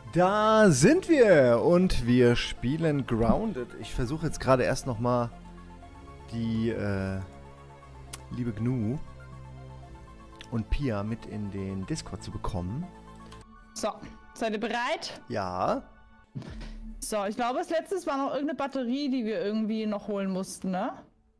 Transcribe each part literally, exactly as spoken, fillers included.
Da sind wir und wir spielen Grounded. Ich versuche jetzt gerade erst nochmal die äh, liebe Gnu und Pia mit in den Discord zu bekommen. So, seid ihr bereit? Ja. So, ich glaube, das letzte war noch irgendeine Batterie, die wir irgendwie noch holen mussten, ne?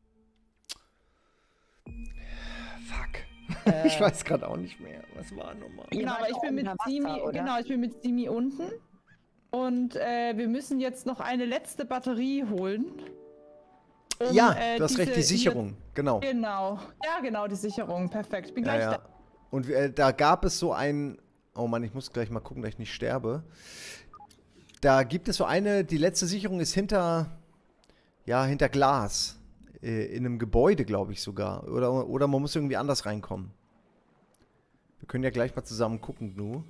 Fuck. Äh, ich weiß gerade auch nicht mehr. Was war nochmal? Genau, aber ich bin mit Simi, genau, ich bin mit Simi unten. Und äh, wir müssen jetzt noch eine letzte Batterie holen. Um, ja, äh, du hast diese, recht, die Sicherung, hier, genau. Genau, ja genau, die Sicherung, perfekt. Ich bin ja, gleich ja. da. Und äh, da gab es so ein... Oh Mann, ich muss gleich mal gucken, dass ich nicht sterbe. Da gibt es so eine, die letzte Sicherung ist hinter... Ja, hinter Glas. Äh, in einem Gebäude, glaube ich sogar. Oder, oder man muss irgendwie anders reinkommen. Wir können ja gleich mal zusammen gucken, Gnu.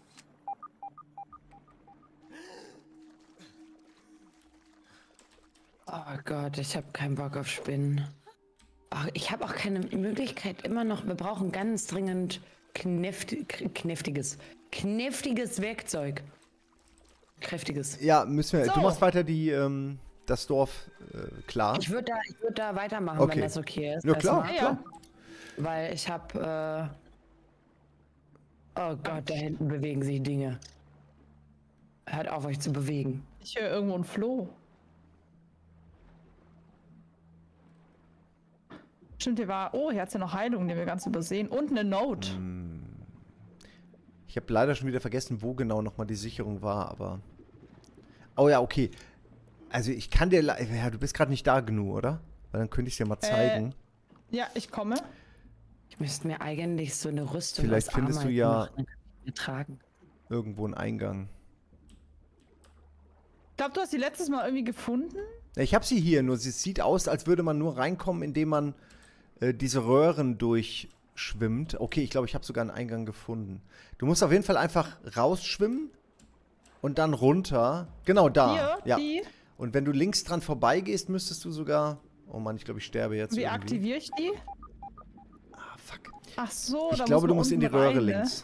Oh Gott, ich habe keinen Bock auf Spinnen. Oh, ich habe auch keine Möglichkeit immer noch. Wir brauchen ganz dringend kneft, kniftiges, kniftiges Werkzeug. Kräftiges. Ja, müssen wir. So. Du machst weiter die, ähm, das Dorf äh, klar. Ich würde da, ich würd da weitermachen, Okay. wenn das okay ist. Ja, klar, Erstmal. klar. Weil ich habe. Äh oh Gott, da hinten bewegen sich Dinge. Hört auf, euch zu bewegen. Ich höre irgendwo ein Floh. Stimmt, hier war... Oh, hier hat es ja noch Heilung, die wir ganz übersehen. Und eine Note. Ich habe leider schon wieder vergessen, wo genau nochmal die Sicherung war, aber... Oh ja, okay. Also ich kann dir... Ja, du bist gerade nicht da, Gnu, oder? Weil dann könnte ich es dir mal zeigen. Äh, ja, ich komme. Ich müsste mir eigentlich so eine Rüstung Vielleicht aus findest du Ameisen ja machen, dann kann ich mir tragen. Irgendwo einen Eingang. Ich glaube, du hast sie letztes Mal irgendwie gefunden. Ich habe sie hier, nur sie sieht aus, als würde man nur reinkommen, indem man äh, diese Röhren durchschwimmt. Okay, ich glaube, ich habe sogar einen Eingang gefunden. Du musst auf jeden Fall einfach rausschwimmen und dann runter. Genau da. Hier, ja. die. Und wenn du links dran vorbeigehst, müsstest du sogar... Oh Mann, ich glaube, ich sterbe jetzt Wie irgendwie. aktiviere ich die? Ah, fuck. Ach so, Ich da glaube, muss du man musst in die unten Röhre rein, links. Ne?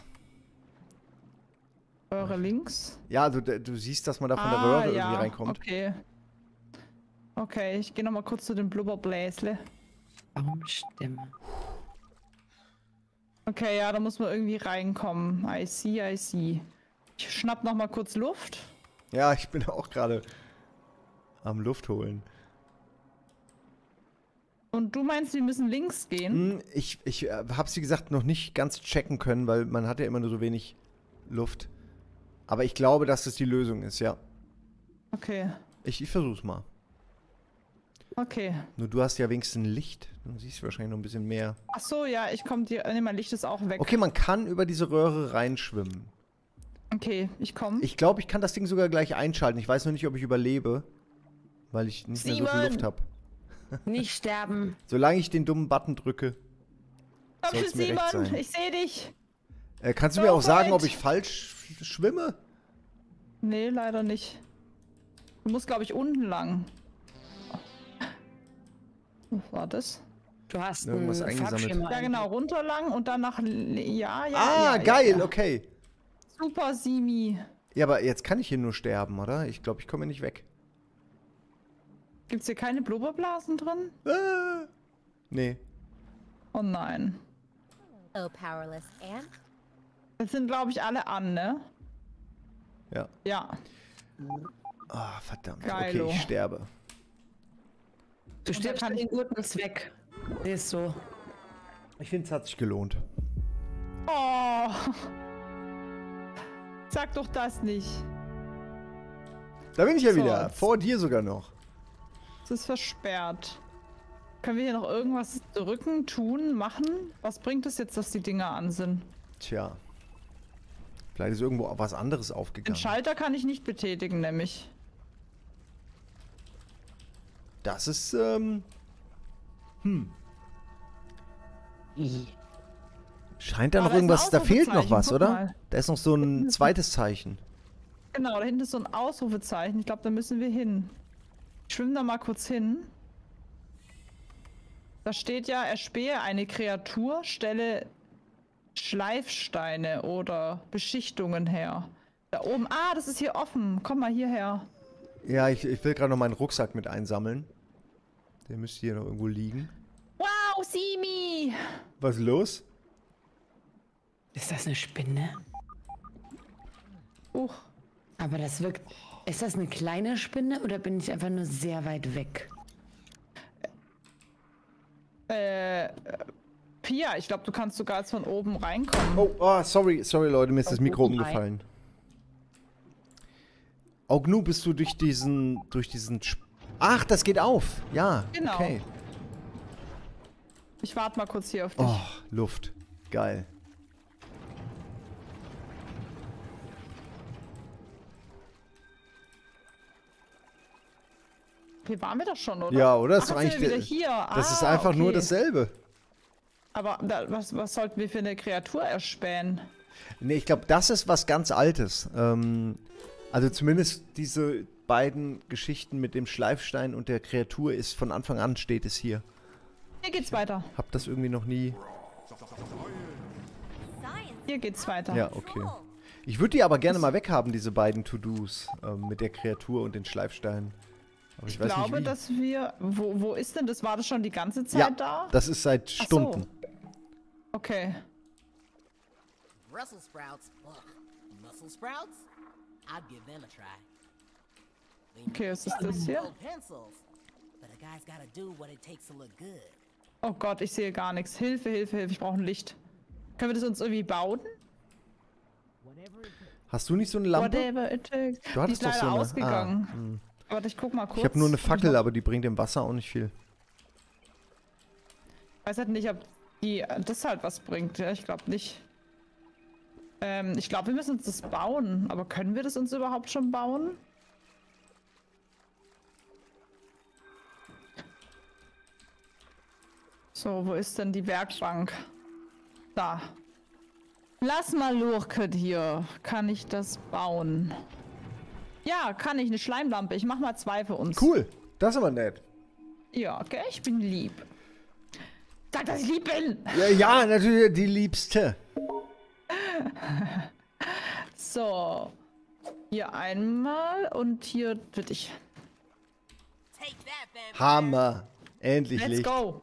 Röhre links? Ja, also du siehst, dass man da von ah, der Röhre ja, irgendwie reinkommt. Okay. Okay, ich gehe nochmal kurz zu dem Blubberbläsle. Baumstämme. Okay, ja, da muss man irgendwie reinkommen. I see, I see. Ich schnapp nochmal kurz Luft. Ja, ich bin auch gerade am Luft holen. Und du meinst, wir müssen links gehen? Hm, ich ich äh, habe sie gesagt noch nicht ganz checken können, weil man hat ja immer nur so wenig Luft. Aber ich glaube, dass das die Lösung ist, ja. Okay. Ich, ich versuch's mal. Okay. Nur du hast ja wenigstens Licht. Du siehst wahrscheinlich noch ein bisschen mehr. Ach so, ja, ich komme dir. Ne, mein Licht ist auch weg. Okay, man kann über diese Röhre reinschwimmen. Okay, ich komme. Ich glaube, ich kann das Ding sogar gleich einschalten. Ich weiß noch nicht, ob ich überlebe. Weil ich nicht mehr so viel Simon! Luft habe. Nicht sterben. Solange ich den dummen Button drücke, Komm soll's schon, mir recht Simon, sein. ich sehe dich. Äh, kannst du Go mir auch for sagen, it. ob ich falsch sch- schwimme? Nee, leider nicht. Du musst, glaube ich, unten lang. Was war das? Du hast Irgendwas einen eingesammelt. Farbschema. Ja, genau, runter lang und dann nach... Ja, ja, Ah, ja, geil, ja, ja. okay. Super, Simi. Ja, aber jetzt kann ich hier nur sterben, oder? Ich glaube, ich komme nicht weg. Gibt's hier keine Blubberblasen drin? Ah, nee. Oh nein. Oh, powerless ant. Das sind, glaube ich, alle an, ne? Ja. Ja. Ah, verdammt. Geilo. Okay, ich sterbe. Du stirbst kann an ich- den Gurten ist weg. Siehst du. Ich finde, es hat sich gelohnt. Oh. Sag doch das nicht. Da bin ich ja So, wieder. jetzt- Vor dir sogar noch. Es ist versperrt. Können wir hier noch irgendwas drücken, tun, machen? Was bringt es jetzt, dass die Dinger an sind? Tja. Vielleicht ist irgendwo was anderes Den aufgegangen. Schalter kann ich nicht betätigen, nämlich. Das ist, ähm... Hm. Scheint da Ah, noch da ist ein irgendwas... Da fehlt noch Ausrufezeichen, was, guck oder? mal. Da ist noch so ein zweites Zeichen. Genau, da hinten ist so ein Ausrufezeichen. Ich glaube, da müssen wir hin. Ich schwimme da mal kurz hin. Da steht ja, erspähe eine Kreatur, stelle Schleifsteine oder Beschichtungen her. Da oben. Ah, das ist hier offen. Komm mal hierher. Ja, ich, ich will gerade noch meinen Rucksack mit einsammeln. Der müsste hier noch irgendwo liegen. Wow, Simi! Was ist los? Ist das eine Spinne? Huch. Aber das wirkt... Ist das eine kleine Spinne oder bin ich einfach nur sehr weit weg? Äh, Pia, ich glaube, du kannst sogar jetzt von oben reinkommen. Oh, oh, sorry, sorry Leute, mir ist das Mikro oben rein. umgefallen. Oh, Gnu, bist du durch diesen, durch diesen... Sp Ach, das geht auf. Ja, Genau. okay. Ich warte mal kurz hier auf dich. Oh, Luft. Geil. Hier waren wir doch schon, oder? Ja, oder? Das Ach, ist doch jetzt sind wir eigentlich wieder hier. Das ah, ist einfach okay. nur dasselbe. Aber da, was, was sollten wir für eine Kreatur erspähen? Nee, ich glaube, das ist was ganz Altes. Ähm, also zumindest diese beiden Geschichten mit dem Schleifstein und der Kreatur ist von Anfang an steht es hier. Hier geht's weiter. Hab das irgendwie noch nie... Hier geht's weiter. Ja, okay. Ich würde die aber gerne mal weghaben, diese beiden To-Dos. Ähm, mit der Kreatur und den Schleifsteinen. Aber ich, Ich weiß glaube, nicht wie. dass wir... Wo, wo ist denn das? War das schon die ganze Zeit Ja, da? das ist seit Ach so. Stunden. Okay. Brussels sprouts, ugh. Mussel sprouts? I'd give them a try. They Okay, was ist may das be hier? old pencils, but a guy's gotta do what it takes to look good. Oh Gott, ich sehe gar nichts. Hilfe, Hilfe, Hilfe. Ich brauche ein Licht. Können wir das uns irgendwie bauen? Whatever it takes. Hast du nicht so eine Lampe? Whatever it takes. Du hattest die doch ist so leider eine. ausgegangen. Ah, hm. Warte, ich guck mal kurz. Ich habe nur eine Ob ich Fackel, noch- aber die bringt im Wasser auch nicht viel. Ich weiß halt nicht, ob die das halt was bringt. Ja, ich glaube nicht. Ähm, ich glaube, wir müssen uns das bauen. Aber können wir das uns überhaupt schon bauen? So, wo ist denn die Werkbank? Da. Lass mal lurken hier. Kann ich das bauen? Ja, kann ich. Eine Schleimlampe. Ich mach mal zwei für uns. Cool, das ist aber nett. Ja, okay, ich bin lieb. Sag, dass ich lieb bin! Ja, ja, natürlich die Liebste. So. Hier einmal und hier für dich. Take that, vampire. Hammer. Endlich Let's Licht. go!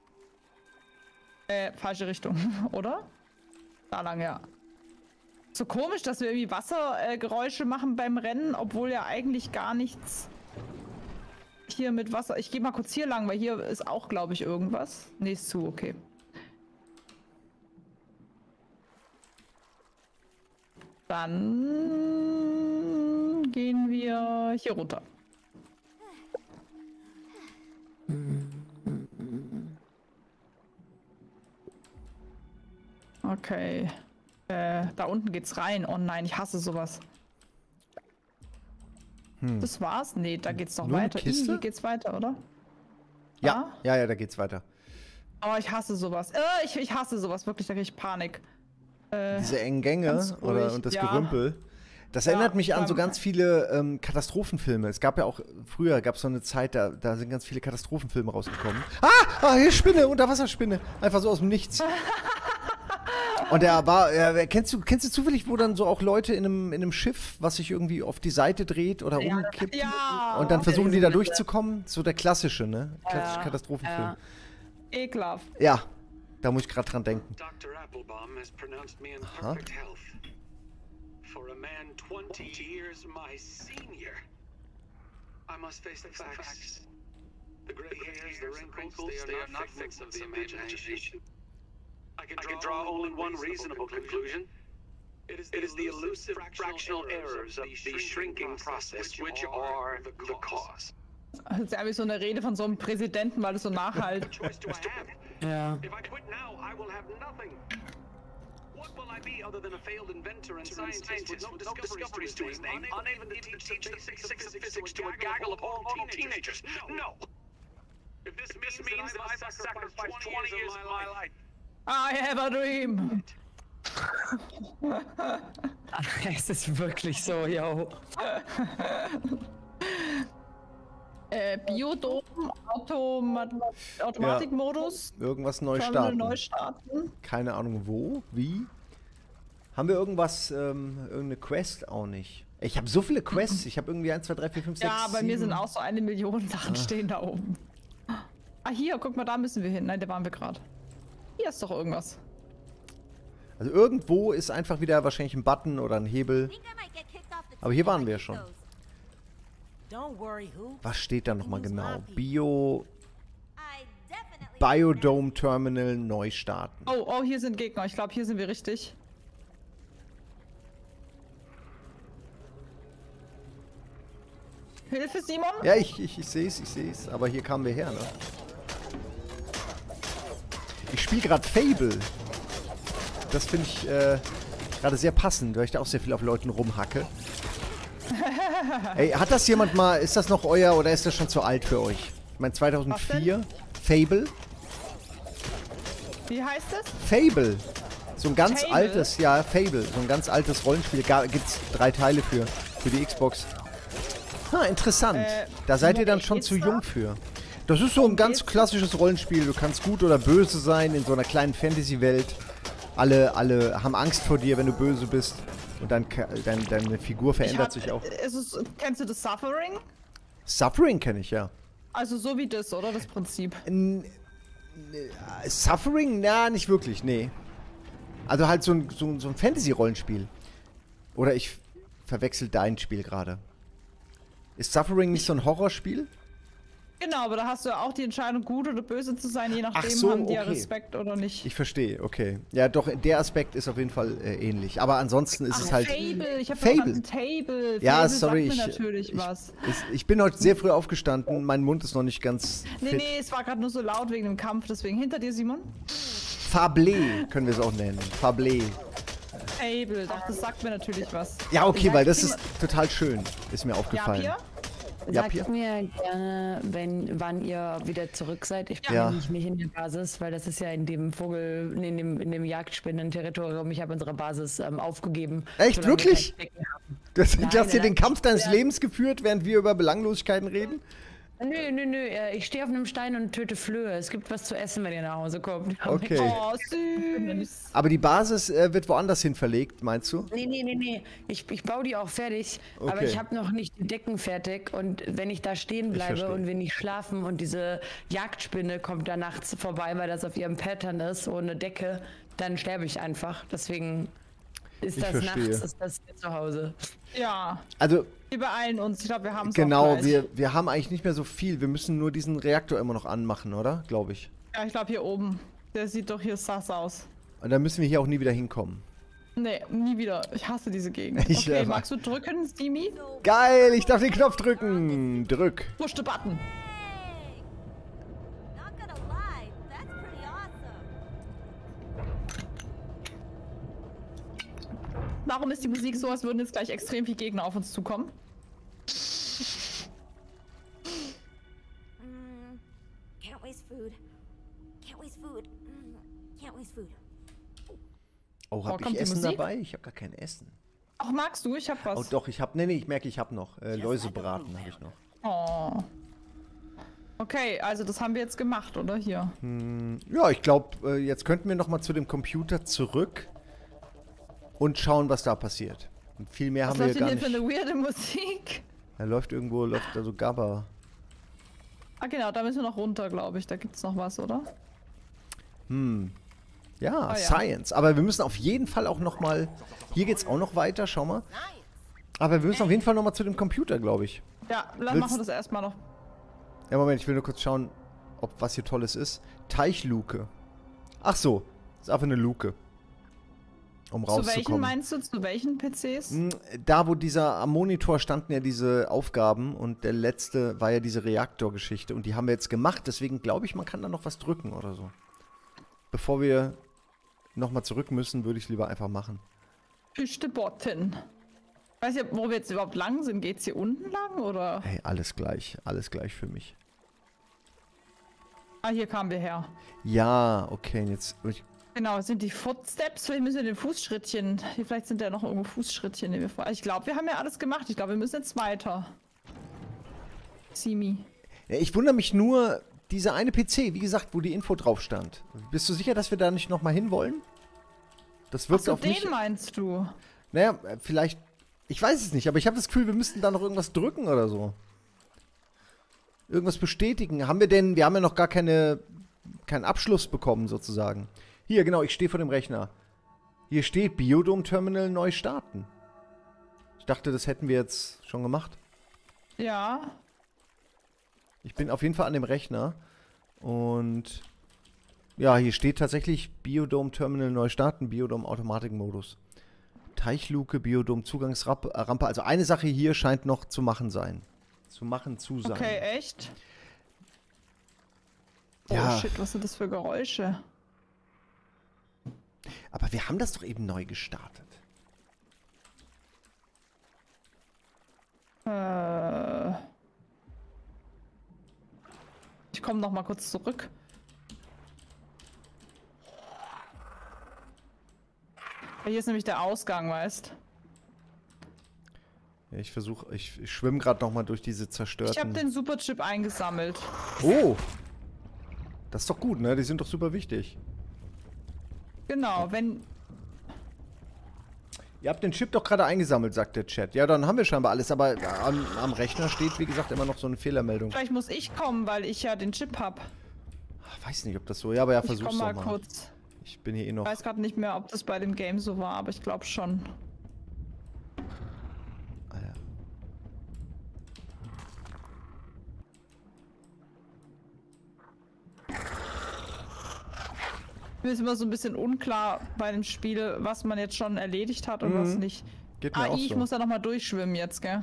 Äh, falsche Richtung, oder? Da lang, ja. So komisch, dass wir irgendwie Wassergeräusche äh, machen beim Rennen, obwohl ja eigentlich gar nichts hier mit Wasser... Ich gehe mal kurz hier lang, weil hier ist auch, glaube ich, irgendwas. Nee, ist zu, okay. Dann gehen wir hier runter. Okay. Äh, da unten geht's rein. Oh nein, ich hasse sowas. Hm. Das war's? Nee, da geht's noch Nur eine weiter. Ih, Kiste? hier geht's weiter, oder? Ja, ja, ja, da geht's weiter. Oh, ich hasse sowas. Äh, ich, ich hasse sowas, wirklich, da krieg ich Panik. Äh, Diese engen Gänge ganz oder, ruhig, und das ja. Gerümpel. Das Ja, erinnert mich an so ähm, ganz viele ähm, Katastrophenfilme. Es gab ja auch, früher gab es so eine Zeit, da, da sind ganz viele Katastrophenfilme rausgekommen. Ah, ah, hier Spinne, Unterwasserspinne. Einfach so aus dem Nichts. Und der war, ja, kennst du, kennst du zufällig, wo dann so auch Leute in einem, in einem Schiff, was sich irgendwie auf die Seite dreht oder Ja, umkippt? ja. Und dann Okay, versuchen die da so durchzukommen? So der klassische, ne? Klassische Ja, Katastrophenfilm. ja. Ekelhaft. Ja, da muss ich gerade dran denken. Doctor Applebaum has pronounced me in Huh? perfect health. For a man twenty years my senior, I must face the facts. The gray hairs, the wrinkles, they are not figments of the imagination. I can draw only one reasonable conclusion. It is the elusive fractional errors of the shrinking process which are the cause. Das ist ja wie so eine Rede von so einem Präsidenten, weil es so nachhalt. Choice do I have? Ja. If I quit now, I will have nothing. What will I be other than a failed inventor and scientist with no discoveries to his name, unable to teach the basics of physics to a gaggle of hormonal teenagers? No! If this means that I must sacrifice twenty years of my life, I have a dream. Es ist wirklich so, yo. Äh, Biodom, Automat Automatikmodus. Irgendwas neu Terminal starten. neu starten. Keine Ahnung wo, wie. Haben wir irgendwas, ähm, irgendeine Quest? Auch nicht. Ich habe so viele Quests. Ich habe irgendwie eins, zwei, drei, vier, fünf, sechs, Ja, bei sieben. mir sind auch so eine Million Sachen stehen da oben. Ah, hier, guck mal, da müssen wir hin. Nein, da waren wir gerade. Hier ist doch irgendwas. Also irgendwo ist einfach wieder wahrscheinlich ein Button oder ein Hebel. Think I might get kicked off the Aber hier team waren if I wir hit schon. those. Don't worry, who? Was steht da nochmal genau? Bio... I definitely Biodome Terminal neu starten. Oh, oh, hier sind Gegner. Ich glaube, hier sind wir richtig. Hilfe, Simon? Ja, ich, ich, ich sehe es, ich sehe es. Aber hier kamen wir her, ne? Ich spiele gerade Fable. Das finde ich äh, gerade sehr passend, weil ich da auch sehr viel auf Leuten rumhacke. Ey, hat das jemand mal, ist das noch euer oder ist das schon zu alt für euch? Ich meine zweitausendvier, Fable. Wie heißt es? Fable. So ein ganz Fable? altes, ja, Fable. So ein ganz altes Rollenspiel. Gibt es drei Teile für, für die Xbox. Ah, interessant. Äh, da seid worum ihr dann schon geht's zu da? jung für. Das ist so ein ganz geht's? klassisches Rollenspiel. Du kannst gut oder böse sein in so einer kleinen Fantasy-Welt. Alle, alle haben Angst vor dir, wenn du böse bist. Und dann ka- dein, deine Figur Ich verändert hab- sich auch. Ist es, kennst du das Suffering? Suffering kenne ich, ja. Also so wie das, oder? Das Prinzip. N äh, Suffering? Na, nicht wirklich, nee. Also halt so ein, so, ein- so ein Fantasy-Rollenspiel. Oder ich verwechsel dein Spiel gerade. Ist Suffering nicht so ein Horrorspiel? Genau, aber da hast du ja auch die Entscheidung, gut oder böse zu sein, je nachdem so, haben die ja okay. Respekt oder nicht. Ich verstehe, okay. Ja, doch, der Aspekt ist auf jeden Fall äh, ähnlich. Aber ansonsten ist es halt... Fable, ich habe Fable. verstanden, Table. Ja, Fable sorry, sagt mir ich, natürlich ich, was. ich, ich bin heute sehr früh aufgestanden. Mein Mund ist noch nicht ganz Nee, fit. nee, es war gerade nur so laut wegen dem Kampf, deswegen hinter dir, Simon. Fablé können wir es auch nennen. Fablé. Fable, doch, das sagt mir natürlich was. Ja, okay, Sag weil das mir- ist total schön. Ist mir aufgefallen. Ja, Ja, Sagt Pia? mir gerne, wenn, wann ihr wieder zurück seid. Ich bin Ja. nämlich nicht in der Basis, weil das ist ja in dem Vogel, in dem, in dem Jagdspinnen-Territorium. Ich habe unsere Basis ähm, aufgegeben. Echt, solange wir wirklich? kein Decken haben. Du hast, Nein, du hast hier nein, den Kampf deines ja. Lebens geführt, während wir über Belanglosigkeiten reden? Nö, nö, nö. äh, Ich stehe auf einem Stein und töte Flöhe. Es gibt was zu essen, wenn ihr nach Hause kommt. Okay. Oh, süß. Aber die Basis äh, wird woanders hin verlegt, meinst du? Nee, nee, nee, nee. Ich, ich baue die auch fertig, aber Okay. ich habe noch nicht die Decken fertig. Und wenn ich da stehen bleibe verstehe. und wir nicht schlafen und diese Jagdspinne kommt da nachts vorbei, weil das auf ihrem Pattern ist, ohne Decke, dann sterbe ich einfach. Deswegen ist Ich das verstehe. nachts, ist das hier zu Hause. Ja, Also, wir beeilen uns. Ich glaube, wir haben es genau, auch gleich. wir, wir haben eigentlich nicht mehr so viel. Wir müssen nur diesen Reaktor immer noch anmachen, oder? Glaube ich. Ja, ich glaube hier oben. Der sieht doch hier sass aus. Und dann müssen wir hier auch nie wieder hinkommen. Nee, nie wieder. Ich hasse diese Gegend. Ich, Okay, äh, magst du drücken, Steamy? Geil, ich darf den Knopf drücken. Drück. Push the button. Hey! Not gonna lie, that's pretty awesome. Warum ist die Musik so, als würden jetzt gleich extrem viele Gegner auf uns zukommen? Mm, can't waste food. Can't waste food. Mm, can't waste food. Oh, Oh, hab kommt ich die Essen Musik? dabei? Ich habe gar kein Essen. Ach, magst du? Ich hab was. Oh doch, ich habe... Nee, nee, ich merke, ich habe noch. Äh, Läusebraten habe ich noch. Oh. Okay, also das haben wir jetzt gemacht, oder? Hier. Ja, ich glaube, äh, jetzt könnten wir noch mal zu dem Computer zurück und schauen, was da passiert. Und viel mehr Was haben wir läuft gar denn hier nicht. für eine weirde Musik? Da läuft irgendwo, läuft da so Gabba. Ah genau, da müssen wir noch runter, glaube ich. Da gibt's noch was, oder? Hm. Ja, Ah, ja. Science. Aber wir müssen auf jeden Fall auch noch mal... Hier geht's auch noch weiter, schau mal. Aber wir müssen auf jeden Fall noch mal zu dem Computer, glaube ich. Ja, lass Willst- machen wir das erstmal noch. Ja, Moment, ich will nur kurz schauen, ob was hier Tolles ist. Teichluke. Ach so, ist einfach eine Luke. Um Zu welchen rauszukommen. meinst du? Zu welchen P Cs? Hm, Da, wo dieser am Monitor standen ja diese Aufgaben und der letzte war ja diese Reaktorgeschichte und die haben wir jetzt gemacht, deswegen glaube ich, man kann da noch was drücken oder so. Bevor wir nochmal zurück müssen, würde ich es lieber einfach machen. Push the button. Weiß ich, wo wir jetzt überhaupt lang sind. Geht's hier unten lang oder? Hey, alles gleich, alles gleich für mich. Ah, hier kamen wir her. Ja, okay, und jetzt... Ich, Genau, es sind die Footsteps. Vielleicht müssen wir den Fußschrittchen. Hier, vielleicht sind da noch irgendwo Fußschrittchen, die wir vor. Ich glaube, wir haben ja alles gemacht. Ich glaube, wir müssen jetzt weiter. Simi. ja, ich wundere mich nur, dieser eine P C, wie gesagt, wo die Info drauf stand. Bist du sicher, dass wir da nicht nochmal hinwollen? Das wirkt Achso, auf mich... den meinst du? Naja, vielleicht... Ich weiß es nicht, aber ich habe das Gefühl, wir müssten da noch irgendwas drücken oder so. Irgendwas bestätigen. Haben wir denn... Wir haben ja noch gar keine... keinen Abschluss bekommen, sozusagen. Hier, genau, ich stehe vor dem Rechner. Hier steht Biodome-Terminal neu starten. Ich dachte, das hätten wir jetzt schon gemacht. Ja. Ich bin auf jeden Fall an dem Rechner. Und... Ja, hier steht tatsächlich Biodome-Terminal neu starten, Biodome-Automatik-Modus. Teichluke, Biodome-Zugangsrampe. Also eine Sache hier scheint noch zu machen sein. Zu machen zu sein. Okay, echt? Ja. Oh shit, was sind das für Geräusche? Aber wir haben das doch eben neu gestartet. Äh. Ich komme noch mal kurz zurück. Hier ist nämlich der Ausgang, weißt? Ja, ich versuche, ich, ich schwimme gerade noch mal durch diese zerstörten... Ich habe den Superchip eingesammelt. Oh! Das ist doch gut, ne? Die sind doch super wichtig. Genau, wenn... Ihr habt den Chip doch gerade eingesammelt, sagt der Chat. Ja, dann haben wir scheinbar alles, aber am, am Rechner steht, wie gesagt, immer noch so eine Fehlermeldung. Vielleicht muss ich kommen, weil ich ja den Chip hab. Ach, weiß nicht, ob das so... Ja, aber ja, Ich versuch's komm doch mal mal. kurz. Ich bin hier eh Ich noch... weiß gerade nicht mehr, ob das bei dem Game so war, aber ich glaube schon. Ah, ja. Mir ist immer so ein bisschen unklar bei dem Spiel, was man jetzt schon erledigt hat und Mhm. was nicht. Geht mir A I, auch ich so. muss da nochmal durchschwimmen jetzt, gell?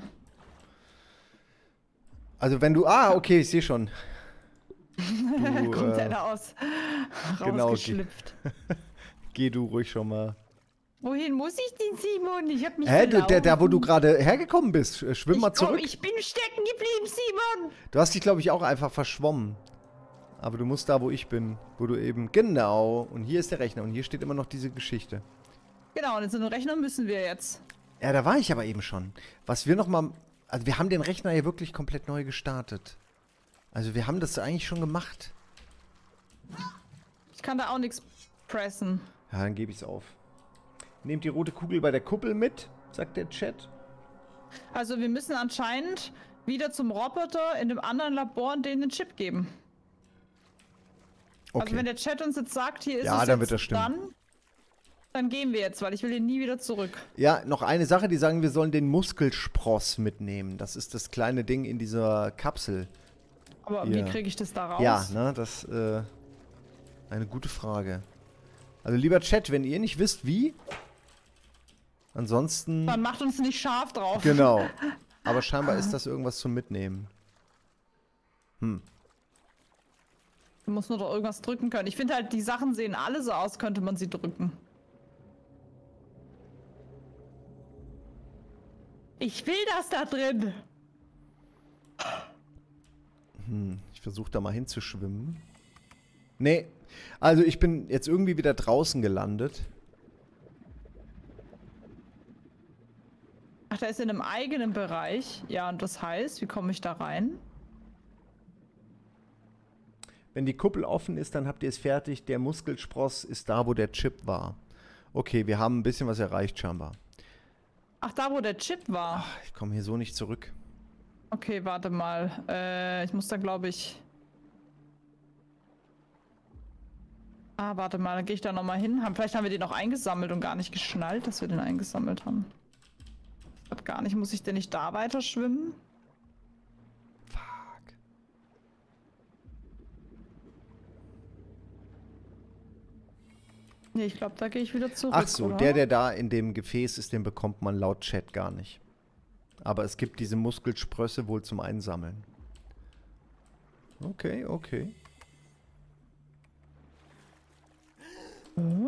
Also wenn du... Ah, okay, ich sehe schon. Du, Kommt äh, der da aus? genau, Rausgeschlüpft. Geh du ruhig schon mal. Wohin muss ich denn, Simon? Ich hab mich Hä, du, der, da wo du verlaufen. gerade hergekommen bist, sch- schwimm mal ich, komm, zurück. ich bin stecken geblieben, Simon! Du hast dich, glaube ich, auch einfach verschwommen. Aber du musst da, wo ich bin, wo du eben... Genau. Und hier ist der Rechner und hier steht immer noch diese Geschichte. Genau, und in so einen Rechner müssen wir jetzt. Ja, da war ich aber eben schon. Was wir noch mal... Also wir haben den Rechner hier wirklich komplett neu gestartet. Also wir haben das eigentlich schon gemacht. Ich kann da auch nichts pressen. Ja, dann gebe ich es auf. Nehmt die rote Kugel bei der Kuppel mit, sagt der Chat. Also wir müssen anscheinend wieder zum Roboter in dem anderen Labor und denen den Chip geben. Okay. Also wenn der Chat uns jetzt sagt, hier ist Ja, es dann jetzt wird das stimmen. dann, dann gehen wir jetzt, weil ich will hier nie wieder zurück. Ja, noch eine Sache, die sagen, wir sollen den Muskelspross mitnehmen. Das ist das kleine Ding in dieser Kapsel. Aber Ja. wie kriege ich das da raus? Ja, ne, das äh, eine gute Frage. Also lieber Chat, wenn ihr nicht wisst, wie, ansonsten... Dann macht uns nicht scharf drauf. Genau. Aber scheinbar ist das irgendwas zum Mitnehmen. Hm. Du musst nur doch irgendwas drücken können. Ich finde halt, die Sachen sehen alle so aus, könnte man sie drücken. Ich will das da drin. Hm, ich versuche da mal hinzuschwimmen. Nee, also ich bin jetzt irgendwie wieder draußen gelandet. Ach, der ist in einem eigenen Bereich. Ja, und das heißt, wie komme ich da rein? Wenn die Kuppel offen ist, dann habt ihr es fertig. Der Muskelspross ist da, wo der Chip war. Okay, wir haben ein bisschen was erreicht scheinbar. Ach, da wo der Chip war. Ach, ich komme hier so nicht zurück. Okay, warte mal. Äh, ich muss da, glaube ich... Ah, warte mal, dann gehe ich da nochmal hin. Haben, vielleicht haben wir den noch eingesammelt und gar nicht geschnallt, dass wir den eingesammelt haben. Ich glaub gar nicht. Muss ich denn nicht da weiter schwimmen? Fuck. Nee, ich glaube, da gehe ich wieder zurück. Ach so, oder? der, der da in dem Gefäß ist, den bekommt man laut Chat gar nicht. Aber es gibt diese Muskelsprösse wohl zum Einsammeln. Okay, okay. Hm?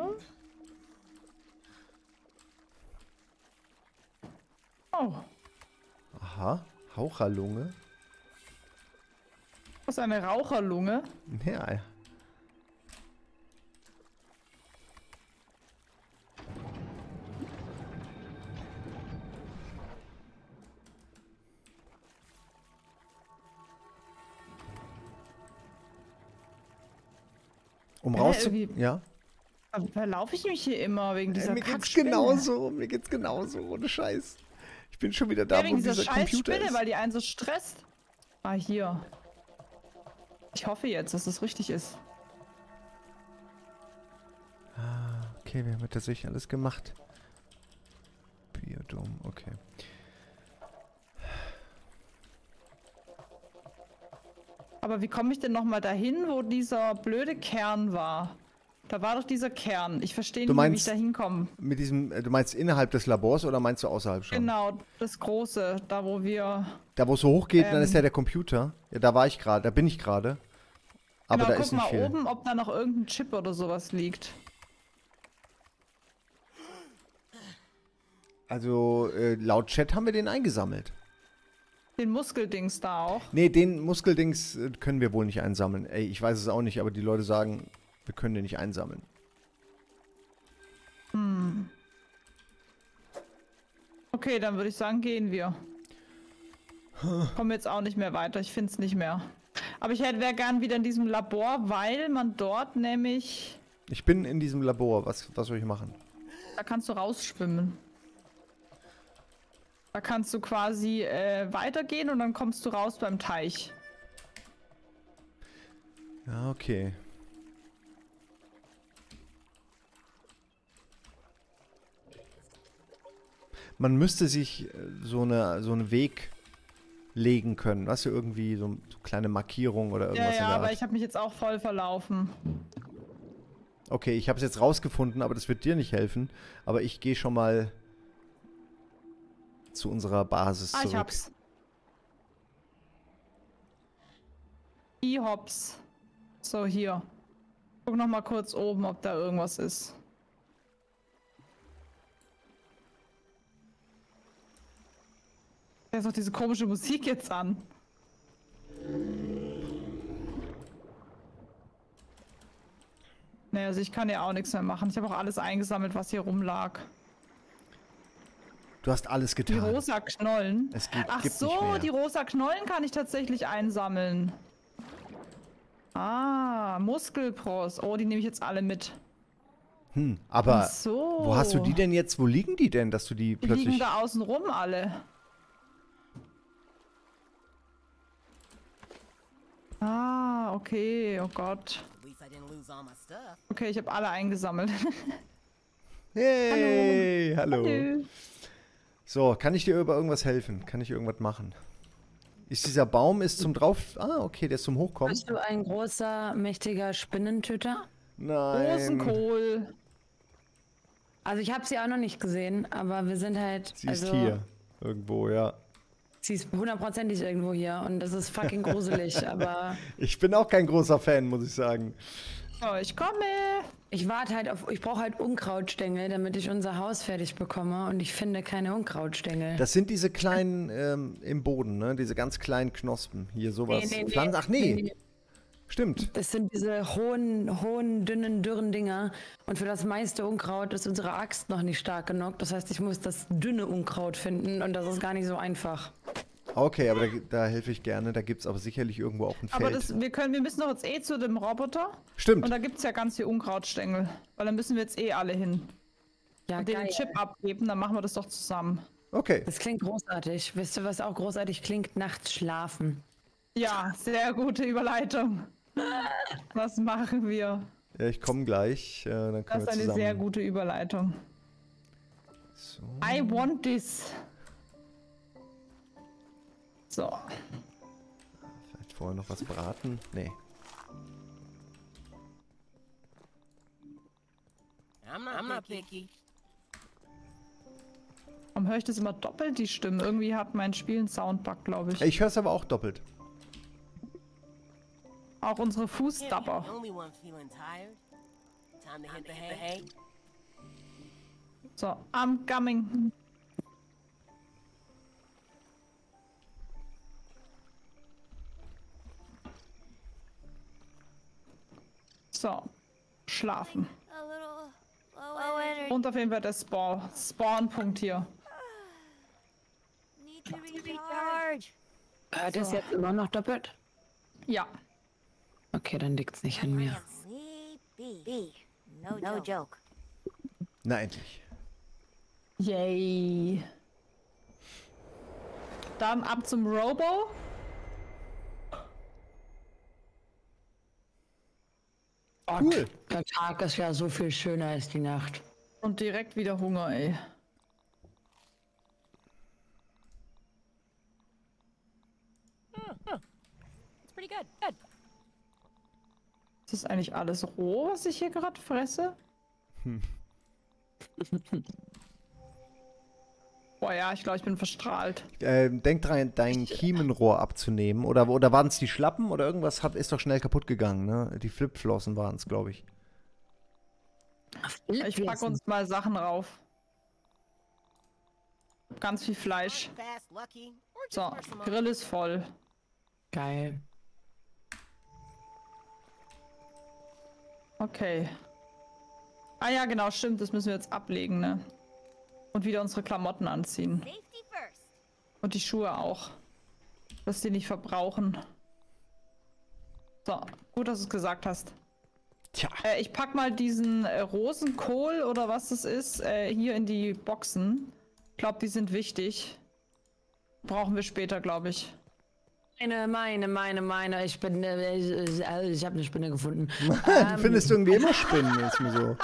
Oh, Aha, Haucherlunge. das ist eine Raucherlunge. Ja. Um Hä, rauszu... irgendwie- Ja? Aber verlaufe ich mich hier immer wegen dieser Ey, mir geht's Kackspinne? genauso, mir geht's genauso, ohne Scheiß. Ich bin schon wieder da, Ja, wo wegen dieser dieser scheiß Computer Spinne, ist. weil die einen so stresst. Ah, hier. Ich hoffe jetzt, dass das richtig ist. Ah, okay, wir haben tatsächlich alles gemacht. Biodom, okay. Aber wie komme ich denn nochmal dahin, wo dieser blöde Kern war? Da war doch dieser Kern. Ich verstehe Du nicht, mehr, wie meinst- ich da hinkomme. Mit diesem, äh, du meinst innerhalb des Labors oder meinst du außerhalb schon? Genau, das Große, da wo wir... Da, wo es so hoch geht, dann Ähm. ist ja der Computer. Ja, da war ich gerade, da bin ich gerade. Aber genau, da guck ist nicht mal viel. oben, ob da noch irgendein Chip oder sowas liegt. Also, äh, laut Chat haben wir den eingesammelt. Den Muskeldings da auch. Nee, den Muskeldings äh, können wir wohl nicht einsammeln. Ey, ich weiß es auch nicht, aber die Leute sagen, wir können den nicht einsammeln. Hm. Okay, dann würde ich sagen, gehen wir. Kommen jetzt auch nicht mehr weiter, ich finde es nicht mehr. Aber ich hätte wäre gern wieder in diesem Labor, weil man dort nämlich... Ich bin in diesem Labor. Was, was soll ich machen? Da kannst du rausschwimmen. Da kannst du quasi äh, weitergehen und dann kommst du raus beim Teich. Ja, okay. Man müsste sich äh, so eine so einen Weg legen können. Weißt du, irgendwie so, so kleine Markierungen oder Ja, irgendwas in ja, der aber Art. ich habe mich jetzt auch voll verlaufen. Okay, ich habe es jetzt rausgefunden, aber das wird dir nicht helfen. Aber ich gehe schon mal zu unserer Basis Ah, zurück. ich hab's. I hops. So, hier. Guck noch mal kurz oben, ob da irgendwas ist. Da ist doch diese komische Musik jetzt an. Naja, also ich kann ja auch nichts mehr machen. Ich habe auch alles eingesammelt, was hier rumlag. Du hast alles Die getan. rosa Knollen. Es gibt, Ach gibt so, nicht mehr. die rosa Knollen kann ich tatsächlich einsammeln. Ah, Muskelprost. Oh, die nehme ich jetzt alle mit. Hm, aber Ach so. wo hast du die denn jetzt? Wo liegen die denn, dass du die, Die plötzlich... liegen da außen rum alle. Ah, okay. Oh Gott. At least I didn't lose all my stuff. Okay, ich habe alle eingesammelt. Hey, hallo. Hallo. So, kann ich dir über irgendwas helfen? Kann ich irgendwas machen? Ist dieser Baum ist zum drauf... Ah, okay, der ist zum Hochkommen. Bist du ein großer, mächtiger Spinnentöter? Nein. Rosenkohl. Also ich habe sie auch noch nicht gesehen, aber wir sind halt... Sie ist also, hier. Irgendwo, ja. Sie ist hundertprozentig irgendwo hier und das ist fucking gruselig, aber Ich bin auch kein großer Fan, muss ich sagen. So, ich komme. ich warte halt auf... Ich brauche halt Unkrautstängel, damit ich unser Haus fertig bekomme und ich finde keine Unkrautstängel. Das sind diese kleinen ähm, im Boden, ne? Diese ganz kleinen Knospen. Hier sowas. Nee, nee, nee. Pflanzen. Ach nee, Nee, nee. stimmt. Das sind diese hohen, hohen, dünnen, dürren Dinger. Und für das meiste Unkraut ist unsere Axt noch nicht stark genug. Das heißt, ich muss das dünne Unkraut finden und das ist gar nicht so einfach. Okay, aber da, da helfe ich gerne. Da gibt es aber sicherlich irgendwo auch ein Aber Feld. das, wir können, wir müssen doch jetzt eh zu dem Roboter. Stimmt. Und da gibt es ja ganz viel Unkrautstängel. Weil dann müssen wir jetzt eh alle hin. Ja, Und den geil. Chip abgeben, dann machen wir das doch zusammen. Okay. Das klingt großartig. Wisst ihr, was auch großartig klingt? Nachts schlafen. Ja, sehr gute Überleitung. Was machen wir? Ja, ich komme gleich. Äh, dann Das können ist wir eine zusammen. sehr gute Überleitung. So. I want this. So. Vielleicht vorher noch was braten? Nee. I'm not, I'm not picky. Warum höre ich das immer doppelt, die Stimme? Irgendwie hat mein Spiel einen Soundbug, glaube ich. Ich höre es aber auch doppelt. Auch unsere Can't be Fußstapper. the only one feeling tired. Time to hit the hay. So, I'm coming. So, schlafen. A little low energy. Und auf jeden Fall der Spawn, Spawn-Punkt hier. Need to recharge. Hört es jetzt immer noch doppelt? Ja. Okay, dann liegt's nicht an mir. Sleepy. No, no joke. Na endlich. Yay. Dann ab zum Robo. Oh, Cool. Der Tag ist ja so viel schöner als die Nacht. Und direkt wieder Hunger, ey. It's pretty good. Good. Ist das eigentlich alles roh, was ich hier gerade fresse? Hm. Boah ja, ich glaube, ich bin verstrahlt. Ähm, denk dran, dein Kiemenrohr abzunehmen. Oder, oder waren es die Schlappen oder irgendwas hat, ist doch schnell kaputt gegangen, ne? Die Flipflossen waren es, glaube ich. Ich pack uns mal Sachen rauf. Ganz viel Fleisch. Fast, lucky, or just So, parsimony. Grill ist voll. Geil. Okay. Ah ja, genau, stimmt. Das müssen wir jetzt ablegen, ne? Und wieder unsere Klamotten anziehen. Safety first. Und die Schuhe auch. Dass die nicht verbrauchen. So, gut, dass du es gesagt hast. Tja. Äh, ich pack mal diesen äh, Rosenkohl oder was das ist, äh, hier in die Boxen. Ich glaube, die sind wichtig. Brauchen wir später, glaube ich. Meine, meine, meine, meine. Ich bin, äh, ich, ich habe eine Spinne gefunden. Du findest irgendwie immer Spinnen, ist mir so.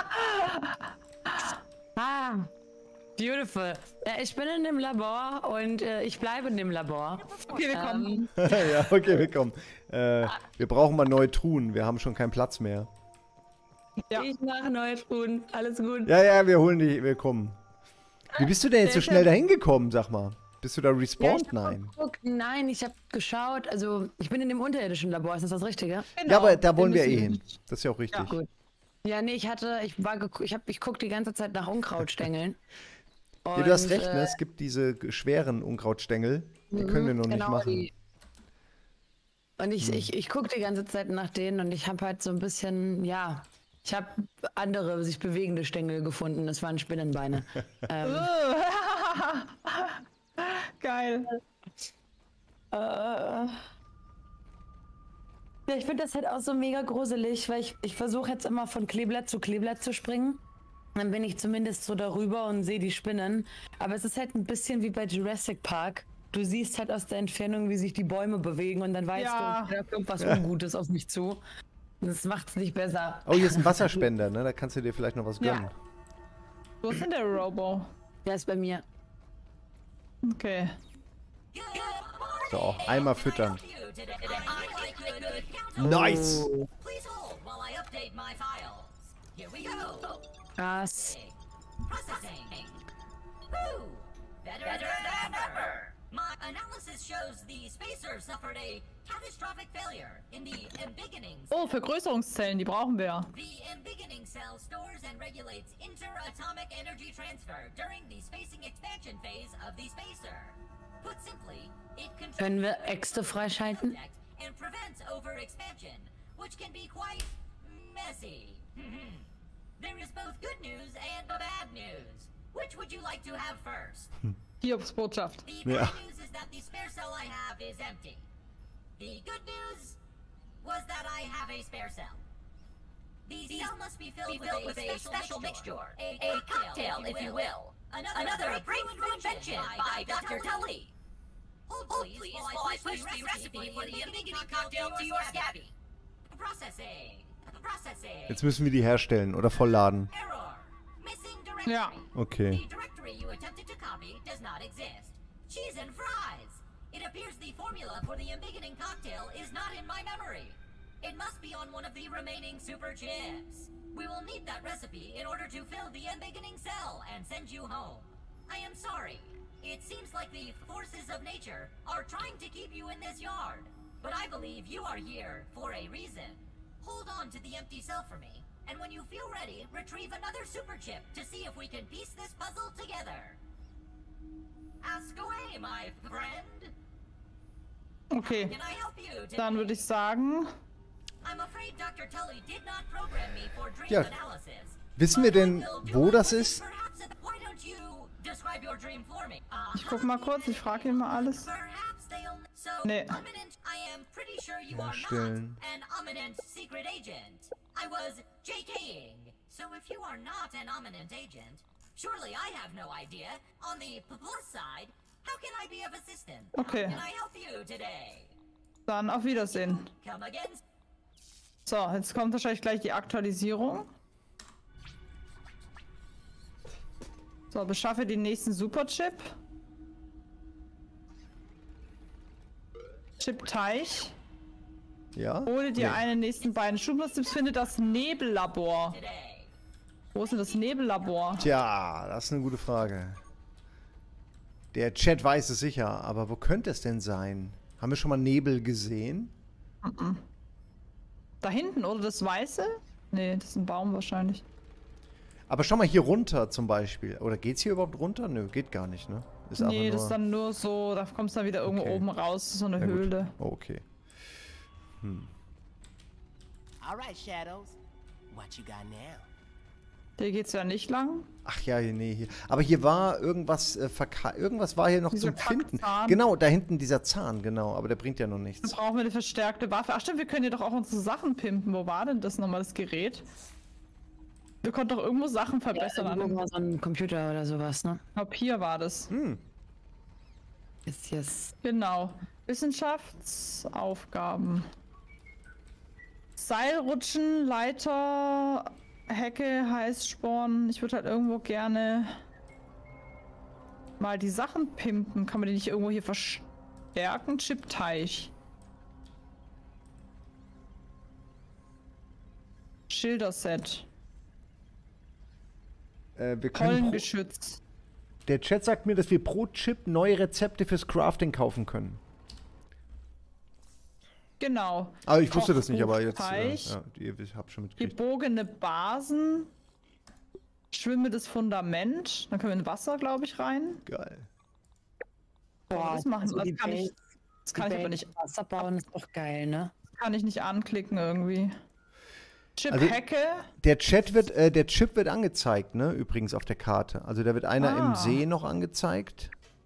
Ah, beautiful. Ja, ich bin in dem Labor und äh, ich bleibe in dem Labor. Okay, wir kommen. Ja, okay, willkommen. Äh, wir brauchen mal neue Truhen. Wir haben schon keinen Platz mehr. Ja. Ich mache neue Truhen. Alles gut. Ja, ja, wir holen die, wir kommen. Wie bist du denn jetzt so Ich schnell hab- dahin gekommen, sag mal? Bist du da Ja, respawned? ich hab Nein. geguckt. Nein, ich habe geschaut. Also, ich bin in dem unterirdischen Labor. Ist das das Richtige? Genau. Ja, aber da wollen wir müssen- eh hin. Das ist ja auch richtig. Gut. Ja, nee, ich hatte, ich war, geguckt- ich habe, ich guck die ganze Zeit nach Unkrautstängeln. Ja, du hast Und, recht, ne? äh, Es gibt diese g- schweren Unkrautstängel. Die können wir noch nicht genau, machen. die- Und ich, Hm. ich, ich gucke die ganze Zeit nach denen und ich habe halt so ein bisschen, ja, ich habe andere sich bewegende Stängel gefunden. Das waren Spinnenbeine. ähm, Geil. äh, ja, ich finde das halt auch so mega gruselig, weil ich, ich versuche jetzt immer von Kleeblatt zu Kleeblatt zu springen. Dann bin ich zumindest so darüber und sehe die Spinnen. Aber es ist halt ein bisschen wie bei Jurassic Park. Du siehst halt aus der Entfernung, wie sich die Bäume bewegen und dann weißt Ja. du, da kommt was Ungutes auf mich zu. Das macht's nicht besser. Oh, hier ist ein Wasserspender, ne? Da kannst du dir vielleicht noch was Ja. gönnen. Wo ist denn der Robo? Der ist bei mir. Okay. So, einmal füttern. Nice! Please hold while I update my files. Here we go. Krass. Processing. Woo! Better, better than ever. My analysis shows the spacer suffered a catastrophic failure in the embiggening. Oh, Vergrößerungszellen, die brauchen wir. The embiggening cell stores and regulates interatomic energy transfer during the spacing expansion phase of the spacer. Put simply, it controls Können wir Äxte freischalten? subject and prevents overexpansion, which can be quite messy. There is both good news and bad news. Which would you like to have first? Hiobsbotschaft. The bad Yeah. news is that the spare cell I have is empty. The good news was that I have a spare cell. The cell must be filled, with, a with a special mixture, a, a cocktail, if you will. Another, Another breakthrough invention by Doctor Tully. Hold please while I push the recipe for the embiggening cocktail to your scabby. Processing. Processing. Jetzt müssen wir die herstellen oder vollladen. Error. Missing directory. Ja. Okay. The directory you attempted to copy does not exist. Cheese and fries. It appears the formula for the embiggening cocktail is not in my memory. It must be on one of the remaining super chips. We will need that recipe in order to fill the embiggening cell and send you home. I am sorry. It seems like the forces of nature are trying to keep you in this yard. But I believe you are here for a reason. Hold on to the empty cell for me, and when you feel ready, retrieve another super chip to see if we can piece this puzzle together. Ask away, my friend. Okay. Can I help you today? Dann würde ich sagen, I'm afraid Doctor Tully did not program me for dream Ja. analysis. Wissen wir But I denn, will do wo it das with ist? perhaps a- Why don't you describe your dream for me? ich guck mal kurz, ich frage ihn mal alles. Perhaps they'll. So, Nee. Omniscient, I am pretty sure you are not Herstellen. an Omniscient secret agent. I was JKing, So if you are not an Ominent agent, surely I have no idea. On the p- plus side, how can I be of assistance? Okay. How can I help you today? Dann auf Wiedersehen. Come again. So, jetzt kommt wahrscheinlich gleich die Aktualisierung. So, beschaffe den nächsten Superchip. Chip-Teich. Ja? Hole dir Nee. einen nächsten beiden Schublattipps. Finde das Nebellabor. Today. Wo ist denn das Nebellabor? Tja, das ist eine gute Frage. Der Chat weiß es sicher, aber wo könnte es denn sein? Haben wir schon mal Nebel gesehen? Da hinten, oder das Weiße? Nee, das ist ein Baum wahrscheinlich. Aber schau mal hier runter zum Beispiel. Oder geht's hier überhaupt runter? Nö, geht gar nicht, ne? Ist Nee, einfach das nur- ist dann nur so, da kommst du dann wieder irgendwo Okay. oben raus, so eine Ja, gut. Höhle. Oh, okay. All right, Shadows. What you got now? Hier geht's ja nicht lang. Ach ja, nee, hier. Aber hier war irgendwas, äh, verka- irgendwas war hier noch Dieser zum Finden. Kackzahn. Genau, da hinten dieser Zahn, genau. Aber der bringt ja noch Dann nichts. brauchen wir eine verstärkte Waffe. Ach stimmt, wir können hier doch auch unsere Sachen pimpen. Wo war denn das nochmal, das Gerät? Wir konnten doch irgendwo Sachen verbessern an Irgendwo dem mal so ein Computer oder sowas, ne? Papier war das. Hm. Yes, yes. Genau. Wissenschaftsaufgaben. Seilrutschen, Leiter, Hecke, Heißsporn. Ich würde halt irgendwo gerne mal die Sachen pimpen. Kann man die nicht irgendwo hier verstärken? Chip-Teich. Schilderset. Äh, wir können pro, Pollengeschütz. der Chat sagt mir, dass wir pro Chip neue Rezepte fürs Crafting kaufen können. Genau. Aber ich wusste das nicht, aber jetzt. Äh, Kochbuchteich, ja, ihr habt schon mitgekriegt. gebogene Basen, schwimmendes Fundament. Dann können wir in Wasser, glaube ich, rein. Geil. Boah, das machen also das die kann ich, Base- das kann die ich aber Base nicht, Wasser bauen ist doch geil, ne? kann ich nicht anklicken irgendwie. Chip Also- Hecke. Der Chat wird, äh, der Chip wird angezeigt, ne? Übrigens auf der Karte. Also da wird einer Ah. im See noch angezeigt.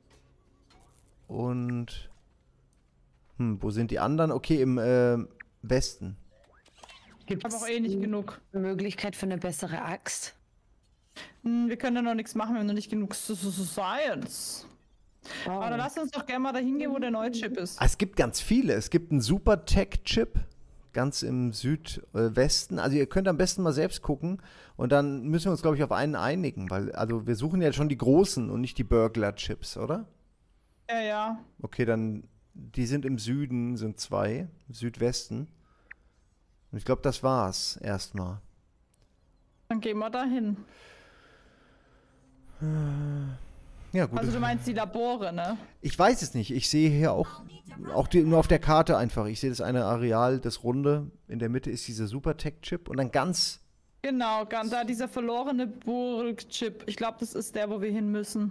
Und hm, wo sind die anderen? Okay, im äh, Westen. Gibt Aber auch eh nicht genug. Möglichkeit für eine bessere Axt? Hm, wir können ja noch nichts machen, wir haben noch nicht genug S- S- Science. Oh. Aber dann lass uns doch gerne mal dahin gehen, wo der neue Chip ist. Ah, es gibt ganz viele. Es gibt einen Super Tech Chip ganz im Südwesten. Also ihr könnt am besten mal selbst gucken und dann müssen wir uns, glaube ich, auf einen einigen, weil also wir suchen ja schon die großen und nicht die Burglar Chips, oder? Ja, ja. Okay, dann die sind im Süden, sind zwei, im Südwesten. Und ich glaube, das war's erstmal. Dann gehen wir dahin. Ja, gut. Also du meinst die Labore, ne? Ich weiß es nicht. Ich sehe hier auch, auch die, nur auf der Karte einfach. Ich sehe das eine Areal, das Runde. In der Mitte ist dieser Super-Tech-Chip und dann ganz. Genau, ganz da dieser verlorene Burg-Chip. Ich glaube, das ist der, wo wir hin müssen.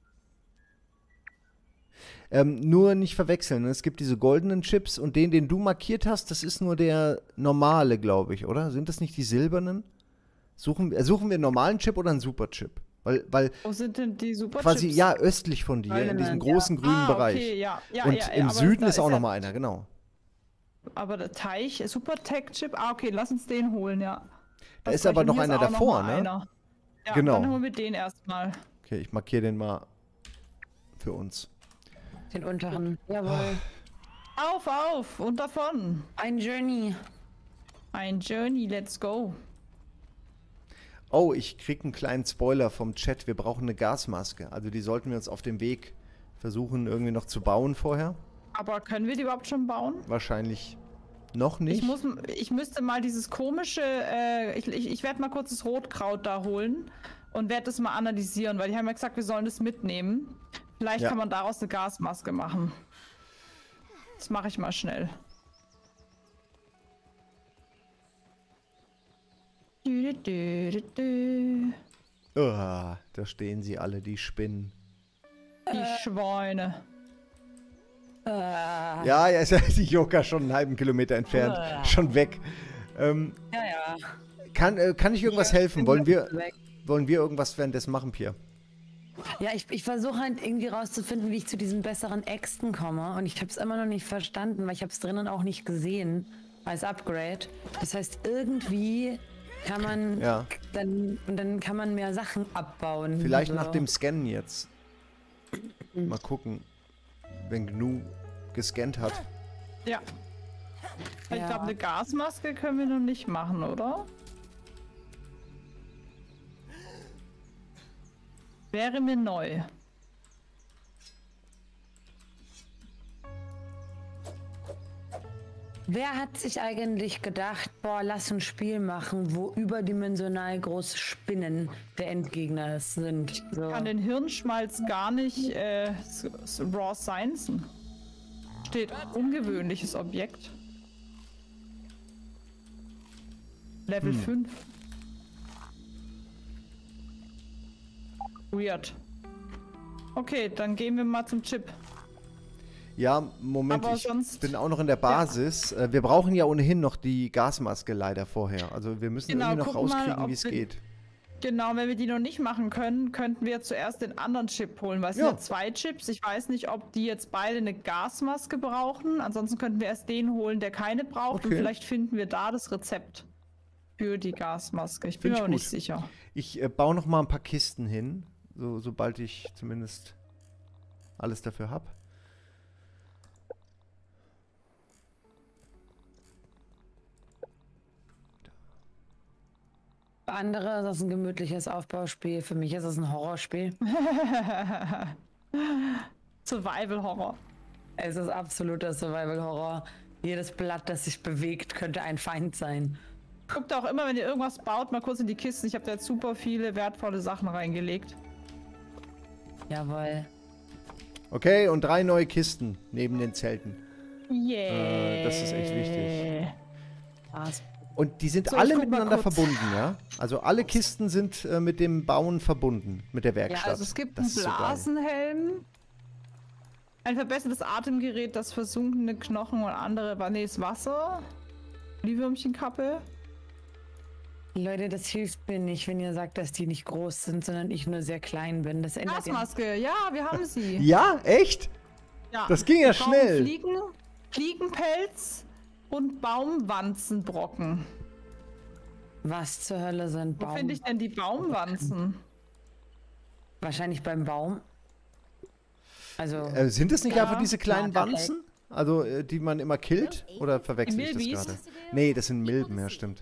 Ähm, nur nicht verwechseln. Es gibt diese goldenen Chips und den, den du markiert hast, das ist nur der normale, glaube ich, oder? Sind das nicht die silbernen? Suchen, äh, suchen wir einen normalen Chip oder einen Super-Chip? Weil, weil Wo sind denn die Superchips? quasi, ja, östlich von dir, in diesem Goldenen, großen grünen ah, Bereich. okay, ja, ja, und ja, ja, im aber Süden da ist auch ja- noch mal einer, genau. Aber der Teich, Super Tech Chip, ah, okay, lass uns den holen, ja. Da Was ist aber bräuchten noch wir? Hier einer ist auch noch davor, mal ne? einer. Ja, Genau. dann holen wir den erstmal. Okay, ich markiere den mal für uns. Den unteren. Jawohl. Auf, auf und davon. Ein Journey. Ein Journey, let's go. Oh, ich krieg einen kleinen Spoiler vom Chat. Wir brauchen eine Gasmaske. Also die sollten wir uns auf dem Weg versuchen irgendwie noch zu bauen vorher. Aber können wir die überhaupt schon bauen? Wahrscheinlich noch nicht. Ich muss, ich müsste mal dieses komische, äh, ich, ich, ich werde mal kurz das Rotkraut da holen und werde das mal analysieren, weil die haben ja gesagt, wir sollen das mitnehmen. Vielleicht Ja. kann man daraus eine Gasmaske machen. Das mache ich mal schnell. Dü, dü, dü, dü. Ah, da stehen sie alle, die Spinnen. Die Schweine. Äh, Ja, ja, ist ja die Joker schon einen halben Kilometer entfernt. Ah. Schon weg. Ähm, ja, ja. kann, äh, kann ich irgendwas helfen? Wollen wir, Weg. wollen wir irgendwas währenddessen machen, Pierre? Ja, ich, ich versuche halt irgendwie rauszufinden, wie ich zu diesen besseren Äxten komme. Und ich habe es immer noch nicht verstanden, weil ich habe es drinnen auch nicht gesehen als Upgrade. Das heißt, irgendwie kann man Ja. dann und dann kann man mehr Sachen abbauen. Vielleicht Also, nach dem Scannen jetzt. Mal gucken, wenn Gnu gescannt hat. Ja. Ich Ja. glaube, eine Gasmaske können wir noch nicht machen, oder? Wäre mir neu. Wer hat sich eigentlich gedacht, boah, lass ein Spiel machen, wo überdimensional große Spinnen der Endgegner sind? So. Kann den Hirnschmalz gar nicht äh, s- s- raw sciencen. Steht ungewöhnliches Objekt. Level fünf. Weird. Okay, dann gehen wir mal zum Chip. Ja, Moment, Aber ich sonst- bin auch noch in der Basis. Äh, Wir brauchen ja ohnehin noch die Gasmaske leider vorher. Also wir müssen Genau, irgendwie noch gucken mal, rauskriegen, ob wie es wir- geht. Genau, wenn wir die noch nicht machen können, könnten wir zuerst den anderen Chip holen, weil es Ja. sind ja zwei Chips. Ich weiß nicht, ob die jetzt beide eine Gasmaske brauchen. Ansonsten könnten wir erst den holen, der keine braucht. Und Okay. vielleicht finden wir da das Rezept für die Gasmaske. Ich bin Find mir ich aber gut. nicht sicher. Ich äh, baue noch mal ein paar Kisten hin, so, sobald ich zumindest alles dafür habe. Für andere ist das ein gemütliches Aufbauspiel. Für mich ist es ein Horrorspiel. Survival Horror. Es ist absoluter Survival-Horror. Jedes Blatt, das sich bewegt, könnte ein Feind sein. Guckt auch immer, wenn ihr irgendwas baut, mal kurz in die Kisten. Ich habe da jetzt super viele wertvolle Sachen reingelegt. Jawohl. Okay, und drei neue Kisten neben den Zelten. Yeah. Äh, das ist echt wichtig. Was? Und die sind So, ich alle guck mal miteinander kurz. verbunden, ja? Also alle Kisten sind äh, mit dem Bauen verbunden, mit der Ja, Werkstatt. also es gibt Das einen ist so geil. Blasenhelm, ein verbessertes Atemgerät, das versunkene Knochen und andere, nee, ist Wasser, Glühwürmchenkappe. Leute, das hilft mir nicht, wenn ihr sagt, dass die nicht groß sind, sondern ich nur sehr klein bin. Das ändert ja. Gasmaske, ja, wir haben sie. Ja, echt? Ja. Das ging ja Wir brauchen schnell. Fliegen, Fliegenpelz und Baumwanzenbrocken. Was zur Hölle sind Wo Baum? finde ich denn die Baumwanzen? Wahrscheinlich beim Baum. Also. Äh, sind es nicht Ja, einfach diese kleinen klar, Wanzen? Also, äh, die man immer killt? Oder verwechsel ich das Milbis? gerade? Nee, das sind Milben, ja, stimmt.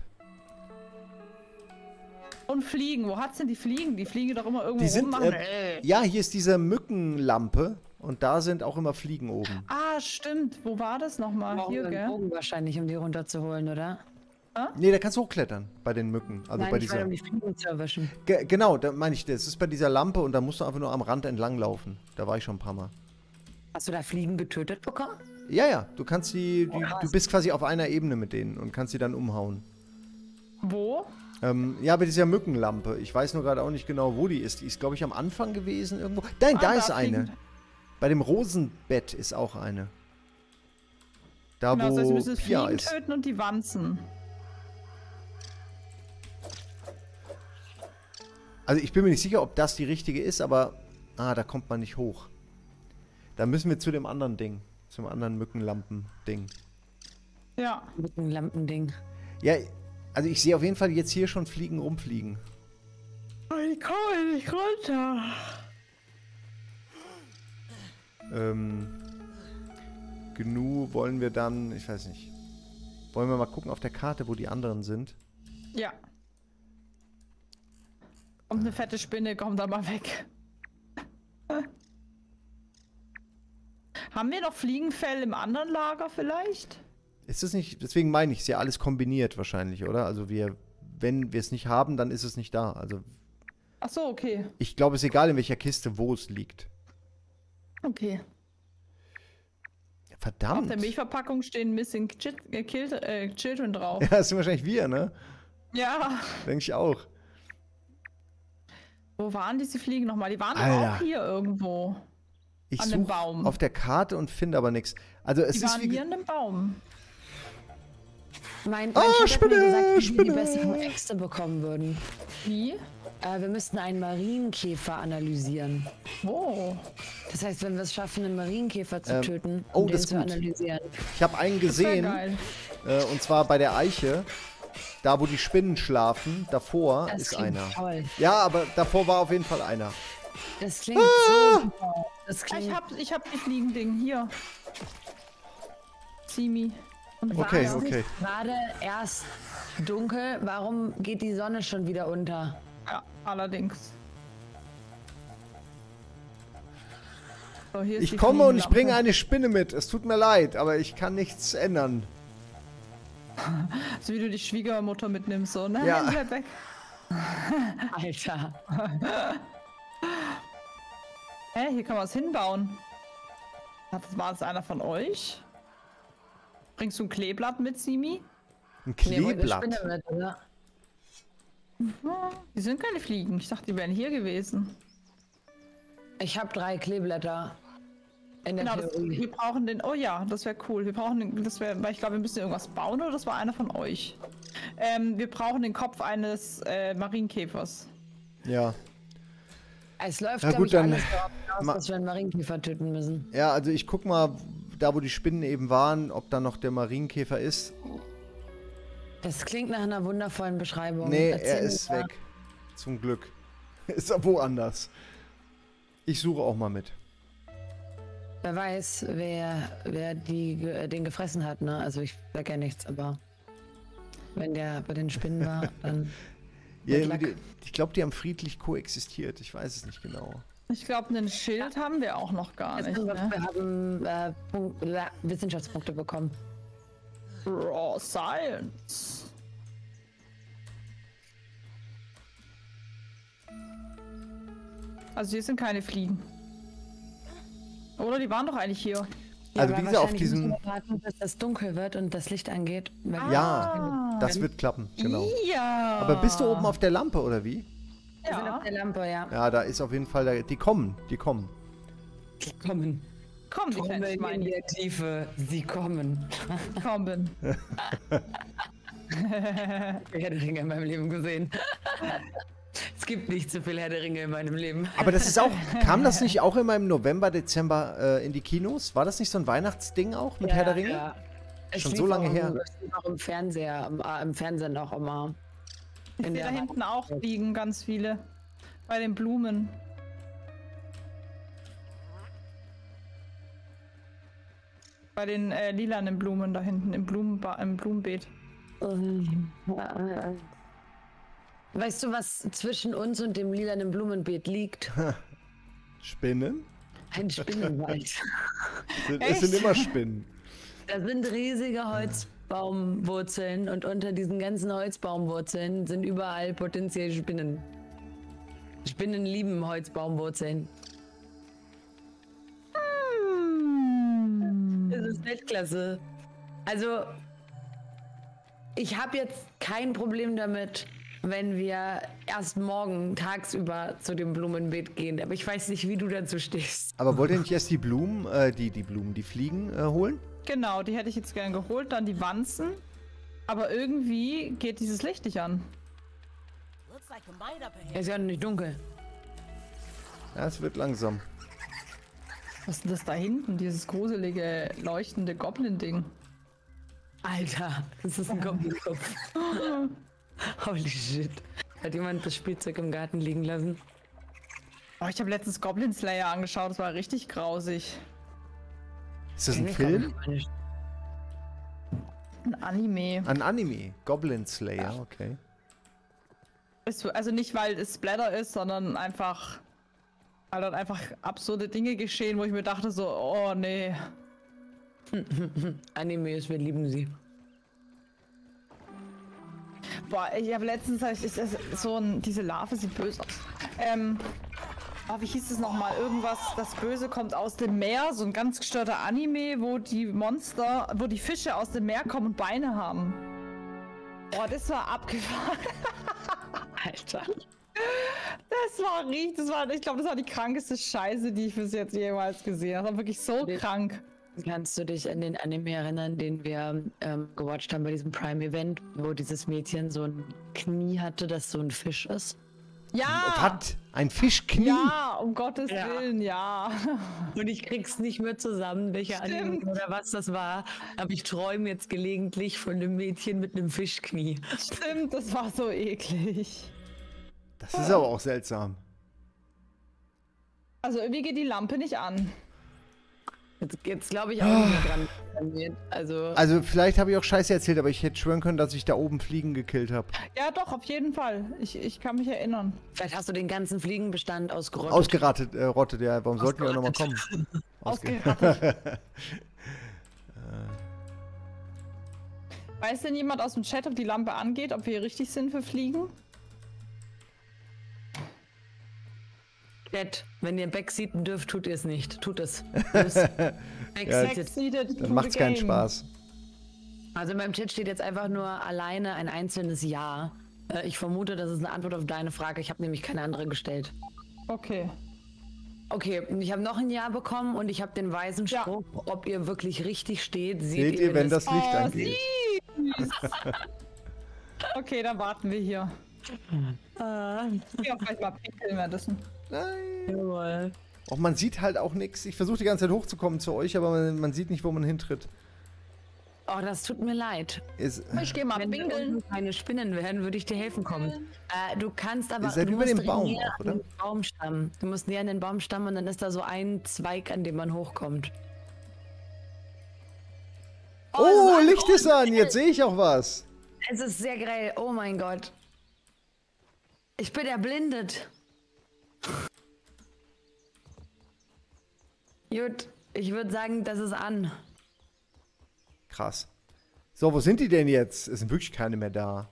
Und Fliegen, wo hat's denn die Fliegen? Die fliegen doch immer irgendwo Die sind, rum. machen, äh, äh. ja, hier ist diese Mückenlampe und da sind auch immer Fliegen oben. Ah, stimmt. Wo war das nochmal? brauchen Hier, wir einen gell? Bogen wahrscheinlich, um die runterzuholen, oder? Nee, da kannst du hochklettern bei den Mücken. Also Nein, bei ich dieser. will, um die Fliegen zu erwischen. Ge genau, da meine ich, das ist bei dieser Lampe und da musst du einfach nur am Rand entlang laufen. Da war ich schon ein paar Mal. Hast du da Fliegen getötet bekommen? Ja, ja, du kannst die, die krass. du bist quasi auf einer Ebene mit denen und kannst sie dann umhauen. Wo? Ähm, ja, bei dieser Mückenlampe. Ich weiß nur gerade auch nicht genau, wo die ist. Die ist, glaube ich, am Anfang gewesen irgendwo. Nein, Ah, da da ist eine. fliegen- Bei dem Rosenbett ist auch eine. Da, Genau, wo das heißt, wir müssen Pia Fliegen ist. töten und die Wanzen. Also ich bin mir nicht sicher, ob das die richtige ist, aber ah, da kommt man nicht hoch. Da müssen wir zu dem anderen Ding. Zum anderen Mückenlampen-Ding. Ja. Mit einem Lampending. Ja, also ich sehe auf jeden Fall jetzt hier schon Fliegen rumfliegen. Ich komme nicht runter. Ähm, Gnu wollen wir dann, ich weiß nicht. Wollen wir mal gucken auf der Karte, wo die anderen sind? Ja. Kommt eine fette Spinne, komm da mal weg. Haben wir noch Fliegenfell im anderen Lager vielleicht? Ist das nicht, deswegen meine ich, ist ja alles kombiniert wahrscheinlich, oder? Also wir, wenn wir es nicht haben, dann ist es nicht da. Also Ach so, okay. ich glaube, es ist egal, in welcher Kiste, wo es liegt. Okay. Verdammt. Auf der Milchverpackung stehen Missing Chit äh, Kil äh, Children drauf. Ja, das sind wahrscheinlich wir, ne? Ja. Denke ich auch. Wo waren diese Fliegen nochmal? Die waren doch Alter. auch hier irgendwo. Ich An dem suche Baum. auf der Karte und finde aber nichts. Also es Die ist waren wie hier in dem Baum. Mein, Ah, mein Chef hat mir Spinne, gesagt, wie wir Spinne. die besseren Äxte bekommen würden. Wie? Äh, wir müssten einen Marienkäfer analysieren. Wo? Das heißt, wenn wir es schaffen, einen Marienkäfer zu Ähm, töten, oh, um den das ist zu gut. analysieren. Ich habe einen Sehr gesehen, geil. äh, und zwar bei der Eiche. Da, wo die Spinnen schlafen, davor Das ist klingt einer. toll. Ja, aber davor war auf jeden Fall einer. Das klingt so super. Das klingt Ich hab, ich hab die Fliegending hier. Simi. Und Okay, Wasser. okay. gerade erst dunkel. Warum geht die Sonne schon wieder unter? Ja, allerdings. So, hier ist Ich die komme und ich Fliegenlampe. bringe eine Spinne mit. Es tut mir leid, aber ich kann nichts ändern. So wie du die Schwiegermutter mitnimmst, so. Nein, Ja. bleib weg. Alter. Hä, hier kann man was hinbauen. Hat das, war das einer von euch? Bringst du ein Kleeblatt mit, Simi? Ein Nee, wollte Kleeblatt. Spinne mit, oder? Die sind keine Fliegen. Ich dachte, die wären hier gewesen. Ich habe drei Kleeblätter. In der Genau, das, Theorie. wir brauchen den. Oh ja, das wäre cool. Wir brauchen den. Das wäre, weil ich glaube, wir müssen irgendwas bauen oder das war einer von euch. Ähm, wir brauchen den Kopf eines äh, Marienkäfers. Ja. Es läuft, Ja, glaube gut, ich, dann alles darauf hinaus, ma- dass wir einen Marienkäfer töten müssen. Ja, also ich guck mal, da wo die Spinnen eben waren, ob da noch der Marienkäfer ist. Das klingt nach einer wundervollen Beschreibung. Nee, Erzähl er mir ist mal. weg. Zum Glück. Ist er woanders. Ich suche auch mal mit. Wer weiß, wer, wer die, ge- den gefressen hat, ne? Also ich sag ja nichts, aber wenn der bei den Spinnen war, dann Ja, Mit Lack. die, ich glaube, die haben friedlich koexistiert. Ich weiß es nicht genau. Ich glaube, ein Schild haben wir auch noch gar nicht. also, Ne? wir haben äh, Punkt, äh, Wissenschaftspunkte bekommen. Raw Science. Also hier sind keine Fliegen. Oder die waren doch eigentlich hier. Also aber wie gesagt, auf wahrscheinlich diesem- müssen wir warten, bis es dunkel wird und das Licht angeht. wenn wir- Ja, Ah. das wird klappen, genau. Ja. Aber bist du oben auf der Lampe, oder wie? Wir sind Ja. auf der Lampe, ja. Ja, da ist auf jeden Fall, da, die kommen, die kommen. Die kommen. Komm, die kleinen Kommen in Schweine. der Tiefe. Sie kommen. Kommen. Herr der Ringe in meinem Leben gesehen. Es gibt nicht so viel Herr der Ringe in meinem Leben. Aber das ist auch, kam das nicht auch immer im November, Dezember äh, in die Kinos? War das nicht so ein Weihnachtsding auch mit Herr der Ringe? Ja. Es Schon lief so lange auch her. Im, es lief auch im Fernseher, im, äh, im Fernsehen auch immer. Ich In sehe da der- hinten auch liegen ganz viele. Bei den Blumen. Bei den äh, lilanen Blumen da hinten im, Blumenba im Blumenbeet. Ähm, äh, Weißt du, was zwischen uns und dem lilanen Blumenbeet liegt? Spinnen? Ein Spinnenwald. Es sind Echt? immer Spinnen. Da sind riesige Holzbaumwurzeln und unter diesen ganzen Holzbaumwurzeln sind überall potenziell Spinnen. Spinnen lieben Holzbaumwurzeln. Das ist Weltklasse. Also, ich habe jetzt kein Problem damit, wenn wir erst morgen tagsüber zu dem Blumenbeet gehen. Aber ich weiß nicht, wie du dazu stehst. Aber wollt ihr nicht erst die Blumen, äh, die, die Blumen, die Fliegen äh, holen? Genau, die hätte ich jetzt gern geholt. Dann die Wanzen. Aber irgendwie geht dieses Licht nicht an. Looks like a mine up ahead. Es ist ja noch nicht dunkel. Ja, es wird langsam. Was ist denn das da hinten? Dieses gruselige, leuchtende Goblin-Ding. Alter, das ist ein Goblin-Kopf. Holy shit. Hat jemand das Spielzeug im Garten liegen lassen? Oh, ich habe letztens Goblin Slayer angeschaut. Das war richtig grausig. Ist das ein Kenn ich Film? gar nicht. Ein Anime. Ein Anime. Goblin Slayer, okay. Ist so- Also nicht, weil es Splatter ist, sondern einfach, weil dort einfach absurde Dinge geschehen, wo ich mir dachte so, oh nee. Animes, wir lieben sie. Boah, ich habe letztens hab ich, ist das so ein, diese Larve sieht böse aus. Ähm, oh, wie hieß es nochmal? Irgendwas, das Böse kommt aus dem Meer, so ein ganz gestörter Anime, wo die Monster, wo die Fische aus dem Meer kommen und Beine haben. Boah, das war abgefahren. Alter. Das war richtig, das war, ich glaube, das war die krankeste Scheiße, die ich bis jetzt jemals gesehen habe. Das war wirklich so Nee. krank. Kannst du dich an den Anime erinnern, den wir ähm, gewatcht haben bei diesem Prime-Event, wo dieses Mädchen so ein Knie hatte, das so ein Fisch ist? Ja! Was? Ein Fischknie? Ja, um Gottes Ja. Willen, ja. Und ich krieg's nicht mehr zusammen, welche Anime oder was das war. Aber ich träume jetzt gelegentlich von einem Mädchen mit einem Fischknie. Stimmt, das war so eklig. Das ist aber auch seltsam. Also irgendwie geht die Lampe nicht an. Jetzt, jetzt glaube ich auch nicht mehr dran. Also, Also vielleicht habe ich auch Scheiße erzählt, aber ich hätte schwören können, dass ich da oben Fliegen gekillt habe. Ja, doch, auf jeden Fall. Ich, ich kann mich erinnern. vielleicht hast du den ganzen Fliegenbestand ausgerottet. Ausgerattet, äh, rottet, ja. Warum sollten wir auch nochmal kommen? Ausge Ausgerattet. Weiß denn jemand aus dem Chat, ob die Lampe angeht, ob wir hier richtig sind für Fliegen? Chat, wenn ihr backseaten dürft, tut ihr es nicht. Tut es. Backseated. Seated Dann macht's keinen Spaß. Also in meinem Chat steht jetzt einfach nur alleine ein einzelnes Ja. Äh, Ich vermute, das ist eine Antwort auf deine Frage. Ich habe nämlich keine andere gestellt. Okay. Okay, ich habe noch ein Ja bekommen und ich habe den weisen Ja. Spruch, ob ihr wirklich richtig steht, seht, Seht ihr, wenn es- das Licht Oh, angeht? süß. Okay, dann warten wir hier. Ah, Ja, vielleicht mal pinkeln währenddessen. Nein. jawohl. Auch man sieht halt auch nichts. Ich versuche die ganze Zeit hochzukommen zu euch, aber man, man sieht nicht, wo man hintritt. Oh, das tut mir leid. Ist, Ich geh mal Wenn wir pinkeln. unten keine Spinnen wären, würde ich dir helfen kommen. Äh, du kannst aber Ihr seid du über musst dem Baum näher auch, an oder? den Baumstamm. Du musst näher an den Baumstamm und dann ist da so ein Zweig, an dem man hochkommt. oh, Licht ist an. Jetzt sehe ich auch was. Es ist sehr grell. Oh mein Gott. Ich bin erblindet. Gut, ich würde sagen, das ist an. Krass. So, wo sind die denn jetzt? Es sind wirklich keine mehr da.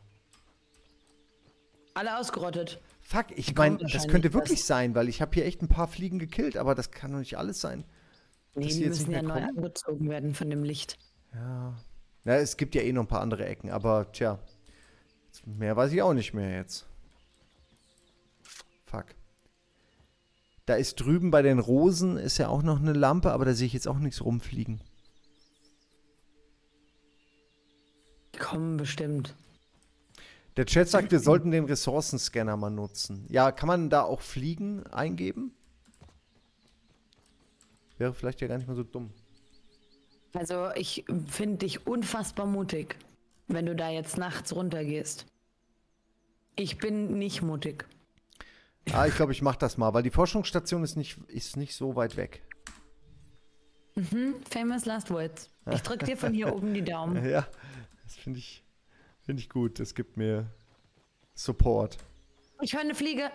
Alle ausgerottet. Fuck, ich kommen meine, das wahrscheinlich könnte erst. wirklich sein, weil ich habe hier echt ein paar Fliegen gekillt, aber das kann doch nicht alles sein. Nee, Dass die die jetzt müssen nicht ja mehr neu kommen? angezogen werden von dem Licht. Ja. Ja, es gibt ja eh noch ein paar andere Ecken, aber tja. Mehr weiß ich auch nicht mehr jetzt. Fuck. Da ist drüben bei den Rosen ist ja auch noch eine Lampe, aber da sehe ich jetzt auch nichts rumfliegen. Die kommen bestimmt. Der Chat sagt, wir sollten den Ressourcenscanner mal nutzen. Ja, kann man da auch Fliegen eingeben? Wäre vielleicht ja gar nicht mal so dumm. Also ich finde dich unfassbar mutig, wenn du da jetzt nachts runtergehst. Ich bin nicht mutig. Ah, ich glaube, ich mache das mal, weil die Forschungsstation ist nicht, ist nicht so weit weg. Mhm, famous last words. Ich drück dir von hier oben die Daumen. Ja, das finde ich, find ich gut. Das gibt mir Support. Ich höre eine Fliege.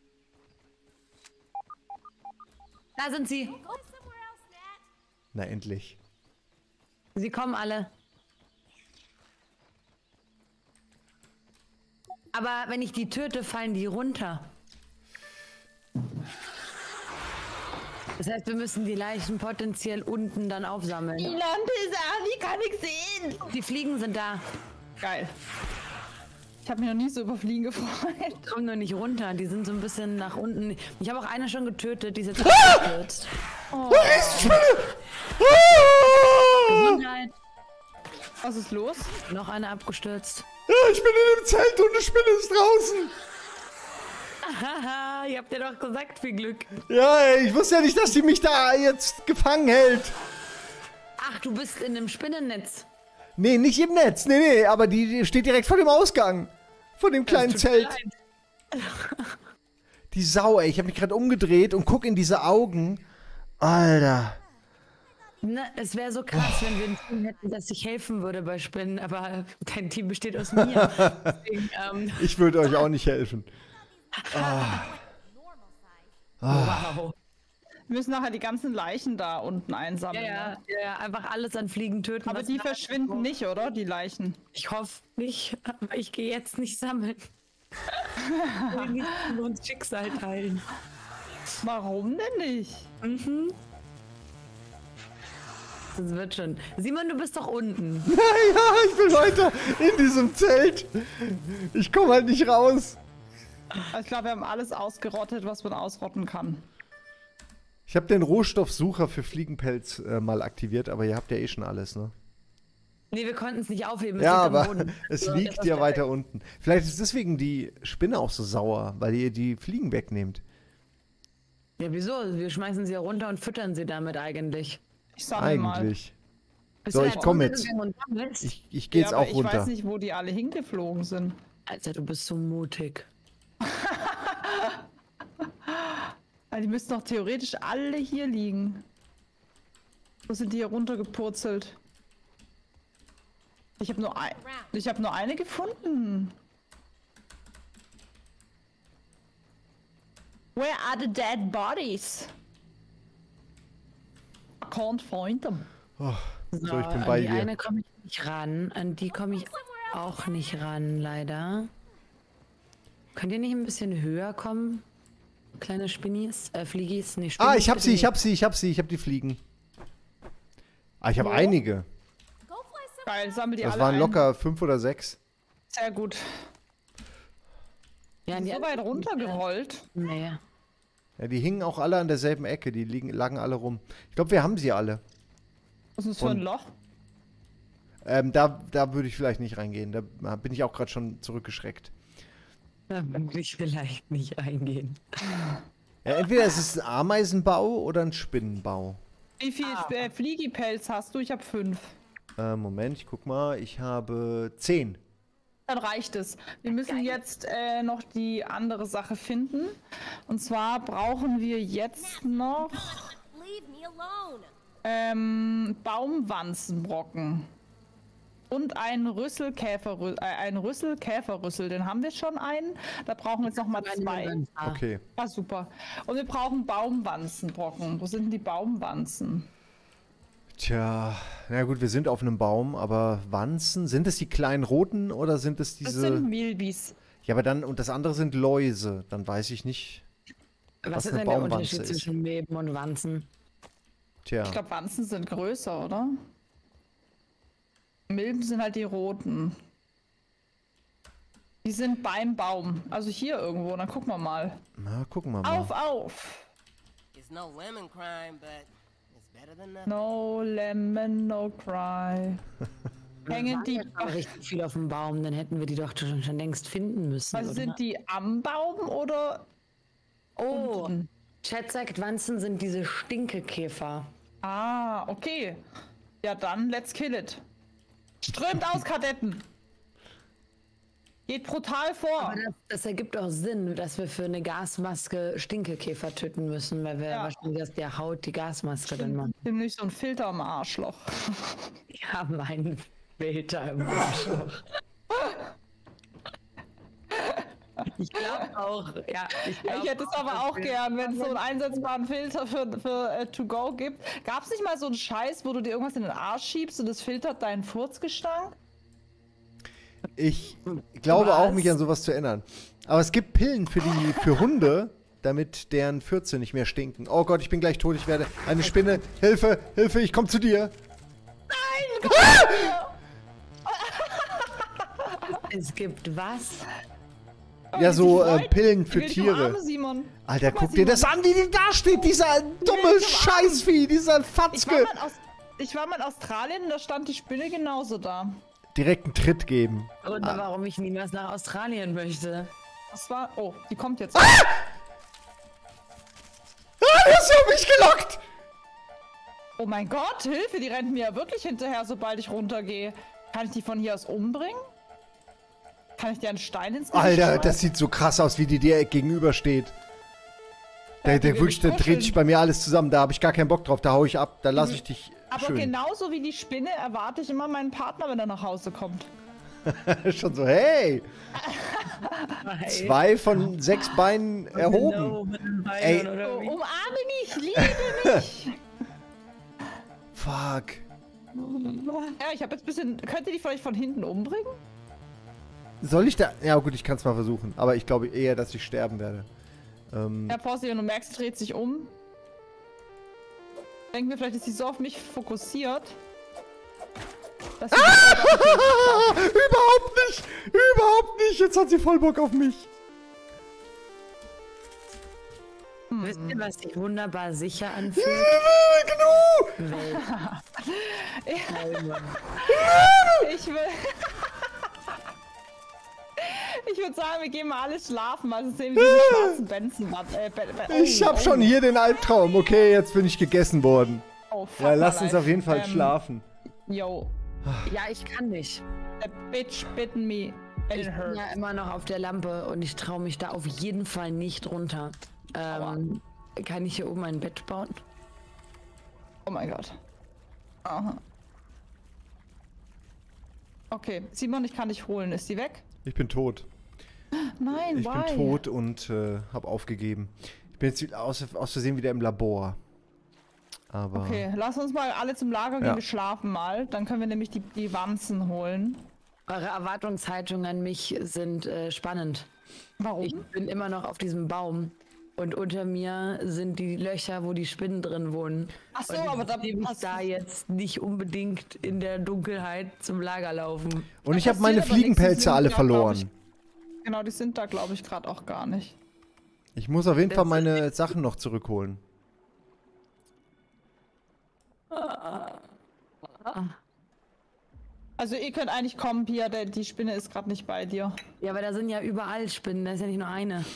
Da sind sie. Go somewhere else, Nat. Na, endlich. Sie kommen alle. Aber wenn ich die töte, fallen die runter. Das heißt, wir müssen die Leichen potenziell unten dann aufsammeln. Die Lampe ist an, die kann ich sehen. Die Fliegen sind da. Geil. Ich habe mich noch nie so über Fliegen gefreut. Kommen nur nicht runter. Die sind so ein bisschen nach unten. Ich habe auch eine schon getötet, die ist jetzt abgestürzt. Gesundheit. Was ist los? Noch eine abgestürzt. Ja, ich bin in dem Zelt und eine Spinne ist draußen. Haha, ihr habt ja doch gesagt, viel Glück. Ja, ey, ich wusste ja nicht, dass die mich da jetzt gefangen hält. Ach, du bist in einem Spinnennetz. Nee, nicht im Netz. Nee, nee, aber die, die steht direkt vor dem Ausgang. Von dem kleinen tut mir Zelt. leid. Die Sau, ey. Ich habe mich gerade umgedreht und guck in diese Augen. Alter. Ne, es wäre so krass, wenn wir ein Team hätten, das sich helfen würde bei Spinnen, aber dein Team besteht aus mir. Deswegen, ähm, Ich würde euch auch nicht helfen. wow. Wir müssen nachher die ganzen Leichen da unten Ja, einsammeln. ja, ne? ja, einfach alles an Fliegen töten. Aber was die da- verschwinden nicht, oder? Die Leichen. Ich hoffe nicht, aber ich gehe jetzt nicht sammeln. Ich will nicht von uns Schicksal teilen. Warum denn nicht? Mhm. Das wird schon. Simon, du bist doch unten. Ja, ich bin weiter in diesem Zelt. Ich komme halt nicht raus. Also ich glaube, wir haben alles ausgerottet, was man ausrotten kann. Ich habe den Rohstoffsucher für Fliegenpelz äh, mal aktiviert, aber ihr habt ja eh schon alles, ne? Nee, wir konnten es nicht aufheben. Es Ja, liegt am aber Boden. es So, liegt das ja ist weiter unten. Vielleicht ist deswegen die Spinne auch so sauer, weil ihr die Fliegen wegnehmt. Ja, wieso? Wir schmeißen sie ja runter und füttern sie damit eigentlich. Ich sammle mal. Eigentlich. Bist So, du ich da komm jetzt mit. runtergegangen und sammelst? Ich, ich gehe Ja, jetzt aber auch ich runter. weiß nicht, wo die alle hingeflogen sind. Alter, du bist so mutig. Ah, die müssten doch theoretisch alle hier liegen. Wo sind die hier runtergepurzelt? Ich habe nur ein, ich habe nur eine gefunden. Where are the dead bodies? I can't find them. Oh, so, So, ich bin an bei die dir. eine komme ich nicht ran. An die komme ich auch nicht ran, leider. Könnt ihr nicht ein bisschen höher kommen? Kleine Spinnis, äh, Fliegis, nee, Spinnis. Ah, ich hab bitte sie, ich nicht. hab sie, ich hab sie, ich hab die Fliegen. Ah, ich habe Wo? einige. Go fly some. Geil, sammel die Das alle waren ein. locker fünf oder sechs. Sehr gut. Ja, So die weit runtergerollt. Nee. Ja, die hingen auch alle an derselben Ecke, die liegen, lagen alle rum. Ich glaube, wir haben sie alle. Was ist das für ein Und- Loch? Ähm, da, da würde ich vielleicht nicht reingehen. Da bin ich auch gerade schon zurückgeschreckt. Da würde ich vielleicht nicht eingehen. Ja, entweder ist es ein Ameisenbau oder ein Spinnenbau. Wie viel Ah. äh, Fliegipelz hast du? Ich habe fünf. Äh, Moment, ich guck mal. Ich habe zehn. Dann reicht es. Wir müssen jetzt äh, noch die andere Sache finden. Und zwar brauchen wir jetzt noch Leave me alone. ähm, Baumwanzenbrocken. Und ein Rüsselkäferrüssel, äh, ein Rüsselkäferrüssel, den haben wir schon einen. Da brauchen wir jetzt noch mal zwei. Ah, Okay. Ah, super. Und wir brauchen Baumwanzenbrocken. Wo sind denn die Baumwanzen? Tja, na gut, wir sind auf einem Baum, aber Wanzen, sind es die kleinen roten oder sind es Das diese... sind Milbis. Ja, aber dann, und das andere sind Läuse. Dann weiß ich nicht. Was, was ist eine denn der Baumwanze Unterschied ist. zwischen Milben und Wanzen? Tja. Ich glaube, Wanzen sind größer, oder? Milben sind halt die roten. Die sind beim Baum. Also hier irgendwo. Dann gucken wir mal. Na, gucken wir mal. Auf, auf! It's no lemon crime, but it's better than nothing. No lemon, no cry. Hängen die... Ach, richtig viel auf dem Baum, dann hätten wir die doch schon, schon längst finden müssen. Also oder? sind die am Baum oder... Oh, unten? Chat sagt, Wanzen sind diese Stinkekäfer. Ah, okay. Ja dann, let's kill it. Strömt aus, Kadetten! Geht brutal vor. Aber das, das ergibt auch Sinn, dass wir für eine Gasmaske Stinkekäfer töten müssen, weil wir Ja. wahrscheinlich aus der Haut die Gasmaske dann machen. Ziemlich so ein Filter am Arschloch. Die haben einen Filter im Arschloch. Ich glaube auch, ja. Ich, glaub Ich hätte es aber auch gern, wenn es so einen einsetzbaren Filter für, für äh, To-Go gibt. Gab es nicht mal so einen Scheiß, wo du dir irgendwas in den Arsch schiebst und es filtert deinen Furzgestank? Ich glaube auch, Was? mich an sowas zu erinnern. Aber es gibt Pillen für die für Hunde, damit deren Fürze nicht mehr stinken. Oh Gott, ich bin gleich tot, ich werde eine Spinne. Hilfe, Hilfe, ich komme zu dir. Es gibt was? Ja, so Die äh, Freund- Pillen Ich für will dich Tiere. umarmen, Simon. Alter, Guck mal, guck dir das Simon. an, wie die da steht, dieser dumme dich umarmen. Scheißvieh, dieser Ich war, Fatzke. mal aus, ich war mal in Australien und da stand die Spinne genauso da. Direkt einen Tritt geben. Und warum ich niemals nach Australien möchte. Das war... Oh, die kommt jetzt. Ah, du hast sie auf mich gelockt. Oh mein Gott, Hilfe, die rennt mir ja wirklich hinterher, sobald ich runtergehe. Kann ich die von hier aus umbringen? Kann ich dir einen Stein ins Gesicht Alter, schmeißen? das sieht so krass aus, wie die dir gegenübersteht. Der, die der will wirklich, mich da dreht sich kuscheln. bei mir alles zusammen. Da habe ich gar keinen Bock drauf. Da hau ich ab. Da lasse ich dich Aber schön. genauso wie die Spinne erwarte ich immer meinen Partner, wenn er nach Hause kommt. Schon so, hey, zwei von sechs Beinen erhoben. Genau, mit den Beinen Ey. oder Oh, wie? umarme mich, liebe mich. Fuck. Ja, ich habe jetzt ein bisschen... Könnt ihr die vielleicht von hinten umbringen? Soll ich da... Ja gut, ich kann es mal versuchen. Aber ich glaube eher, dass ich sterben werde. Ähm, Ja, Porsi, wenn du merkst, dreht sich um. Denken wir, vielleicht ist sie so auf mich fokussiert. Dass sie ah, überhaupt nicht! Überhaupt nicht! Jetzt hat sie voll Bock auf mich. Wisst ihr, was sich wunderbar sicher anfühlt? Gnu! Welt. Ja. Alter. Ich will... Ich würde sagen, wir gehen mal alle schlafen, weil sonst sehen wir diesen schwarzen Benson. Äh, Be Be oh, Ich hab oh. schon hier den Albtraum. Okay, jetzt bin ich gegessen worden. Oh, fuck Ja, my lasst uns life. auf jeden Fall Ähm, schlafen. Yo, Ja, ich kann nicht. the bitch bitten me. And Ich it bin hurt. ja immer noch auf der Lampe und ich traue mich da auf jeden Fall nicht runter. Ähm, kann ich hier oben ein Bett bauen? Oh mein Gott. Aha. Okay, Simon, ich kann dich holen. Ist die weg? Ich bin tot. Nein, Ich why? bin tot und äh, habe aufgegeben. Ich bin jetzt aus, aus Versehen wieder im Labor. Aber... Okay, lass uns mal alle zum Lager gehen, Ja. wir schlafen mal. Dann können wir nämlich die, die Wanzen holen. Eure Erwartungshaltungen an mich sind äh, spannend. Warum? Ich bin immer noch auf diesem Baum und unter mir sind die Löcher, wo die Spinnen drin wohnen. Ach so, und ich aber da sehe mich hast da du- jetzt nicht unbedingt in der Dunkelheit zum Lager laufen. Und ich Da habe meine passiert aber nichts, die Fliegenpelze sind alle da, glaub verloren. ich- Genau, die sind da, glaube ich, gerade auch gar nicht. Ich muss auf jeden Das Fall meine Sachen noch zurückholen. Also ihr könnt eigentlich kommen, Pia, der, die Spinne ist gerade nicht bei dir. Ja, aber da sind ja überall Spinnen, da ist ja nicht nur eine.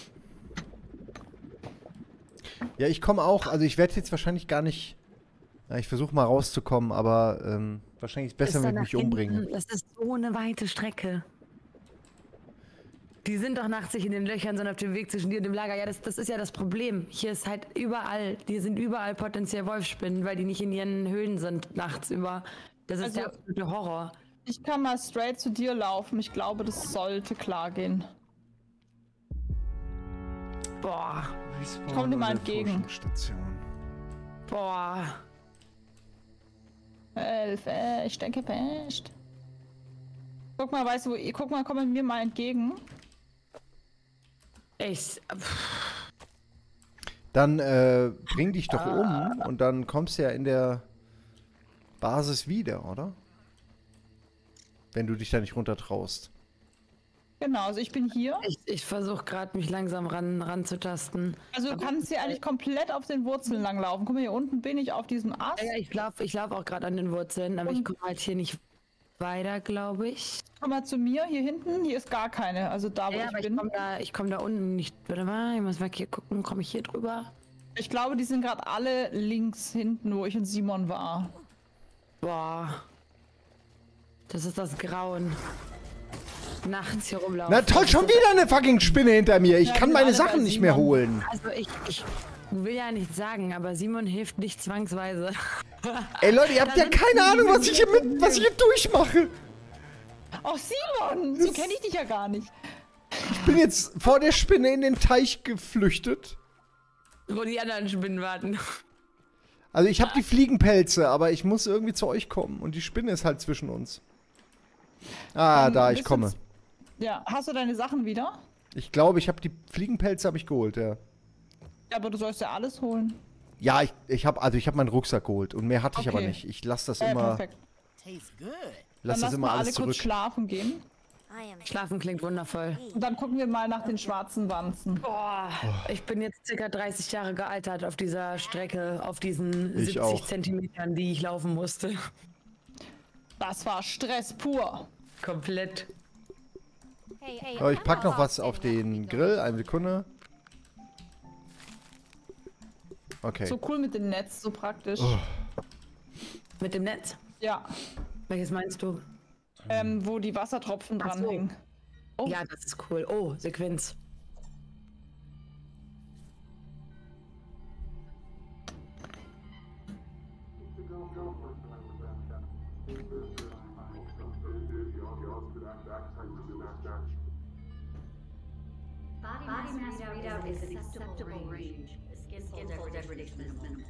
Ja, ich komme auch. Also ich werde jetzt wahrscheinlich gar nicht... Ja, ich versuche mal rauszukommen, aber ähm, wahrscheinlich ist es besser, Bis da wenn ich nach mich hinten, umbringe. Das ist so eine weite Strecke. Die sind doch nachts nicht in den Löchern, sondern auf dem Weg zwischen dir und dem Lager. Ja, das, das ist ja das Problem. Hier ist halt überall, hier sind überall potenziell Wolfsspinnen, weil die nicht in ihren Höhlen sind nachts über. Das ist Also- der absolute Horror. Ich kann mal straight zu dir laufen. Ich glaube, das sollte klar gehen. Boah, komm dir mal entgegen. boah. Elf, äh, ich denke best. Guck mal, weißt du, wo- guck mal, komm mir mal entgegen. Ich, pff, Dann äh, bring dich doch um und dann kommst du ja in der Basis wieder, oder? Wenn du dich da nicht runter traust. Genau, also ich bin hier. ich, ich versuche gerade mich langsam ran, ranzutasten. Also du kannst hier eigentlich komplett auf den Wurzeln langlaufen. Guck mal, hier unten bin ich auf diesem Ast. Ja, ich laufe ich lauf auch gerade an den Wurzeln, aber ich Und- komme halt hier nicht weiter, glaube ich. Komm mal zu mir, hier hinten. Hier ist gar keine. Also da, wo Ja, ich aber ich bin. komme da, ich komm da unten nicht. Warte mal, ich muss mal hier gucken, komme ich hier drüber? Ich glaube, die sind gerade alle links hinten, wo ich und Simon war. Boah. Das ist das Grauen. Nachts hier rumlaufen. Na toll, schon wieder eine fucking Spinne hinter mir. Ich Ja, kann die meine sind alle Sachen bei nicht mehr Simon. holen. Also ich, ich will ja nichts sagen, aber Simon hilft nicht zwangsweise. Ey Leute, ihr habt Da ja sind keine die- Ahnung, was ich hier mit, was ich hier durchmache. Oh, Simon! So kenne ich dich ja gar nicht. Ich bin jetzt vor der Spinne in den Teich geflüchtet. Wo die anderen Spinnen warten. Also ich habe die Fliegenpelze, aber ich muss irgendwie zu euch kommen. Und die Spinne ist halt zwischen uns. Ah, Ähm, da, ich bist du komme. jetzt- Ja, hast du deine Sachen wieder? Ich glaube, ich habe die Fliegenpelze habe ich geholt, ja. Ja, aber du sollst ja alles holen. Ja, ich, ich habe also ich habe meinen Rucksack geholt und mehr hatte ich aber Okay. nicht. Ich lasse das Äh, immer, perfekt. Tastes good. lass Dann das lass immer mal alle alles kurz zurück. schlafen gehen. I am Schlafen klingt wundervoll. Und dann gucken wir mal nach den schwarzen Wanzen. Boah, ich bin jetzt circa dreißig Jahre gealtert auf dieser Strecke, auf diesen Ich siebzig auch. Zentimetern, die ich laufen musste. Das war Stress pur. Komplett. Hey, hey, Aber ich I'm pack not noch all was auf setting up to den be Grill. Eine Sekunde. Okay. So cool mit dem Netz, so praktisch. Oh. Mit dem Netz. Ja, Welches meinst du? ähm, wo die Wassertropfen Ach so. dranhängen. Oh. Ja, das ist cool. Oh, Sequenz. Body, Body mass readout is acceptable range. Skin fold degradation is minimal.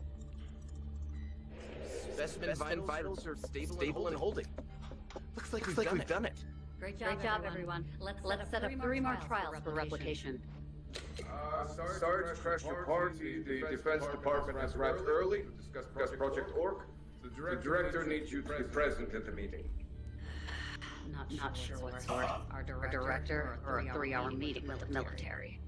Specimen, Specimen vitals are stable, stable and holding. Looks like, Looks we've, like done, we've it. done it. Great job, Great job everyone. Let's, Let's set up three more trials for replication. Uh, Sarge Crusher Party, the Defense Department has arrived early to discuss Project Orc. The director needs you to be present at the meeting. Not, not sure what sort. Our director, director or a three-hour meeting with the military.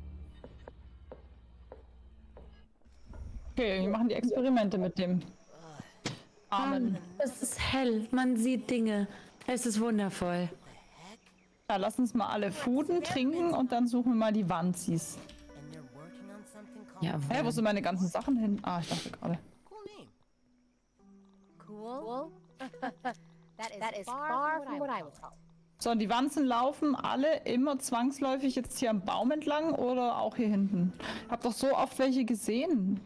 Okay, wir machen die Experimente mit dem Armen. Es ist hell, man sieht Dinge. Es ist wundervoll. Ja, lass uns mal alle fooden, trinken und dann suchen wir mal die Wanzis. Ja, Hä, wo sind meine ganzen Sachen hin? Ah, ich dachte gerade. Cool. that is, that is far from what I was told. So, und die Wanzen laufen alle immer zwangsläufig jetzt hier am Baum entlang oder auch hier hinten? Ich hab doch so oft welche gesehen.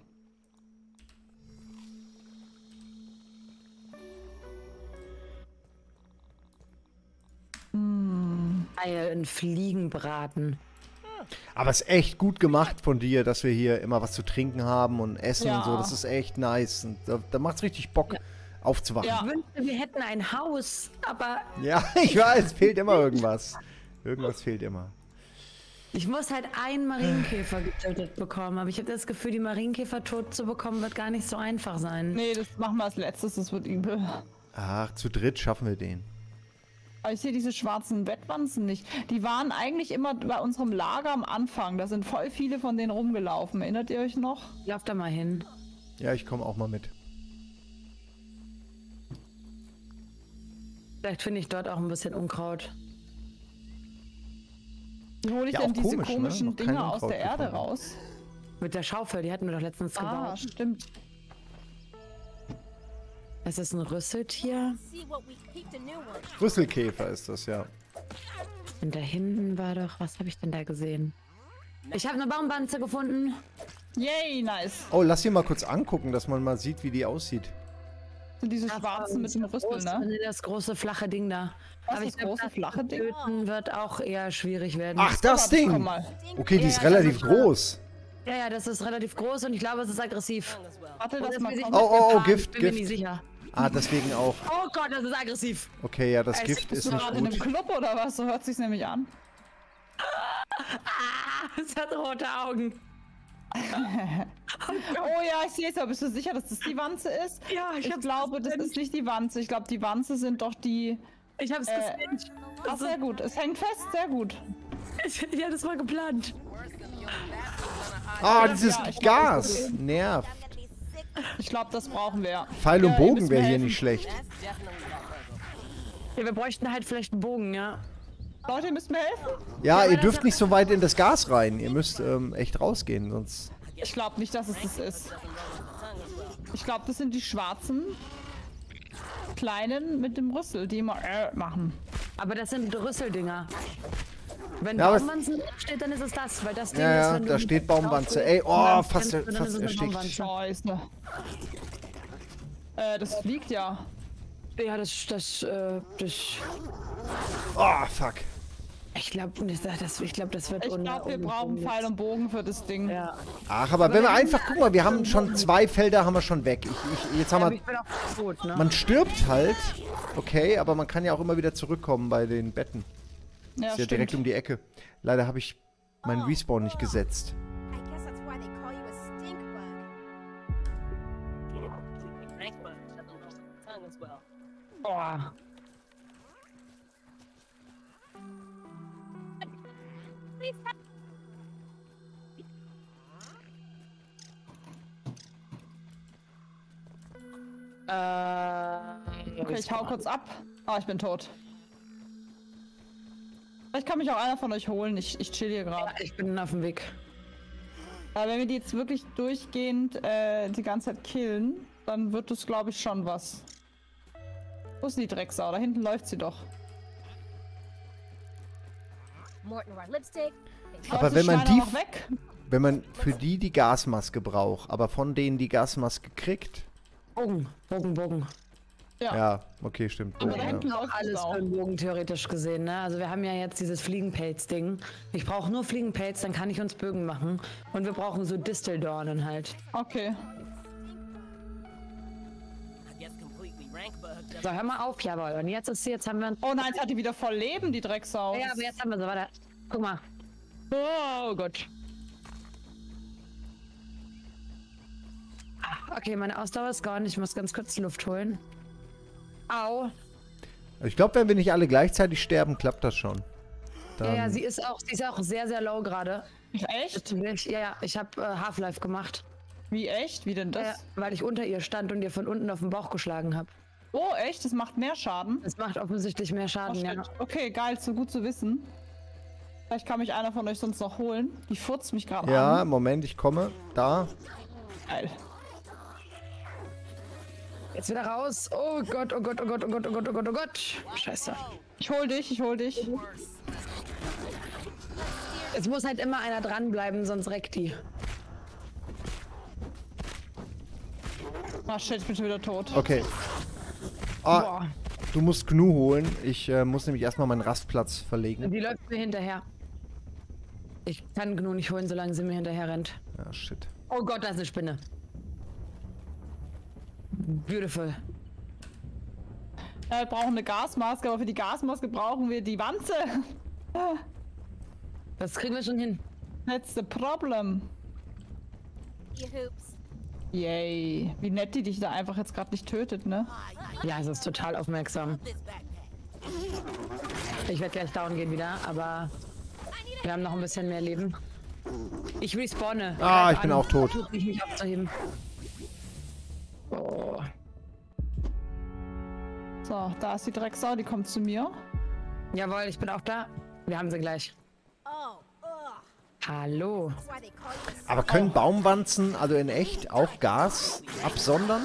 Hm. Ein Fliegenbraten. Aber es ist echt gut gemacht von dir, dass wir hier immer was zu trinken haben und essen Ja. und so. Das ist echt nice. Und da, da macht es richtig Bock, Ja. aufzuwachen. Ja. Ich wünschte, wir hätten ein Haus, aber Ja, ich weiß, es fehlt immer irgendwas. Irgendwas fehlt immer. ich muss halt einen Marienkäfer getötet bekommen. Aber ich habe das Gefühl, die Marienkäfer tot zu bekommen, wird gar nicht so einfach sein. Nee, das machen wir als letztes, das wird übel. Ach, zu dritt schaffen wir den. Aber ich sehe diese schwarzen Bettwanzen nicht. Die waren eigentlich immer bei unserem Lager am Anfang. Da sind voll viele von denen rumgelaufen. Erinnert ihr euch noch? Lauf da mal hin. Ja, ich komme auch mal mit. Vielleicht finde ich dort auch ein bisschen Unkraut. Wie hole ich Ja, denn auch diese komisch, ne? komischen Noch kein Dinger aus Unkraut der Erde gefunden. raus? Mit der Schaufel, die hatten wir doch letztens Ah, gebaut. stimmt. Es ist ein Rüsseltier. See what we peeped a new one. Rüsselkäfer ist das, ja. Und da hinten war doch, was habe ich denn da gesehen? Ich habe eine Baumwanze gefunden. Yay, nice. Oh, lass hier mal kurz angucken, dass man mal sieht, wie die aussieht. So diese Das schwarzen mit dem Rüssel, große, ne? nee, das große flache Ding da. Was, Aber das ich glaub, große, flache Ding? Töten wird auch eher schwierig werden. Ach, das Warte, komm Ding! mal. Okay, die Ja, ist ja, relativ das ist, äh, groß. Ja, ja, das ist relativ groß und ich glaube, es ist aggressiv. Warte, Und das das mal will ich kommen. nicht Oh, oh, oh, gepaart, Gift, bin mir Gift. nicht sicher. Ah, deswegen auch. Oh Gott, das ist aggressiv. Okay, ja, das Es Gift Bist ist du nicht gerade in einem gut. Club oder was? So hört sich's nämlich an. Ah, es hat rote Augen. Oh ja, ich sehe es, aber bist du sicher, dass das die Wanze ist? Ja, Ich, hab's glaube, das gesehen. ist nicht die Wanze. Ich glaube, die Wanze sind doch die... Ich hab's Äh, gesehen. Ach, sehr gut. Es hängt fest, sehr gut. Ja, das war geplant. Ah, dieses Ja, ich glaub, Gas. Nervt. Ich glaube, das brauchen wir. Pfeil und Ja, ihr Bogen müsst wäre mir hier helfen. nicht schlecht. Ja, wir bräuchten halt vielleicht einen Bogen, ja. Leute, ihr müsst mir helfen. Ja, aber ihr das dürft hat- nicht so weit in das Gas rein. Ihr müsst ähm, echt rausgehen, sonst... Ich glaube nicht, dass es das ist. Ich glaube, das sind die schwarzen kleinen mit dem Rüssel, die immer äh machen. Aber das sind Rüsseldinger. Wenn Ja, aber- Baumwanzen steht, dann ist es das, weil das Ding Ja, ist, ja, wenn du da mit steht dem Baumwanze. drauf Ey, gehst, oh, und dann fast- kennst du, dann fast ist es eine erstickt. Baumwanze. Scheiße. Äh, das fliegt ja. Ja, das, das, äh, das, Oh, fuck. ich glaube, das, das, ich glaub, das wird Ich glaube, wir brauchen Pfeil und Bogen für das Ding. Ja. Ach, aber wenn wir einfach... Guck mal, wir haben schon zwei Felder haben wir schon weg. Ich, ich, jetzt Aber haben ich wir... bin auch tot, ne? Man stirbt halt. Okay, aber man kann ja auch immer wieder zurückkommen bei den Betten. Ja, Ist ja stimmt. direkt um die Ecke. Leider habe ich meinen Respawn nicht gesetzt. I guess that's why they call you a stink bug. Boah. Äh, Okay, ich hau kurz ab. Ah, ich bin tot. Vielleicht kann mich auch einer von euch holen. Ich, ich chill hier gerade. Ich bin auf dem Weg. Aber wenn wir die jetzt wirklich durchgehend äh, die ganze Zeit killen, dann wird es, glaube ich, schon was. Wo ist die Drecksau? Da hinten läuft sie doch. Morton wore lipstick. Aber Läuft wenn man Schweine die... noch weg? Wenn man für die die Gasmaske braucht, aber von denen die Gasmaske kriegt... Bogen, Bogen, Bogen. Ja. Ja, okay, stimmt. Aber Bogen, da hinten ja. läuft Alles es für auch. den Bogen theoretisch gesehen, ne? Also wir haben ja jetzt dieses Fliegenpelz-Ding. Ich brauche nur Fliegenpelz, dann kann ich uns Bögen machen. Und wir brauchen so Disteldornen halt. Okay. So, hör mal auf, jawohl. Und jetzt ist sie, jetzt haben wir... Oh nein, jetzt hat die wieder voll Leben, die Drecksau. Ja, aber jetzt haben wir sie, warte. Guck mal. Oh Gott. Ah, okay, meine Ausdauer ist gone. Ich muss ganz kurz Luft holen. Au. Ich glaube, wenn wir nicht alle gleichzeitig sterben, klappt das schon. Dann, Ja, ja, sie ist auch, sie ist auch sehr, sehr low gerade. Echt? Ja, ja, ich habe äh, Half-Life gemacht. Wie echt? Wie denn das? Ja, weil ich unter ihr stand und ihr von unten auf den Bauch geschlagen habe. Oh, echt? Das macht mehr Schaden? Es macht offensichtlich mehr Schaden, oh, ja. Okay, geil, so gut zu wissen. Vielleicht kann mich einer von euch sonst noch holen. Die furzt mich gerade Ja, an. Moment, ich komme. Da. Geil. Jetzt wieder raus. Oh Gott, oh Gott, oh Gott, oh Gott, oh Gott, oh Gott, oh Gott. Scheiße. Ich hol dich, ich hol dich. Es muss halt immer einer dranbleiben, sonst reckt die. Ah, shit, ich bin schon wieder tot. Okay. Ah, Boah. du musst Gnu holen. Ich äh, muss nämlich erstmal meinen Rastplatz verlegen. Die läuft mir hinterher. Ich kann Gnu nicht holen, solange sie mir hinterher rennt. Ja, shit. Oh Gott, da ist eine Spinne. Beautiful. Ja, wir brauchen eine Gasmaske, aber für die Gasmaske brauchen wir die Wanze. Das kriegen wir schon hin. That's the problem. You hoops. Yay. Wie nett die dich da einfach jetzt gerade nicht tötet, ne? Ja, es ist total aufmerksam. Ich werde gleich down gehen wieder, aber wir haben noch ein bisschen mehr Leben. Ich respawne. Ah, ich bin auch tot. Versuch nicht, mich aufzuheben. Oh. So, da ist die Drecksau, die kommt zu mir. Jawohl, ich bin auch da. Wir haben sie gleich. Oh, ugh. Hallo. That's why they call you Aber können Baumwanzen, also in echt, auch Gas absondern?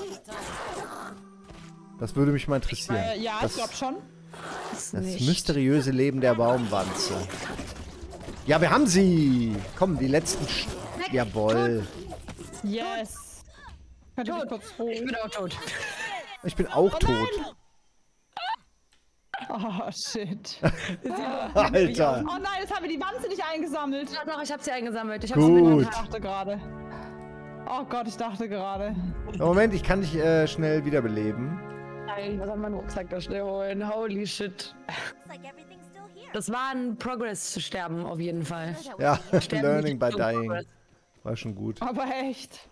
Das würde mich mal interessieren. Äh, ja, das, ich glaube schon. das mysteriöse Leben der Baumwanze. Ja, wir haben sie! Komm, die letzten... Sch Jawohl. Yes. Könnt ihr mich kurz holen? Ich bin auch tot. Ich bin auch Oh tot. Oh, shit. Alter. Oh nein, jetzt haben wir die Wanze nicht eingesammelt. Ja, doch, ich habe sie eingesammelt. Ich Gut. habe sie Ich eingesammelt. dachte gerade. Oh Gott, ich dachte gerade. Moment, ich kann dich äh, schnell wiederbeleben. Nein, was soll mein Rucksack da schnell holen? Holy shit. looks like everything's still here. Das war ein Progress-Sterben auf jeden Fall. Ja, Sterben Learning by nicht durch Dying. Progress. War schon gut. Aber echt.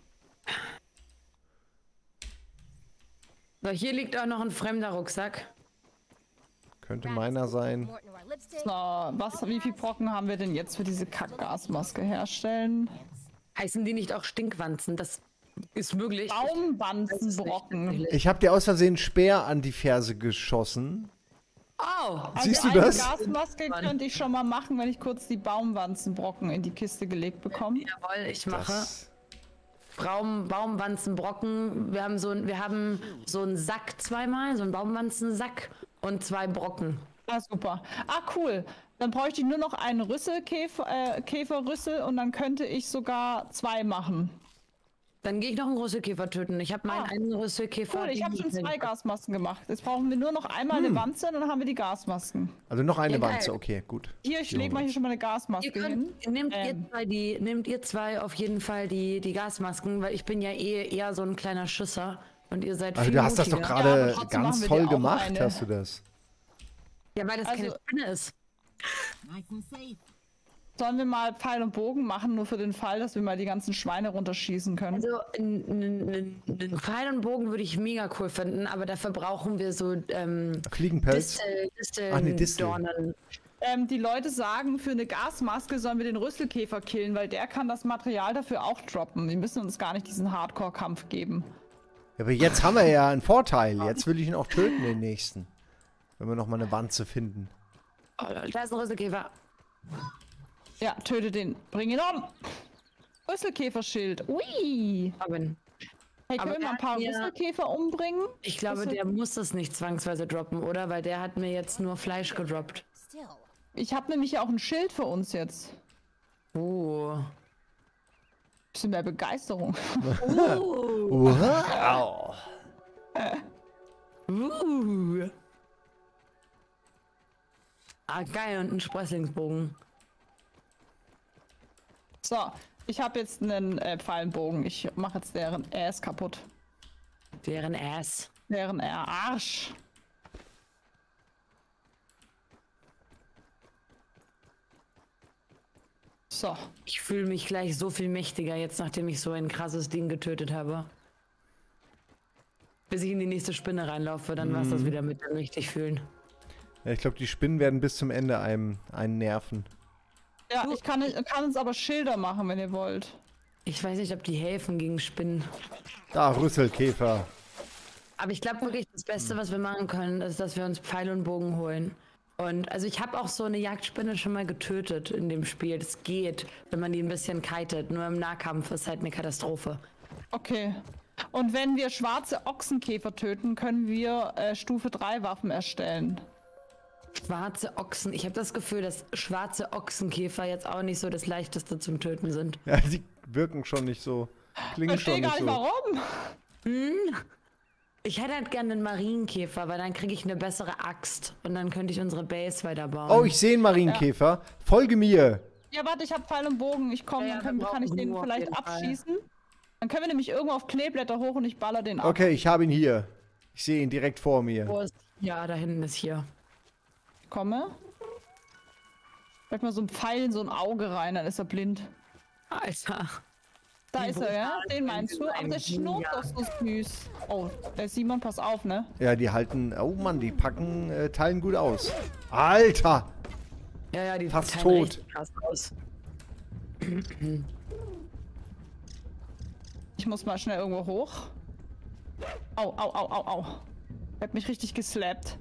So, hier liegt auch noch ein fremder Rucksack. Könnte meiner sein. Morton or lipstick. So, was, wie viel Brocken haben wir denn jetzt für diese Kackgasmaske herstellen? Heißen die nicht auch Stinkwanzen? Das ist möglich. Baumwanzenbrocken. Ich habe dir aus Versehen Speer an die Ferse geschossen. Oh! Siehst du eine das? Gasmaske könnte ich schon mal machen, wenn ich kurz die Baumwanzenbrocken in die Kiste gelegt bekomme. Jawohl, ich mache. Das, Baum, Baumwanzenbrocken. Wir haben so ein, wir haben so einen Sack zweimal, so einen Baumwanzensack und zwei Brocken. Ah, super. Ah, cool. Dann bräuchte ich nur noch einen Rüsselkäfer, äh, Käferrüssel und dann könnte ich sogar zwei machen. Dann gehe ich noch einen Rüsselkäfer töten. Ich habe meinen Ah. einen Rüsselkäfer. Cool, ich habe schon den- zwei Gasmasken gemacht. Jetzt brauchen wir nur noch einmal eine Wanze und dann haben wir die Gasmasken. also noch eine Ja, geil. Wanze, okay, gut. Hier, ich Die lege holen mal wir hier schon mal eine Gasmaske Ihr hin. könnt, nehmt, Ähm. ihr zwei die, nehmt ihr zwei auf jeden Fall die, die Gasmasken, weil ich bin ja eh eher so ein kleiner Schisser und ihr seid Also viel du hast das doch mutiger. Ja, gerade aber trotzdem ganz machen wir toll dir auch gemacht, eine. hast du das? Ja, weil das keine Also- Spinne ist. Nice and safe. Sollen wir mal Pfeil und Bogen machen, nur für den Fall, dass wir mal die ganzen Schweine runterschießen können? Also einen Pfeil und Bogen würde ich mega cool finden, aber dafür brauchen wir so ähm, Fliegenpelz? Distel, Disteln, Ach, nee, Distel. Dornen. Ähm, die Leute sagen, für eine Gasmaske sollen wir den Rüsselkäfer killen, weil der kann das Material dafür auch droppen. Wir müssen uns gar nicht diesen Hardcore-Kampf geben. Ja, aber jetzt haben wir ja einen Vorteil. Jetzt will ich ihn auch töten, den nächsten. Wenn wir noch mal eine Wanze finden. Oh, da ist ein Rüsselkäfer. Ja, töte den. Bring ihn um. Rüsselkäferschild. Ui. Robin. Hey, Aber können wir mal ein paar der- Rüsselkäfer umbringen? Ich glaube, der muss das nicht zwangsweise droppen, oder? Weil der hat mir jetzt nur Fleisch gedroppt. Still. Ich habe nämlich ja auch ein Schild für uns jetzt. Oh. Bisschen mehr Begeisterung. Wow. Uh. Ah, geil, und ein Sprösslingsbogen. So, ich habe jetzt einen äh, Pfeilenbogen. Ich mache jetzt deren Ass kaputt. Deren Ass. Deren Arsch. So. Ich fühle mich gleich so viel mächtiger jetzt, nachdem ich so ein krasses Ding getötet habe. Bis ich in die nächste Spinne reinlaufe, dann war es das wieder mit dem richtig fühlen. Ja, ich glaube, die Spinnen werden bis zum Ende einem einen nerven. Ja, ich kann, kann uns aber Schilder machen, wenn ihr wollt. Ich weiß nicht, ob die helfen gegen Spinnen. Da, Rüsselkäfer. Aber ich glaube wirklich, das Beste, was wir machen können, ist, dass wir uns Pfeil und Bogen holen. Und also ich habe auch so eine Jagdspinne schon mal getötet in dem Spiel. Das geht, wenn man die ein bisschen kitet. Nur im Nahkampf ist halt eine Katastrophe. Okay. Und wenn wir schwarze Ochsenkäfer töten, können wir äh, Stufe drei Waffen erstellen. Schwarze Ochsen. Ich habe das Gefühl, dass schwarze Ochsenkäfer jetzt auch nicht so das leichteste zum Töten sind. Ja, die wirken schon nicht so. Klingen schon nicht so. Ich verstehe gar nicht, warum. Hm? Ich hätte halt gerne einen Marienkäfer, weil dann kriege ich eine bessere Axt. Und dann könnte ich unsere Base weiterbauen. Oh, ich sehe einen Marienkäfer. Ja. Folge mir. Ja, warte, ich habe Pfeil und Bogen. Ich komme, Ja, dann können, kann ich den vielleicht abschießen. Dann können wir nämlich irgendwo auf Kleeblätter hoch und ich baller den ab. Okay, ich habe ihn hier. Ich sehe ihn direkt vor mir. Wo ist, ja, da hinten ist hier. Ich komme. Vielleicht mal so ein Pfeil in so ein Auge rein, dann ist er blind. Alter. Da ist er, ja? Den meinst du? Aber der schnurrt doch so süß. Oh, der Simon, pass auf, ne? Ja, die halten... Oh Mann, die packen äh, Teilen gut aus. Alter! Ja, ja, die fast teilen tot. richtig krass aus. Ich muss mal schnell irgendwo hoch. Au, au, au, au, au. Er hat mich richtig geslappt.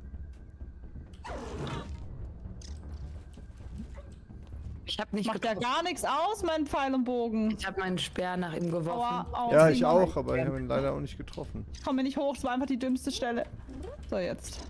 Ich hab nicht Macht ja gar nichts aus, mein Pfeil und Bogen. Ich habe meinen Speer nach ihm geworfen. Aua, aua, Ja, ich Simon. auch, aber ich habe ihn leider auch nicht getroffen. Ich komme nicht hoch, es war einfach die dümmste Stelle. So, jetzt.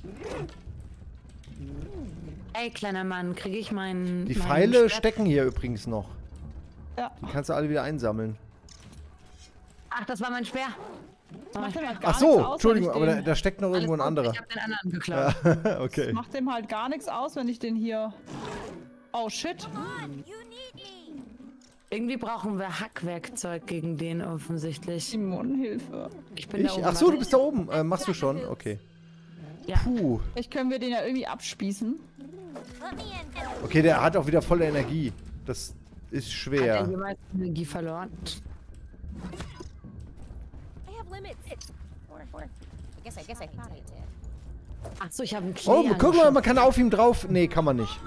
Ey, kleiner Mann, kriege ich meinen... Die meinen Pfeile Speer- stecken hier übrigens noch. Ja. Die kannst du alle wieder einsammeln. Ach, das war mein Speer. Das macht dem halt gar Ach nichts so, aus, Entschuldigung, wenn ich aber da, den, da steckt noch irgendwo ein anderer. Ich habe den anderen geklaut. Ja, okay. das macht dem halt gar nichts aus, wenn ich den hier... Oh, shit. Irgendwie brauchen wir Hackwerkzeug gegen den offensichtlich. Simon, Hilfe. Ich bin da Ich, oben. ach so, du bist da oben. Äh, machst du schon? Okay. Ja. Puh. Vielleicht können wir den ja irgendwie abspießen. Okay, der hat auch wieder volle Energie. Das ist Hat er schwer. jemals Energie verloren? I have limits. Or, or. I guess I guess I can tell you to. Ach so, ich habe einen Klee Oh, guck mal, angeschossen. man kann auf ihm drauf. Nee, kann man nicht.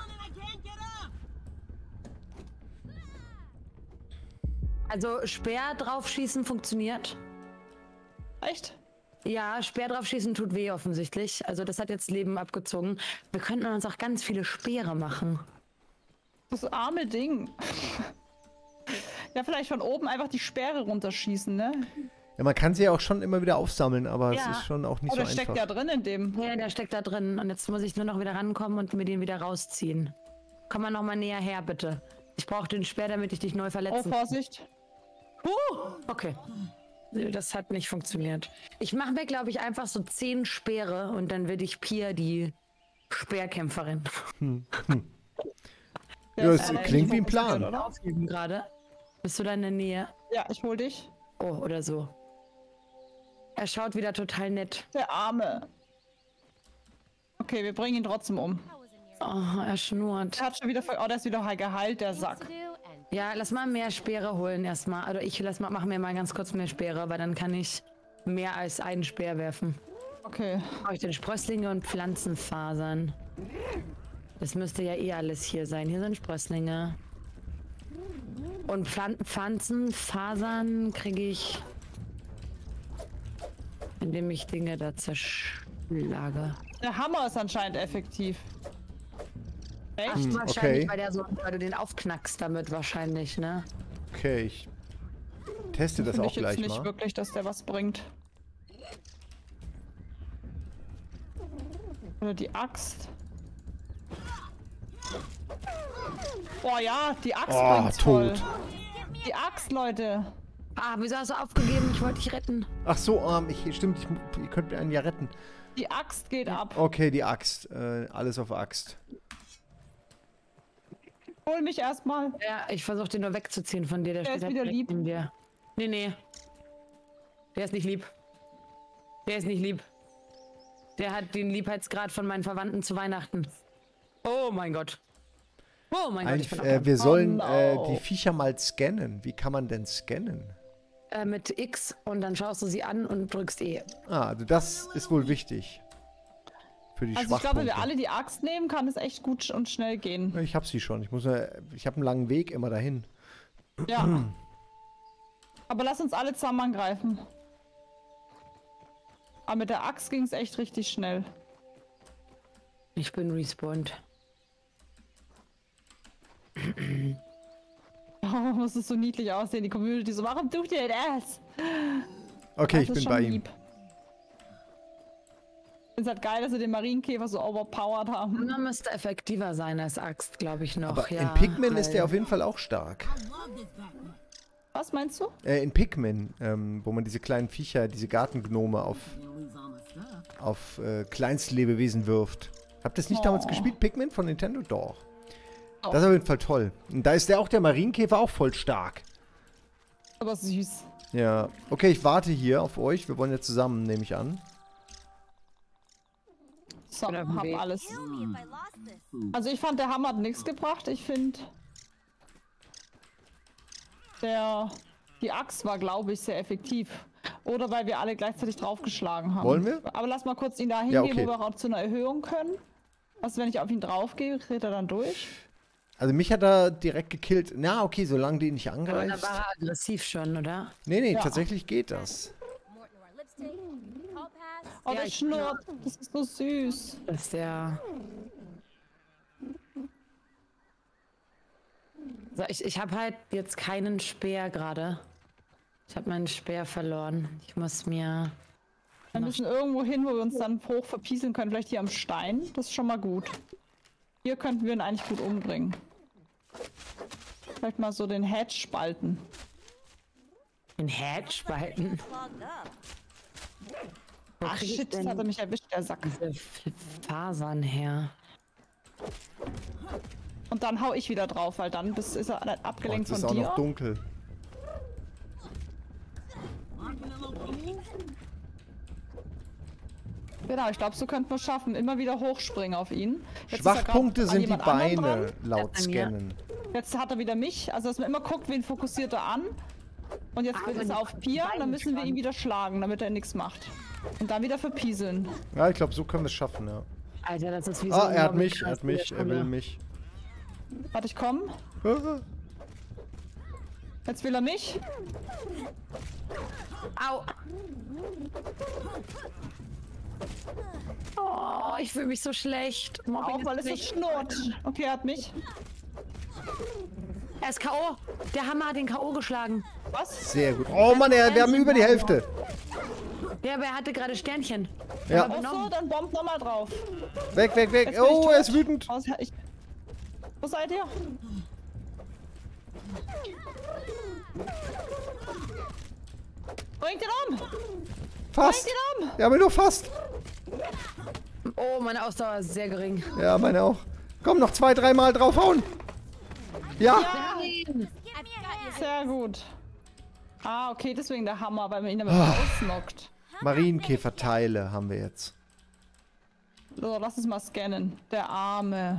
Also Speer draufschießen funktioniert. Echt? Ja, Speer draufschießen tut weh offensichtlich. Also das hat jetzt Leben abgezogen. Wir könnten uns auch ganz viele Speere machen. Das arme Ding. Ja, vielleicht von oben einfach die Speere runterschießen, ne? Ja, man kann sie ja auch schon immer wieder aufsammeln, aber Ja. es ist schon auch nicht Oh, so der steckt einfach. ja drin in dem. Ja, der steckt da drin. Und jetzt muss ich nur noch wieder rankommen und mir den wieder rausziehen. Komm mal noch mal näher her, bitte. Ich brauche den Speer, damit ich dich neu Oh, verletzen kann. Vorsicht. Uh, okay. Das hat nicht funktioniert. Ich mache mir, glaube ich, einfach so zehn Speere und dann werde ich Pia die Speerkämpferin. Hm. Der Ja, ist es allein klingt nicht wie ein fokussiert, Plan. oder? Aufheben gerade. Bist du da in der Nähe? Ja, ich hol dich. Oh, oder so. Er schaut wieder total nett. Der Arme. Okay, wir bringen ihn trotzdem um. Oh, er schnurrt. Er hat schon wieder voll. Oh, der ist wieder geheilt, der Sack. Ja, lass mal mehr Speere holen erstmal. Also ich lass mal, mach mir mal ganz kurz mehr Speere, weil dann kann ich mehr als einen Speer werfen. Okay. Brauche ich denn Sprösslinge und Pflanzenfasern? Das müsste ja eh alles hier sein. Hier sind Sprösslinge. Und Pflan Pflanzenfasern kriege ich, indem ich Dinge da zerschlage. Der Hammer ist anscheinend effektiv. Echt? Ach, Hm, wahrscheinlich, okay. weil, der so, weil du den aufknackst damit wahrscheinlich, ne? Okay, ich teste das Finde auch ich jetzt gleich nicht mal. wirklich, dass der was bringt. Oder die Axt. Boah, ja, die Axt Oh, bringt's voll. tot. Die Axt, Leute. Ah, wieso hast du aufgegeben? Ich wollte dich retten. Ach so, ähm, ich, stimmt, ich, ihr könnt mir einen ja retten. Die Axt geht ab. Okay, die Axt. Äh, alles auf Axt. Hol mich erstmal. Ja, ich versuche den nur wegzuziehen von dir. Der, Der steht ist halt wieder direkt lieb. neben dir. Nee, nee. Der ist nicht lieb. Der ist nicht lieb. Der hat den Liebheitsgrad von meinen Verwandten zu Weihnachten. Oh mein Gott. Oh mein Gott, Ein, ich bin äh, wir Oh sollen no. äh, die Viecher mal scannen. Wie kann man denn scannen? äh, mit X und dann schaust du sie an und drückst E. Ah, also das ist wohl wichtig. Für die Also ich glaube, wenn Schwachpunkte. wir alle die Axt nehmen, kann es echt gut und schnell gehen. Ich hab sie schon. Ich muss, äh, ich habe einen langen Weg immer dahin. Ja. Aber lass uns alle zusammen angreifen. Aber mit der Axt ging es echt richtig schnell. Ich bin respawned. Oh, muss es so niedlich aussehen, die Community so, warum tut ihr das? Okay, Das ich ist bin schon bei ihm. lieb. Ich finde es halt geil, dass sie den Marienkäfer so overpowered haben. Man müsste effektiver sein als Axt, glaube ich noch. Aber ja, in Pikmin ist weil- der auf jeden Fall auch stark. Was meinst du? Äh, in Pikmin, ähm, wo man diese kleinen Viecher, diese Gartengnome auf, auf äh, Kleinstlebewesen wirft. Habt ihr das nicht Oh. damals gespielt, Pikmin von Nintendo? Doch. Doch. Das ist auf jeden Fall toll. Und da ist der auch der Marienkäfer auch voll stark. Aber süß. Ja. Okay, ich warte hier auf euch. Wir wollen ja zusammen, nehme ich an. So, Oder hab Weg. alles. Kill me if I lost this. Also ich fand, der Hammer hat nichts gebracht. Ich finde, der die Axt war, glaube ich, sehr effektiv. Oder weil wir alle gleichzeitig draufgeschlagen haben. Wollen wir? Aber lass mal kurz ihn da hingehen, Ja, okay. wo wir auch zu einer Erhöhung können. Also wenn ich auf ihn draufgehe, dreht er dann durch. Also mich hat er direkt gekillt. Na, okay, solange du ihn nicht Aber da angreifst. war er aggressiv schon, oder? Nee, nee, Ja. tatsächlich geht das. More noir lipstick. Hall pass. Oh, Ja, der ich- schnurrt. Das ist so süß. Dass der... So, ich ich habe halt jetzt keinen Speer gerade. Ich habe meinen Speer verloren. Ich muss mir... Wir müssen irgendwo hin, wo wir uns dann hoch verpieseln können. Vielleicht hier am Stein. Das ist schon mal gut. Hier könnten wir ihn eigentlich gut umbringen. Vielleicht mal so den Hedge spalten. Den Hedge spalten. Clogged up. Wo Ach krieg ich shit, das denn hat er mich erwischt, der Sack. diese F- Fasern her? Und dann hau ich wieder drauf, weil dann bist, ist er Oh, abgelenkt es ist von auch dir. noch dunkel. Genau, ich glaube, so könnten wir es schaffen. Immer wieder hochspringen auf ihn. Jetzt ist er Schwachpunkte grad an sind die jemand anderem Beine, dran. laut bei mir. Scannen. Jetzt hat er wieder mich. Also, dass man immer guckt, wen fokussiert er an. Und jetzt Ah, wird wenn es die auf Pia, Beine dann müssen wir ihn spannen. wieder schlagen, damit er nichts macht. Und dann wieder verpieseln. Ja, ich glaube, so können wir es schaffen, ja. Alter, das ist wie so Ah, ein er hat Mobbing- mich, er hat mich, er will mich. Warte, ich komm. Jetzt will er mich. Au! Oh, ich fühle mich so schlecht. Mobbing Auch weil es ist so schlecht. schnurrt. Okay, er hat mich. Er ist K O. Der Hammer hat den K O geschlagen. Was? Sehr gut. Oh Mann, er, wir haben über die Hälfte. Ja, aber er hatte gerade Sternchen. Ja. Ach so, dann bombt nochmal drauf. Weg, weg, weg. Jetzt bin ich Oh, tot. er ist wütend. Was, ich, wo seid ihr? Bringt ihn um! Fast. Bringt ihn um! Wir haben ihn nur fast. Oh, meine Ausdauer ist sehr gering. Ja, meine auch. Komm, noch zwei, dreimal draufhauen. Ja. Nein! Sehr gut. Ah, okay, deswegen der Hammer, weil man ihn damit Ah. ausnockt. Marienkäferteile haben wir jetzt. So, lass uns mal scannen. Der Arme.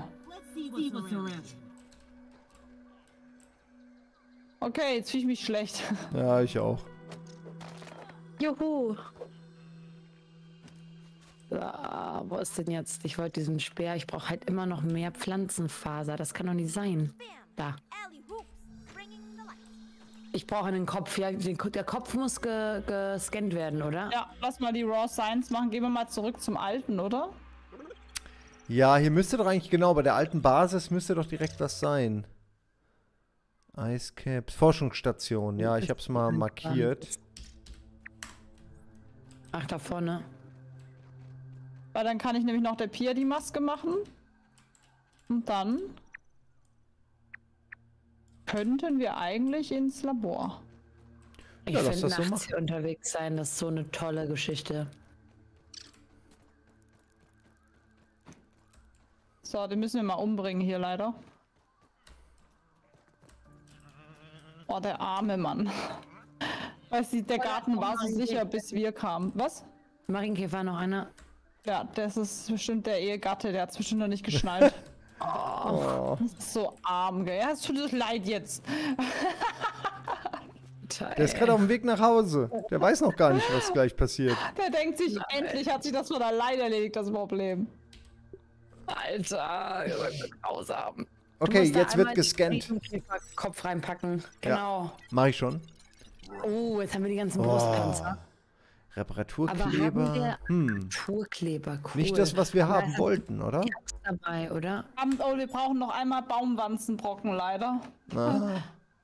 Okay, jetzt fühle ich mich schlecht. Ja, ich auch. Juhu! Ah, wo ist denn jetzt? Ich wollte diesen Speer. Ich brauche halt immer noch mehr Pflanzenfaser. Das kann doch nicht sein. Da. Alley hoops. Bringing the light. Ich brauche einen Kopf. Ja, den, der Kopf muss ge, gescannt werden, oder? Ja, lass mal die Raw Science machen. Gehen wir mal zurück zum Alten, oder? Ja, hier müsste doch eigentlich genau, bei der alten Basis müsste doch direkt was sein. Icecaps. Forschungsstation. Ja, ich hab's mal markiert. Ach, da vorne. Weil dann kann ich nämlich noch der Pia die Maske machen. Und dann könnten wir eigentlich ins Labor. Ich Ja, lass finde, das so nachts machen. hier unterwegs sein, das ist so eine tolle Geschichte. So, den müssen wir mal umbringen hier leider. Oh, der arme Mann. Weißt du, der Garten war so sicher, bis wir kamen. Was? Marienkäfer noch einer. Ja, das ist bestimmt der Ehegatte, der hat zwischen noch nicht geschnallt. Oh. Das ist so arm, gell? Ja, es tut uns leid jetzt. Der ist gerade auf dem Weg nach Hause. Der weiß noch gar nicht, was gleich passiert. Der denkt sich, endlich hat sich das von allein erledigt, das Problem. Alter, grausam. Okay, jetzt wird gescannt. Kopf reinpacken. Genau. Mach ich schon. Oh, jetzt haben wir die ganzen Oh. Brustpanzer. Reparaturkleber. wir Hm. Reparaturkleber, cool. Nicht das, was wir Aber haben das wollten, oder? hat Axt dabei, oder? Am- Oh, wir brauchen noch einmal Baumwanzenbrocken, leider. Ah.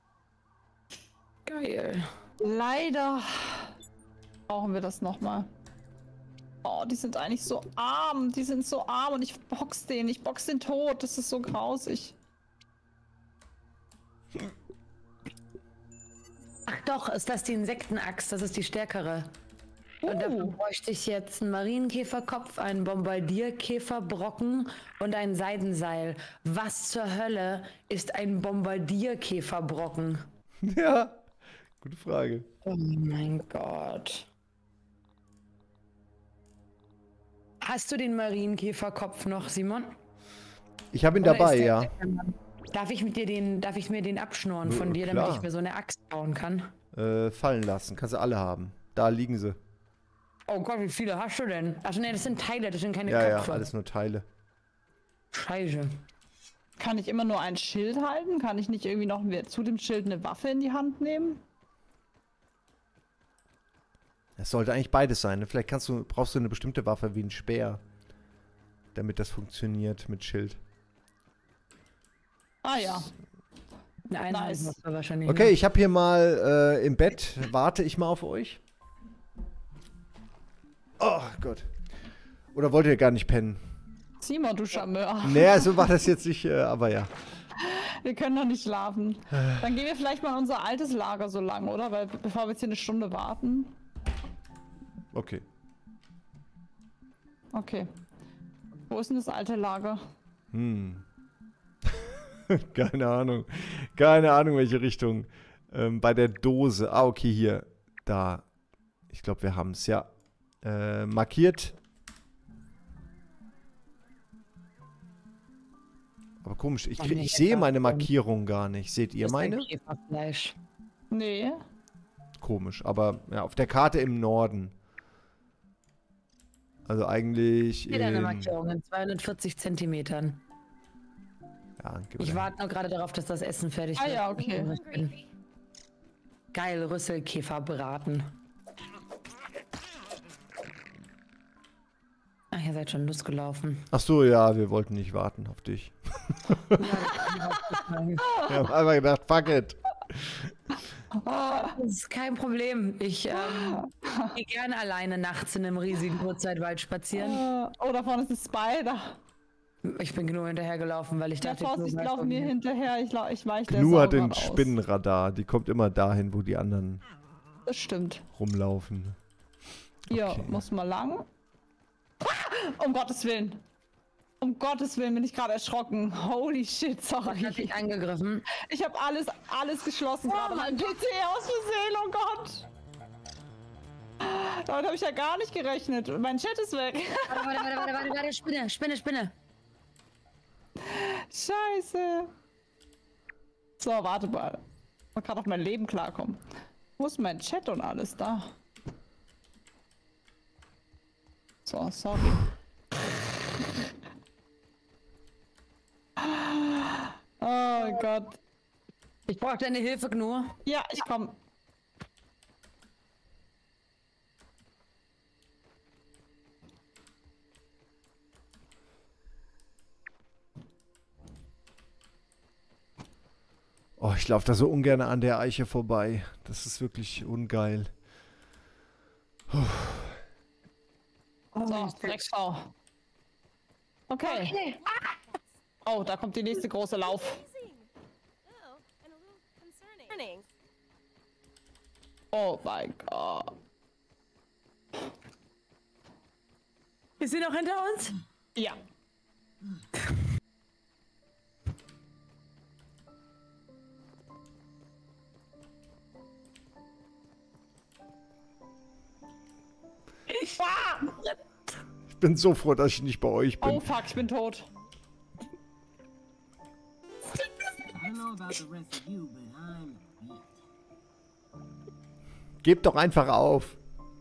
Geil. Leider brauchen wir das nochmal. Oh, die sind eigentlich so arm. Die sind so arm und ich box den. Ich box den tot. Das ist so grausig. Ach doch, ist das die Insektenaxt? Das ist die stärkere. Und Uh. dafür bräuchte ich jetzt einen Marienkäferkopf, einen Bombardierkäferbrocken und ein Seidenseil. Was zur Hölle ist ein Bombardierkäferbrocken? Ja, gute Frage. Oh mein Gott. Hast du den Marienkäferkopf noch, Simon? Ich habe ihn Oder dabei, ist der- ja. Darf ich mit dir den, darf ich mir den abschnorren von Ja, dir, klar. damit ich mir so eine Axt bauen kann? Äh, fallen lassen. Kannst du alle haben. Da liegen sie. Oh Gott, wie viele hast du denn? Also ne, das sind Teile, das sind keine Ja, Köpfe. ja, alles nur Teile. Scheiße. Kann ich immer nur ein Schild halten? Kann ich nicht irgendwie noch zu dem Schild eine Waffe in die Hand nehmen? Es sollte eigentlich beides sein. Ne? Vielleicht kannst du, brauchst du eine bestimmte Waffe wie ein Speer, damit das funktioniert mit Schild. Ah ja. Eine Nice. Einheitswaffe wahrscheinlich. Okay, ich habe hier mal äh, im Bett, warte ich mal auf euch. Oh Gott. Oder wollt ihr gar nicht pennen? Simon, du Charmeur. Naja, so war das jetzt nicht, äh, aber ja. Wir können doch nicht schlafen. Dann gehen wir vielleicht mal in unser altes Lager so lang, oder? Weil bevor wir jetzt hier eine Stunde warten. Okay. Okay. Wo ist denn das alte Lager? Hm. Keine Ahnung. Keine Ahnung, welche Richtung. Ähm, bei der Dose. Ah, okay, hier. Da. Ich glaube, wir haben es, ja. Äh, markiert. Aber komisch, ich, Ach, krieg- nee, ich sehe ja, meine ähm, Markierung gar nicht. Seht ihr Das ist ein meine? Käferfleisch. Nee. Komisch, aber ja, auf der Karte im Norden. Also eigentlich Hier deine in, Markierung in zweihundertvierzig Zentimetern. ja, gib Ich mir- warte nur gerade darauf, dass das Essen fertig Ah wird. ja, okay. Geil, Rüsselkäferbraten. Ach, ihr seid schon losgelaufen. Ach so, ja, wir wollten nicht warten auf dich. Wir haben einfach gedacht, fuck it. Das ist kein Problem. Ich ähm, gehe gerne alleine nachts in einem riesigen Urzeitwald spazieren. Äh, oh, da vorne ist ein Spider. Ich bin genug hinterhergelaufen, weil ich Der dachte, Vorsicht, Gnu lauf weiß mir von hinterher. Ich, lau- ich weich der Gnu Sau hat den grad aus. Spinnenradar. Die kommt immer dahin, wo die anderen Das stimmt. rumlaufen. Hier Okay. muss man lang. Ah, um Gottes Willen. Um Gottes Willen bin ich gerade erschrocken. Holy shit, Ich hab sorry. dich angegriffen. Ich habe alles, alles geschlossen gerade. Mein P C aus Versehen, oh Gott. Damit habe ich ja gar nicht gerechnet. Mein Chat ist weg. Warte, warte, warte, warte, warte, warte, Spinne, Spinne, Spinne. Scheiße. So, warte mal. Ich muss gerade auf mein Leben klarkommen. Wo ist mein Chat und alles da? So, sorry. Oh Gott. Ich brauche deine Hilfe, Gnu. Ja, ich komm. Oh, ich laufe da so ungern an der Eiche vorbei. Das ist wirklich ungeil. So, Drecksau. Okay. Okay. Oh, da kommt die nächste große Lauf. Oh, and a little concerning. Oh mein Gott. Ist sie noch hinter uns? Ja. Ah! Ich bin so froh, dass ich nicht bei euch bin. Oh fuck, ich bin tot. I don't know about the rest of you, but I'm beat. Gebt doch einfach auf.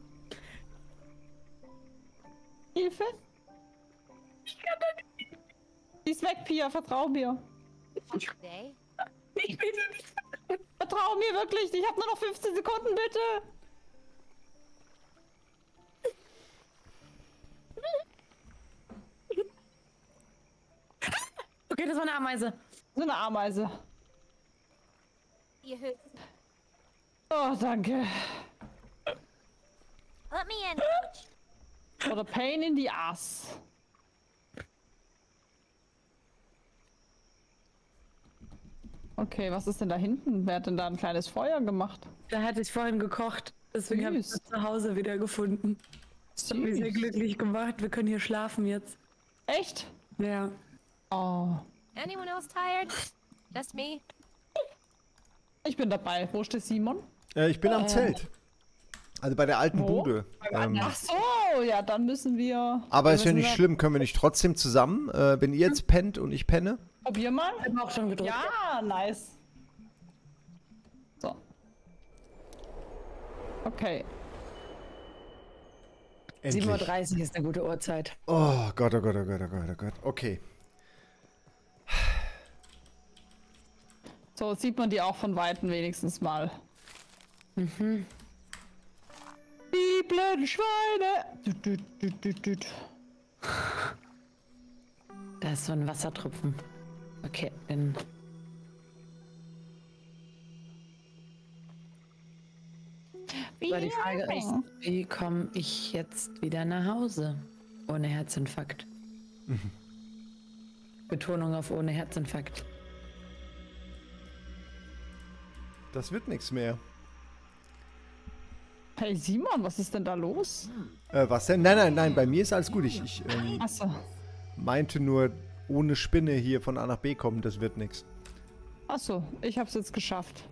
Hilfe? Ich kann da nicht. Die ist weg, Pia, vertrau mir. Day? Ich bin nicht. Vertrau mir wirklich, ich habe nur noch fünfzehn Sekunden, bitte. Okay, das war eine Ameise. So eine Ameise. You who? Oh, danke. Let me in, coach. What a pain in the ass. Okay, was ist denn da hinten? Wer hat denn da ein kleines Feuer gemacht? Da hatte ich vorhin gekocht. Deswegen habe ich das zu Hause wieder gefunden. Das hat mich sehr glücklich gemacht. Wir können hier schlafen jetzt. Echt? Ja. Oh. Anyone else tired? Just me? Ich bin dabei. Wo steht Simon? Äh, ich bin am Äh. Zelt. Also bei der alten Wo? Bude. Ähm, Ach so, ja, dann müssen wir... aber wir ist ja müssen nicht wir- schlimm. Können wir nicht trotzdem zusammen, äh, wenn ihr jetzt pennt und ich penne? Probier mal. Ich habe auch schon gedrückt. Ja, nice. So. Okay. Endlich. sieben Uhr dreißig ist eine gute Uhrzeit. Oh Gott, oh Gott, oh Gott, oh Gott, oh Gott. Okay. So sieht man die auch von Weitem wenigstens mal. Mhm. Die blöden Schweine. Düt, düt, düt, düt, düt. Da ist so ein Wassertropfen. Okay, bin. Aber die Frage ist, wie komme ich jetzt wieder nach Hause? Ohne Herzinfarkt. Betonung auf ohne Herzinfarkt. Das wird nichts mehr. Hey Simon, was ist denn da los? Äh, was denn? Nein, nein, nein, bei mir ist alles gut. Ich, ich ähm, Achso. meinte nur, ohne Spinne hier von A nach B kommen, das wird nichts. Achso, ich hab's jetzt geschafft.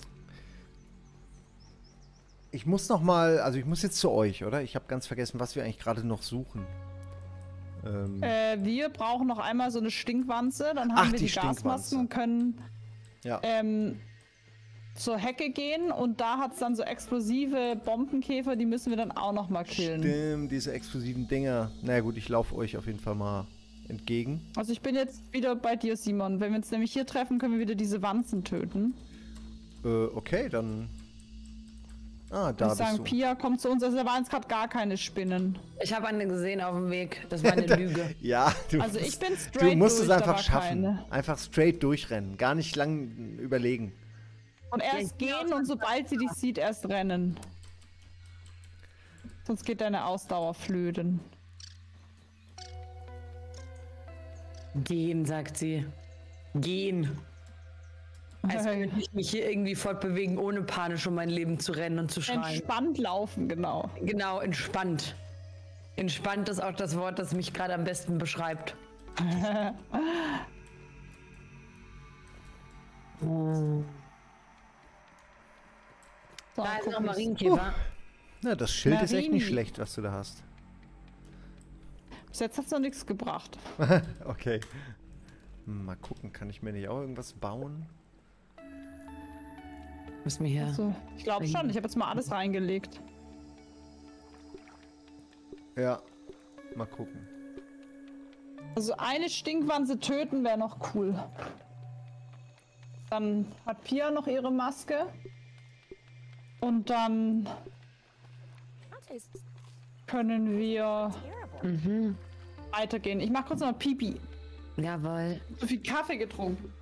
Ich muss noch mal, also ich muss jetzt zu euch, oder? Ich habe ganz vergessen, was wir eigentlich gerade noch suchen. Ähm, Äh, wir brauchen noch einmal so eine Stinkwanze, dann haben Ach, wir die die, Gasmasken Stinkwanze. und können ja. ähm, zur Hecke gehen und da hat's dann so explosive Bombenkäfer, die müssen wir dann auch noch mal killen. Stimmt, diese explosiven Dinger. Na ja, gut, ich laufe euch auf jeden Fall mal entgegen. Also ich bin jetzt wieder bei dir, Simon. Wenn wir uns nämlich hier treffen, können wir wieder diese Wanzen töten. Äh, okay, dann... Ah, da ich sagen, bist du. Pia kommt zu uns. Also da waren jetzt gerade gar keine Spinnen. Ich habe eine gesehen auf dem Weg. Das war eine Lüge. Ja, du, Also ich bin du straight musst durch, es da einfach war schaffen. keine. Einfach straight durchrennen. Gar nicht lang überlegen. Und erst gehen und sobald sie dich sieht, erst rennen. Sonst geht deine Ausdauer flöten. Gehen, sagt sie. Gehen. Als könnte ich mich hier irgendwie fortbewegen, ohne panisch um mein Leben zu rennen und zu schreien. Entspannt laufen, genau. Genau, entspannt. Entspannt ist auch das Wort, das mich gerade am besten beschreibt. Oh. So, Da ist guck noch ich. Marienkäfer. Na, das Schild ist echt nicht Marini. schlecht, was du da hast. Bis jetzt hat's noch nichts gebracht. Okay. Mal gucken, kann ich mir nicht auch irgendwas bauen? Müssen wir hier. Also, ich glaube schon. Ich habe jetzt mal alles reingelegt. Ja. Mal gucken. Also eine Stinkwanze töten wäre noch cool. Dann hat Pia noch ihre Maske. Und dann That tastes können wir terrible. Mhm. weitergehen. Ich mach kurz noch Pipi. Jawohl. So viel Kaffee getrunken.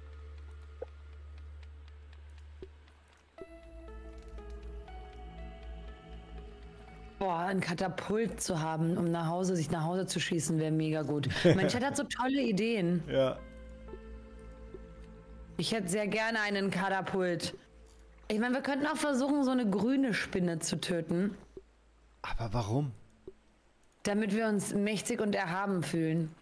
Boah, ein Katapult zu haben, um nach Hause, sich nach Hause zu schießen, wäre mega gut. Mein Chat hat so tolle Ideen. Ja. Ich hätte sehr gerne einen Katapult. Ich meine, wir könnten auch versuchen, so eine grüne Spinne zu töten, Aber warum? damit wir uns mächtig und erhaben fühlen.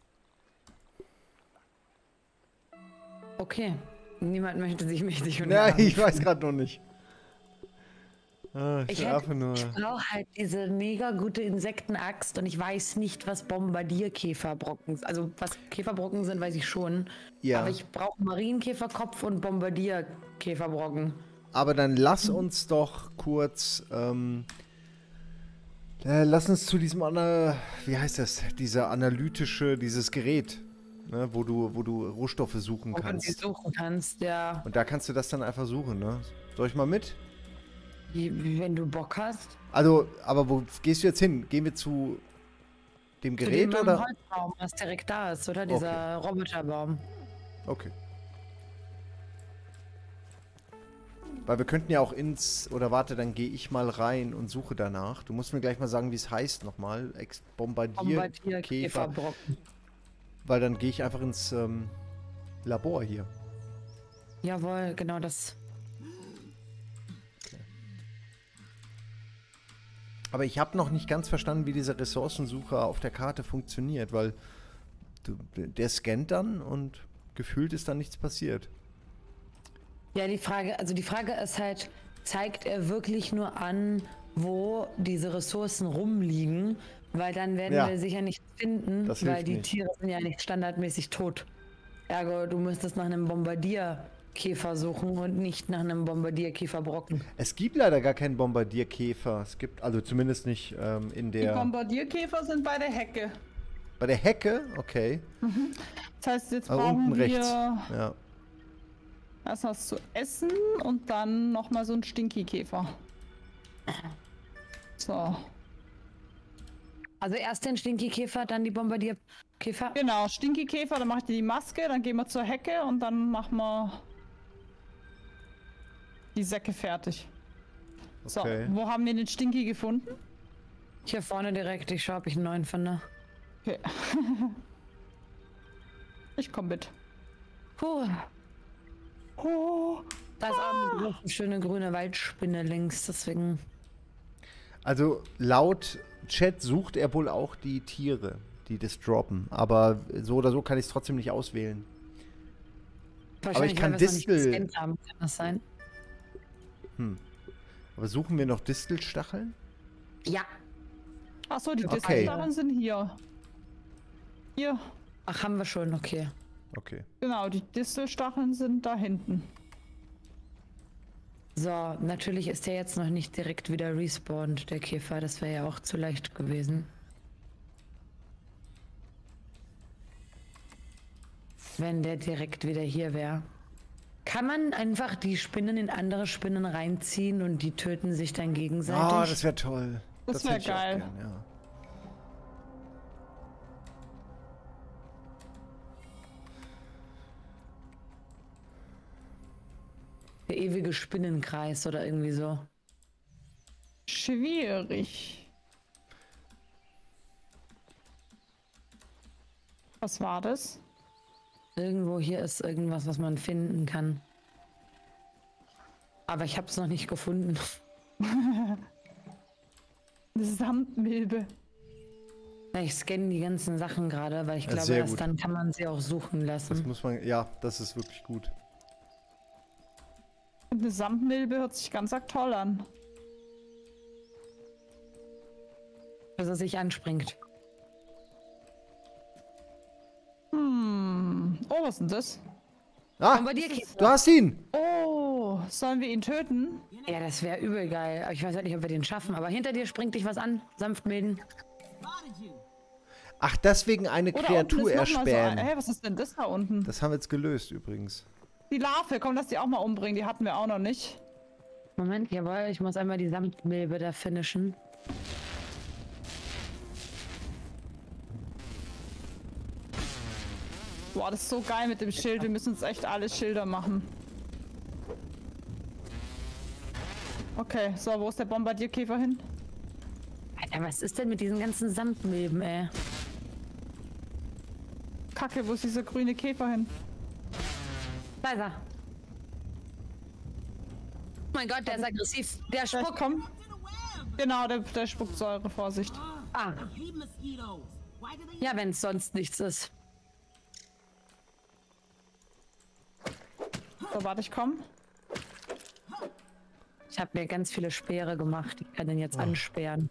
Okay. Niemand möchte sich mächtig und Ja, erhaben ich weiß gerade noch nicht. Ah, ich Ich, schlafe hätte- nur. ich brauche halt diese mega gute Insektenaxt und ich weiß nicht, was Bombardierkäferbrocken sind. Also was Käferbrocken sind, weiß ich schon. Ja. Aber ich brauche Marienkäferkopf und Bombardierkäferbrocken. Aber dann lass uns doch kurz, ähm, äh, lass uns zu diesem, Ana wie heißt das, dieser analytische, dieses Gerät, ne, wo du, wo du Rohstoffe suchen Wo du die kannst. suchen kannst, ja. Und da kannst du das dann einfach suchen, ne? Soll ich mal mit? Wie- Wenn du Bock hast. Also, aber wo gehst du jetzt hin? Gehen wir zu dem Zu Gerät dem oder? Holzbaum, was direkt da ist, oder? Dieser Roboterbaum. Okay. Weil wir könnten ja auch ins... Oder warte, dann gehe ich mal rein und suche danach. Du musst mir gleich mal sagen, wie es heißt nochmal. Ex Bombardier Käfer. Bombardierkäferbrocken. Weil dann gehe ich einfach ins ähm, Labor hier. Jawohl, genau das. Okay. Aber ich habe noch nicht ganz verstanden, wie dieser Ressourcensucher auf der Karte funktioniert, weil du, der scannt dann und gefühlt ist dann nichts passiert. Ja, die Frage, also die Frage ist halt, zeigt er wirklich nur an, wo diese Ressourcen rumliegen? Weil dann werden Ja. wir sicher nichts finden, Das weil hilft die nicht. Tiere sind ja nicht standardmäßig tot. Ergo, du müsstest nach einem Bombardierkäfer suchen und nicht nach einem Bombardierkäferbrocken. Es gibt leider gar keinen Bombardierkäfer. Es gibt, also zumindest nicht ähm, in Die der... Bombardierkäfer sind bei der Hecke. Bei der Hecke? Okay. Mhm. Das heißt, jetzt Ah, brauchen unten wir rechts. Ja. erst was zu essen und dann nochmal so ein Stinky-Käfer. So. Also erst den Stinky-Käfer, dann die Bombardierkäfer? Genau, Stinky-Käfer, dann macht ihr die Maske, dann gehen wir zur Hecke und dann machen wir die Säcke fertig. Okay. So, wo haben wir den Stinky gefunden? Hier vorne direkt, ich schaue, ob ich einen neuen finde. Okay. Ich komm mit. Puh. Oh. Da ist auch eine große, schöne grüne Waldspinne links, deswegen... Also laut Chat sucht er wohl auch die Tiere, die das droppen. Aber so oder so kann ich es trotzdem nicht auswählen. Aber ich kann weil wir es noch nicht Distel... gescannt haben, kann das sein? Hm. Aber suchen wir noch Distelstacheln? Ja. Achso, die Okay. Distelstacheln sind hier. Hier. Ach, haben wir schon, okay. Okay. Genau, die Distelstacheln sind da hinten. So, natürlich ist der jetzt noch nicht direkt wieder respawned, der Käfer. Das wäre ja auch zu leicht gewesen. Wenn der direkt wieder hier wäre. Kann man einfach die Spinnen in andere Spinnen reinziehen und die töten sich dann gegenseitig? Ah, das wäre toll. Das wär hätte ich auch geil. Gern, ja. Der ewige Spinnenkreis oder irgendwie so. Schwierig. Was war das? Irgendwo hier ist irgendwas, was man finden kann. Aber ich habe es noch nicht gefunden. Samtmilbe. Ich scanne die ganzen Sachen gerade, weil ich Ja, glaube, sehr erst gut. dann kann man sie auch suchen Das lassen. muss man... Ja, das ist wirklich gut. Eine Samtmilbe hört sich ganz arg toll an. Dass er sich anspringt. Hm. Oh, was ist denn das? Ah, Bombardierkäfer. du hast ihn! Oh, sollen wir ihn töten? Ja, das wäre übel geil. Aber ich weiß halt nicht, ob wir den schaffen. Aber hinter dir springt dich was an. Sanft milden. Ach, deswegen eine Oder Kreatur unten ist noch mal so erspähen. ein- Hä, was ist denn das da unten? Das haben wir jetzt gelöst übrigens. Die Larve, komm, lass die auch mal umbringen. Die hatten wir auch noch nicht. Moment, jawohl, ich muss einmal die Samtmilbe da finishen. Boah, das ist so geil mit dem Schild. Wir müssen uns echt alle Schilder machen. Okay, so, wo ist der Bombardierkäfer hin? Alter, was ist denn mit diesen ganzen Samtmilben, ey? Kacke, wo ist dieser grüne Käfer hin? Da ist er. Oh mein Gott, der ist aggressiv. Der Gleich, spuckt. komm. Genau, der, der spuckt Säure, Vorsicht. Ah. Ja, wenn es sonst nichts ist. So, warte, ich komm. Ich habe mir ganz viele Speere gemacht. Ich kann den jetzt Oh. ansperren.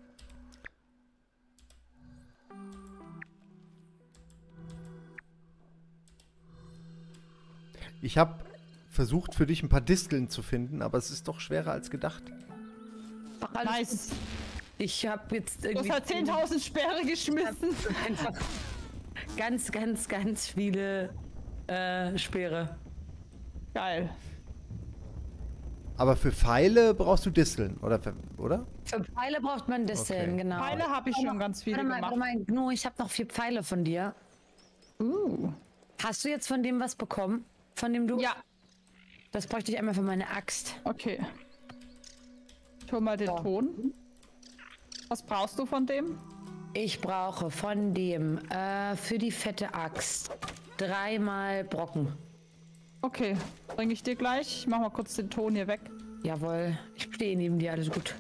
Ich habe versucht, für dich ein paar Disteln zu finden, aber es ist doch schwerer als gedacht. Ach, alles Nice. gut. Ich habe jetzt Du irgendwie... hast halt zehntausend Sperre geschmissen. Einfach ganz, ganz, ganz viele äh, Speere. Geil. Aber für Pfeile brauchst du Disteln, oder? oder? Für Pfeile braucht man Disteln, Okay. genau. Pfeile habe ich schon ganz viele Warte mal, gemacht. warte mal, Gnu, ich habe noch vier Pfeile von dir. Uh. Hast du jetzt von dem was bekommen? Von dem du? Ja. Das bräuchte ich einmal für meine Axt. Okay. Ich hol mal den So. Ton. Was brauchst du von dem? Ich brauche von dem äh, für die fette Axt dreimal Brocken. Okay, bringe ich dir gleich. Ich mach mal kurz den Ton hier weg. Jawohl, ich stehe neben dir, alles gut.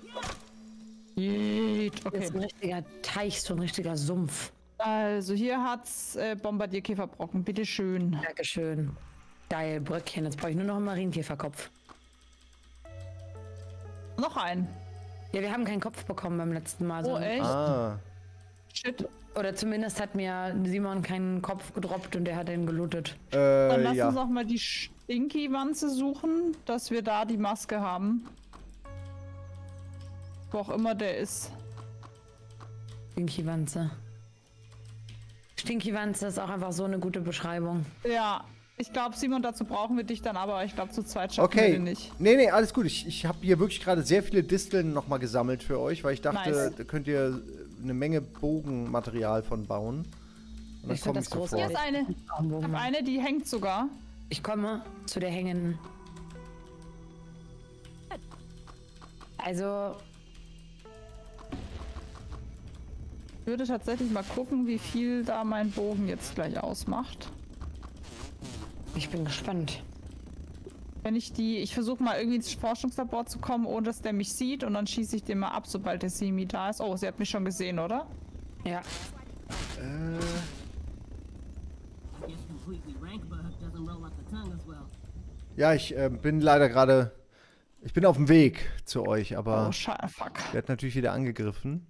Jeet, Das okay. ist ein richtiger Teich, so ein richtiger Sumpf. Also hier hat's äh, Bombardierkäferbrocken. Bitteschön. Dankeschön. Geil, Bröckchen. Jetzt brauche ich nur noch einen Marienkäferkopf. Noch ein. Ja, wir haben keinen Kopf bekommen beim letzten Mal. Oh, sondern- echt? Ah. Shit. Oder zumindest hat mir Simon keinen Kopf gedroppt und der hat den gelootet. Dann Äh, lass ja. uns auch mal die Stinky-Wanze suchen, dass wir da die Maske haben. Wo auch immer der ist. Stinky-Wanze. Stinky-Wanze ist auch einfach so eine gute Beschreibung. Ja, ich glaube, Simon, dazu brauchen wir dich dann aber. Ich glaube, zu zweit schaffen wir Okay. den nicht. Nee, nee, alles gut. Ich, ich habe hier wirklich gerade sehr viele Disteln nochmal gesammelt für euch, weil ich dachte, Nice. da könnt ihr eine Menge Bogenmaterial von bauen. Und dann Ich find komme das ich sofort. Hier großartig. ist eine. Ich habe eine, die hängt sogar. Ich komme zu der hängenden. Also, Ich würde tatsächlich mal gucken, wie viel da mein Bogen jetzt gleich ausmacht. ich bin gespannt. Wenn ich die, ich versuche mal irgendwie ins Forschungslabor zu kommen, ohne dass der mich sieht, und dann schieße ich den mal ab, sobald der Simi da ist. Oh, sie hat mich schon gesehen, oder? Ja. Äh, ja, ich äh, bin leider gerade. Ich bin auf dem Weg zu euch, aber Oh, scheiße, fuck. ich werde natürlich wieder angegriffen.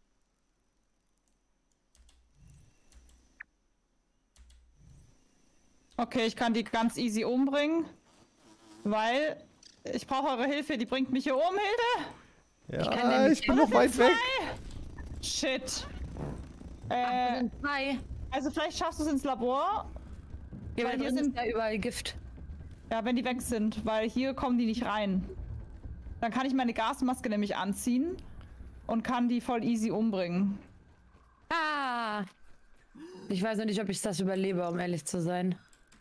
Okay, ich kann die ganz easy umbringen, weil ich brauche eure Hilfe. Die bringt mich hier um, Hilfe. kann Ja, nämlich ich bin noch weit weg. Shit. Äh, Hi. also vielleicht schaffst du es ins Labor. Ja, weil weil hier hier sind sind ja überall Gift. Ja, wenn die weg sind, weil hier kommen die nicht rein. Dann kann ich meine Gasmaske nämlich anziehen und kann die voll easy umbringen. Ah! Ich weiß noch nicht, ob ich das überlebe, um ehrlich zu sein.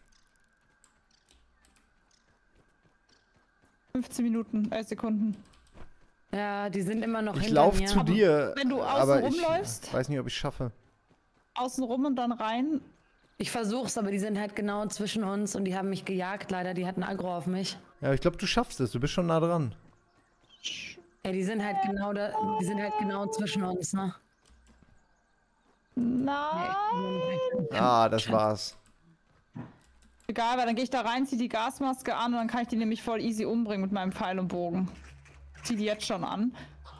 fünfzehn Minuten, äh, Sekunden. Ja, die sind immer noch Ich hinter laufe mir. zu dir, wenn du außen aber ich rumläufst? weiß nicht, ob ich schaffe. Außen rum und dann rein. Ich versuch's, aber die sind halt genau zwischen uns und die haben mich gejagt, leider. Die hatten Aggro auf mich. Ja, ich glaube, du schaffst es. Du bist schon nah dran. Ja, die sind halt genau da, die sind halt genau zwischen uns, ne? Nein. Ah, das war's. Egal, weil dann gehe ich da rein, zieh die Gasmaske an und dann kann ich die nämlich voll easy umbringen mit meinem Pfeil und Bogen. Zieh die jetzt schon an.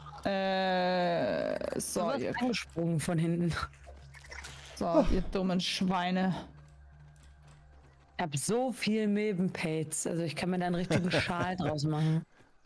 Äh, so, Du ihr, wirst angesprungen von hinten. so, ihr dummen Schweine. Ich hab so viel Milbenpelz, also ich kann mir da einen richtigen Schal draus machen.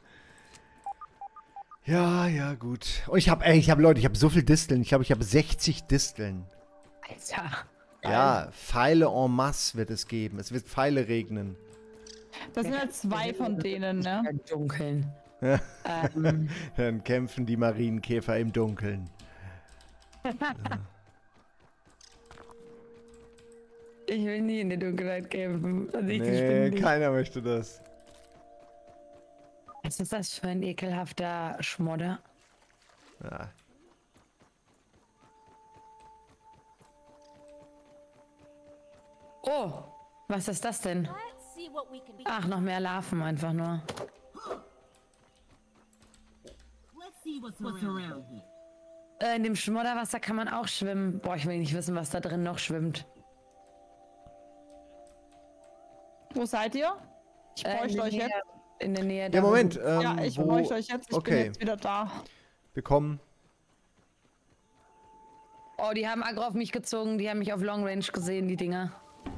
Ja, ja, gut. Und ich habe, ey, ich habe Leute, ich habe so viel Disteln. Ich glaube, ich habe sechzig Disteln. Alter. Ja, Pfeile en masse wird es geben. Es wird Pfeile regnen. Das sind halt zwei von denen, ne? Im Dunkeln. ähm, Dann kämpfen die Marienkäfer im Dunkeln. ich will nie in der Dunkelheit kämpfen. Also ich Nee, bin keiner möchte das. Was ist das für ein ekelhafter Schmodder? Ja. Oh, was ist das denn? Let's see what we can be. Ach, noch mehr Larven einfach nur. Let's see what's, what's around here. Äh, in dem Schmodderwasser kann man auch schwimmen. Boah, ich will nicht wissen, was da drin noch schwimmt. Wo seid ihr? Ich Äh, in bräuchte der euch Nähe- jetzt. In der Nähe Ja, da, wo Moment. du- Ähm, Ja, ich wo, bräuchte euch jetzt. Ich bin okay, jetzt wieder da. wir kommen. Oh, die haben Aggro auf mich gezogen. Die haben mich auf Long Range gesehen, die Dinger.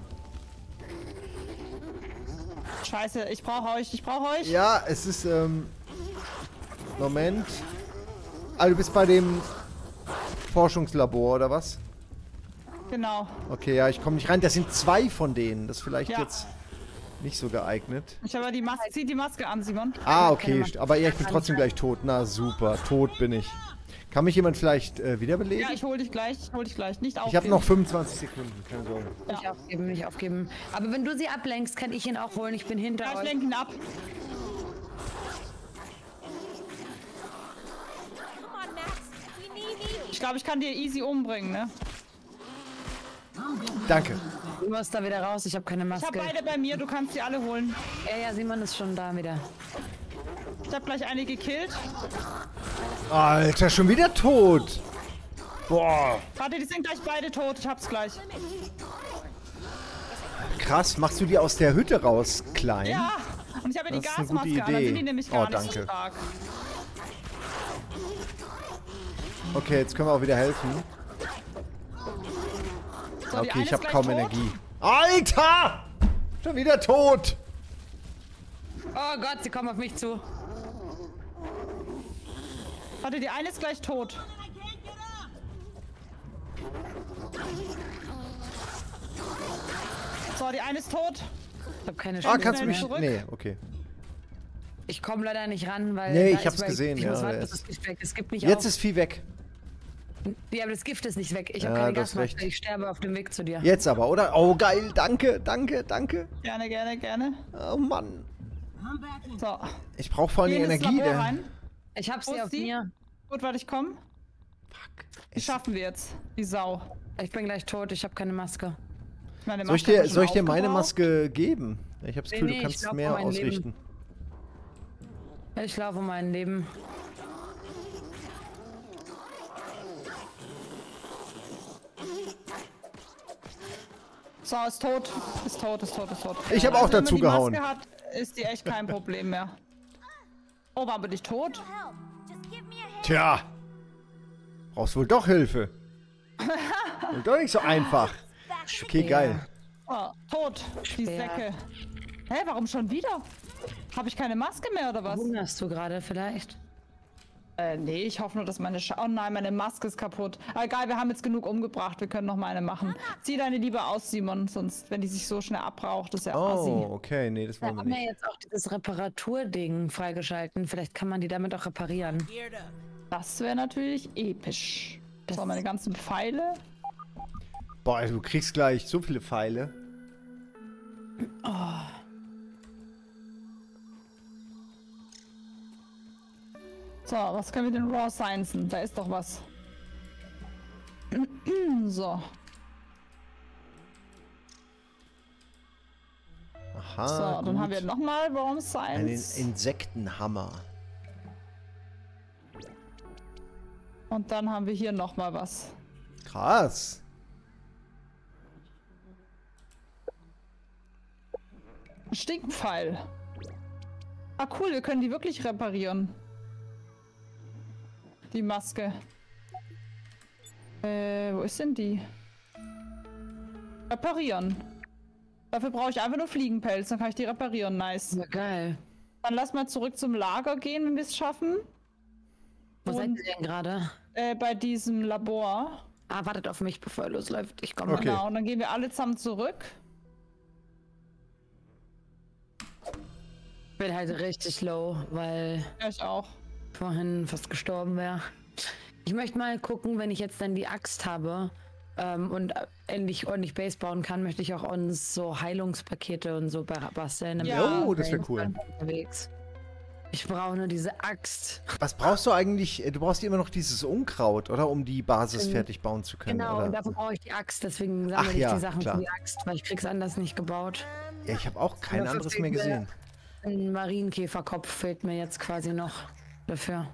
Scheiße, ich brauche euch, ich brauche euch. Ja, es ist, ähm... Moment. Ah, du bist bei dem Forschungslabor, oder was? Genau. Okay, ja, ich komme nicht rein. Das sind zwei von denen. Das ist vielleicht Ja. jetzt nicht so geeignet. Ich habe die Maske. Zieh die Maske an, Simon. Ah, okay. Aber ja, ich bin trotzdem gleich tot. Na super, tot bin ich. Kann mich jemand vielleicht äh, wiederbeleben? Ja, ich hol dich gleich. Ich hol dich gleich. Nicht aufgeben. Ich habe noch fünfundzwanzig Sekunden. Keine Sorge. Ja. Nicht aufgeben, nicht aufgeben. Aber wenn du sie ablenkst, kann ich ihn auch holen. Ich bin hinter ja, ich euch. Ich lenke ihn ab. Ich glaube, ich kann dir easy umbringen, ne? Danke. Du musst da wieder raus, ich habe keine Maske. Ich habe beide bei mir, du kannst sie alle holen. Ja, ja, Simon ist schon da wieder. Ich habe gleich eine gekillt. Alter, schon wieder tot. Boah. Warte, die sind gleich beide tot, ich hab's gleich. Krass, machst du die aus der Hütte raus, klein? Ja, und ich habe ja die Das ist eine gute Gasmaske an, dann Idee. sind die nämlich gar Oh, nicht so danke. stark. Okay, jetzt können wir auch wieder helfen. So, die Okay, eine ich ist habe gleich kaum tot. Energie. Alter! Schon wieder tot! Oh Gott, sie kommen auf mich zu. Warte, die eine ist gleich tot. So, die eine ist tot. Ich habe keine Ah, Chance. kannst du mich... zurück. Nee, okay. Ich komme leider nicht ran, weil... Nee, da ich ist hab's bei- gesehen, Ich ja, muss warten, der bis ist- das Gift weg ist. Es gibt mich Jetzt auf. ist Vieh weg. Ja, aber das Gift ist nicht weg. Ich Ja, habe keine du hast Gasmaske. recht. Ich sterbe auf dem Weg zu dir. Jetzt aber, oder? Oh, geil. Danke, danke, danke. Gerne, gerne, gerne. Oh, Mann. So. Ich brauche vor allem Geh die in das Energie. Labor Der... rein. Ich hab Wo sie ist auf die? mir. Gut, warte, ich komm. Die schaffen wir jetzt. Die Sau. Ich bin gleich tot. Ich habe keine Maske. Meine Soll ich Maske haben dir, wir soll ich schon dir meine aufgebraucht. Maske geben? Ich habe das Nee, Gefühl, nee, du ich kannst glaub, mehr um mein Leben. ausrichten. Ich laufe mein Leben. So, ist tot. Ist tot, ist tot, ist tot. Ich habe auch Also, wenn man dazu die gehauen. Maske hat, ist die echt kein Problem mehr. Oh, war aber nicht tot? Tja. Brauchst wohl doch Hilfe. Und doch nicht so einfach. Okay, geil. Oh, tot. Die Schwer. Säcke. Hä, warum schon wieder? Habe ich keine Maske mehr oder was? Hungerst du gerade vielleicht? Äh, nee, ich hoffe nur, dass meine Sch Oh nein, meine Maske ist kaputt. Aber egal, wir haben jetzt genug umgebracht. Wir können noch mal eine machen. Zieh deine lieber aus, Simon. Sonst, wenn die sich so schnell abbraucht, ist ja assi. Oh, okay. Nee, das Wir wollen wir haben ja nicht. jetzt auch dieses Reparaturding freigeschalten. Vielleicht kann man die damit auch reparieren. Das wäre natürlich episch. So, meine ganzen Pfeile. Boah, du kriegst gleich so viele Pfeile. So, was können wir denn raw sciencen? Da ist doch was. So. Aha, So, dann gut. haben wir nochmal raw Einen science. Insektenhammer. Und dann haben wir hier nochmal was. Krass. Ein Stinkpfeil. Ah, cool, wir können die wirklich reparieren. Die Maske. Äh, wo ist denn die? Reparieren. Dafür brauche ich einfach nur Fliegenpelz, dann kann ich die reparieren. Nice. Ja, geil. Dann lass mal zurück zum Lager gehen, wenn wir es schaffen. Wo seid Und ihr denn gerade? äh, bei diesem Labor. Ah, wartet auf mich, bevor er losläuft. Ich komme. Okay. Genau, und dann gehen wir alle zusammen zurück. Ich bin halt richtig low, weil Ja, ich auch. vorhin fast gestorben wäre. Ich möchte mal gucken, wenn ich jetzt dann die Axt habe ähm, und endlich ordentlich Base bauen kann, möchte ich auch uns so Heilungspakete und so ba- basteln. damit Ja. Oh, wir das wäre cool. unterwegs. Ich brauche nur diese Axt. Was brauchst du eigentlich? Du brauchst immer noch dieses Unkraut, oder? Um die Basis Ähm, fertig bauen zu können, Genau, oder? und dafür brauche ich die Axt, deswegen Ach sammle ich ja, die Sachen klar. für die Axt, weil ich krieg's anders nicht gebaut. Ja, ich habe auch kein Dafür anderes fehlt mehr mir gesehen. Ein Marienkäferkopf fehlt mir jetzt quasi noch dafür.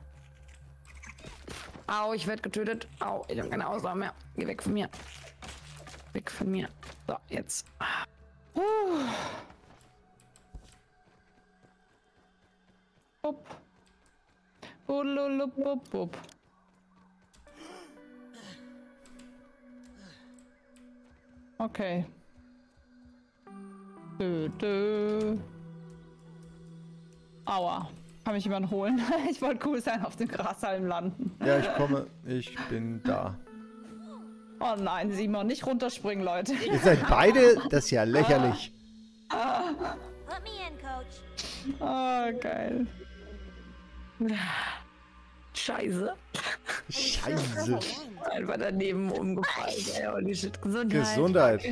Au, ich werde getötet. Au, ich habe keine Ausdauer mehr. Geh weg von mir. Weg von mir. So, jetzt. Bup. Ululup, bup. Okay. Dö, dö. Aua. Kann mich jemand holen? Ich wollte cool sein, auf dem Grashalm landen. Ja, ich komme. Ich bin da. Oh nein, Simon, nicht runterspringen, Leute. Ihr seid beide? Das ist ja lächerlich. Let me in, Coach. Oh, geil. Scheiße. Scheiße. Einfach daneben umgefallen. Ey, holy shit. Gesundheit. Gesundheit.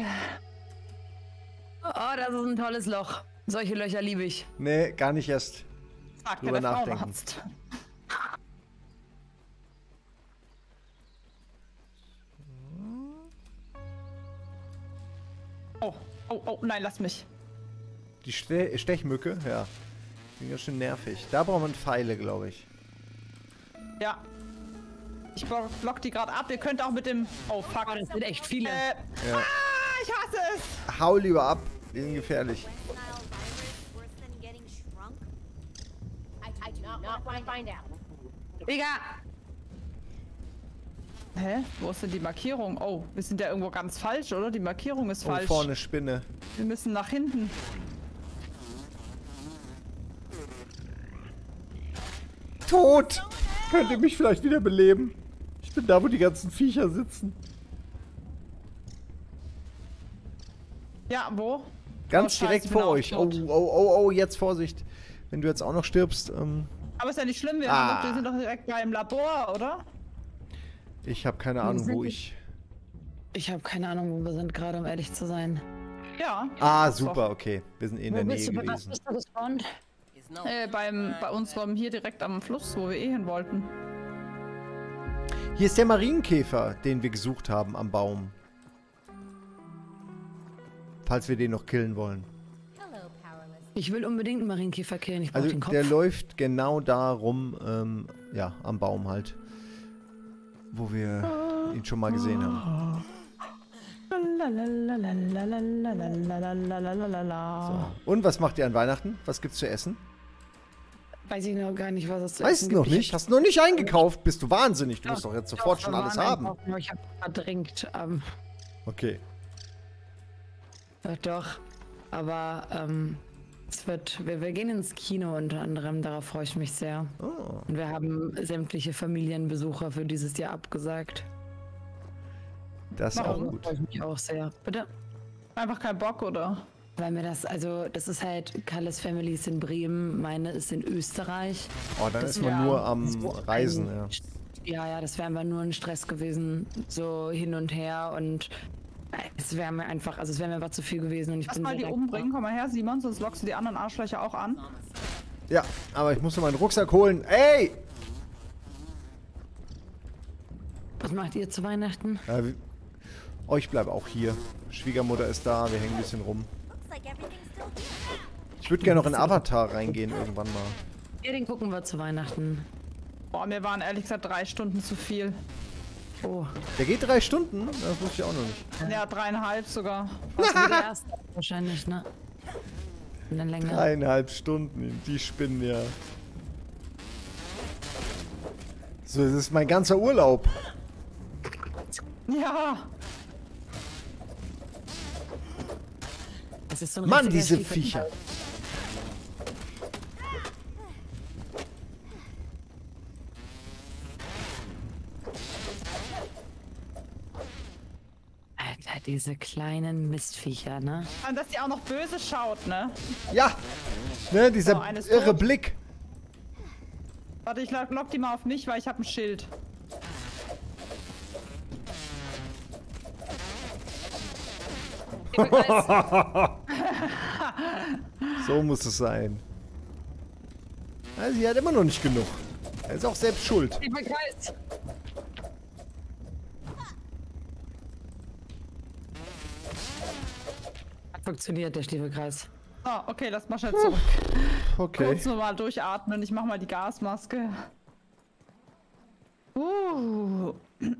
Oh, das ist ein tolles Loch. Solche Löcher liebe ich. Nee, gar nicht erst Sagt drüber der nachdenken. Frauenarzt. Oh, oh, oh, nein, lass mich. Die Ste Stechmücke, ja. Die sind ganz schön nervig. Da braucht man Pfeile, glaube ich. Ja. Ich block, block die gerade ab. Ihr könnt auch mit dem... Oh, fuck. Oh, das sind echt viele. Äh, Ja. Ah, ich hasse es. Hau lieber ab. Die sind gefährlich. I, I do not want to find out. Digga! Hä? Wo ist denn die Markierung? Oh, wir sind ja irgendwo ganz falsch, oder? Die Markierung ist Oh, falsch. vorne Spinne. Wir müssen nach hinten. Tot! Könnt ihr mich vielleicht wieder beleben? Ich bin da, wo die ganzen Viecher sitzen. Ja, wo? Ganz Oh, scheiße, direkt ich bin vor auch euch. Oh, tot. oh, oh, oh, jetzt Vorsicht. Wenn du jetzt auch noch stirbst. Ähm, Aber ist ja nicht schlimm, wir, Ah. haben doch, wir sind doch direkt beim Labor, oder? ich habe keine Ahnung, wo ich... Ich habe keine Ahnung, wo wir sind gerade, um ehrlich zu sein. Ja. Ah, das doch. super, okay. Wir sind eh in Wo der bist Nähe du? Was gewesen. bist du gespawnt? Äh, beim, bei unserem hier direkt am Fluss, wo wir eh hin wollten. Hier ist der Marienkäfer, den wir gesucht haben am Baum. Falls wir den noch killen wollen. Hello, Powerless. Ich will unbedingt einen Marienkäfer killen. Ich brauche Also den Kopf. der läuft genau da rum, ähm, ja, am Baum halt. Wo wir ihn schon mal gesehen haben. So. Und was macht ihr an Weihnachten? Was gibt's zu essen? Weiß ich noch gar nicht, was es zu Weißt essen du noch gibt. nicht? Hast du noch nicht eingekauft? Bist du wahnsinnig? Du Doch, musst doch jetzt doch, sofort wir schon alles waren haben. einkaufen, aber Ich habe verdrängt. Ähm, Okay. ja, doch. Aber ähm, es wird. Wir, wir gehen ins Kino unter anderem. Darauf freue ich mich sehr. Oh. Und wir haben sämtliche Familienbesucher für dieses Jahr abgesagt. Das ist auch Darauf gut. freue ich mich auch sehr. Bitte? Einfach kein Bock, oder? Weil mir das, also das ist halt, Kalles Family ist in Bremen, meine ist in Österreich. Oh, dann Das ist man wär nur am so Reisen, ein- ja. Ja, ja, das wäre einfach nur ein Stress gewesen, so hin und her und es wäre mir einfach, also es wäre mir einfach zu viel gewesen und ich Lass bin mal sehr die dankbar. umbringen, komm mal her, Simon, sonst lockst du die anderen Arschlöcher auch an. Ja, aber ich muss noch meinen Rucksack holen. Ey! Was macht ihr zu Weihnachten? Ja, wie- oh, ich bleibe auch hier. Schwiegermutter ist da, wir hängen ein bisschen rum. Looks like everything's still here. Ich würde gerne noch in Avatar reingehen irgendwann mal. Ja, den gucken wir zu Weihnachten. Boah, mir waren ehrlich gesagt drei Stunden zu viel. Oh, Der geht drei Stunden? Das wusste ich auch noch nicht. Ja, dreieinhalb sogar. das ist der erste wahrscheinlich, ne? In der Länge. Dreieinhalb Stunden, die spinnen ja. So, das ist mein ganzer Urlaub. Ja. Das ist so ein Mann, richtiger diese Stiefel- Viecher. Alter, diese kleinen Mistviecher, ne? Und dass die auch noch böse schaut, ne? Ja! Ne, dieser So, eines irre tot. Blick. Warte, ich lock, lock die mal auf mich, weil ich habe ein Schild. So muss es sein. Ja, sie hat immer noch nicht genug. Er ist auch selbst schuld. Stiefelkreis! Hat funktioniert, der Stiefelkreis. Ah, okay, lass mal schnell zurück. Okay. Kurz nur mal durchatmen. Ich mach mal die Gasmaske. Uh.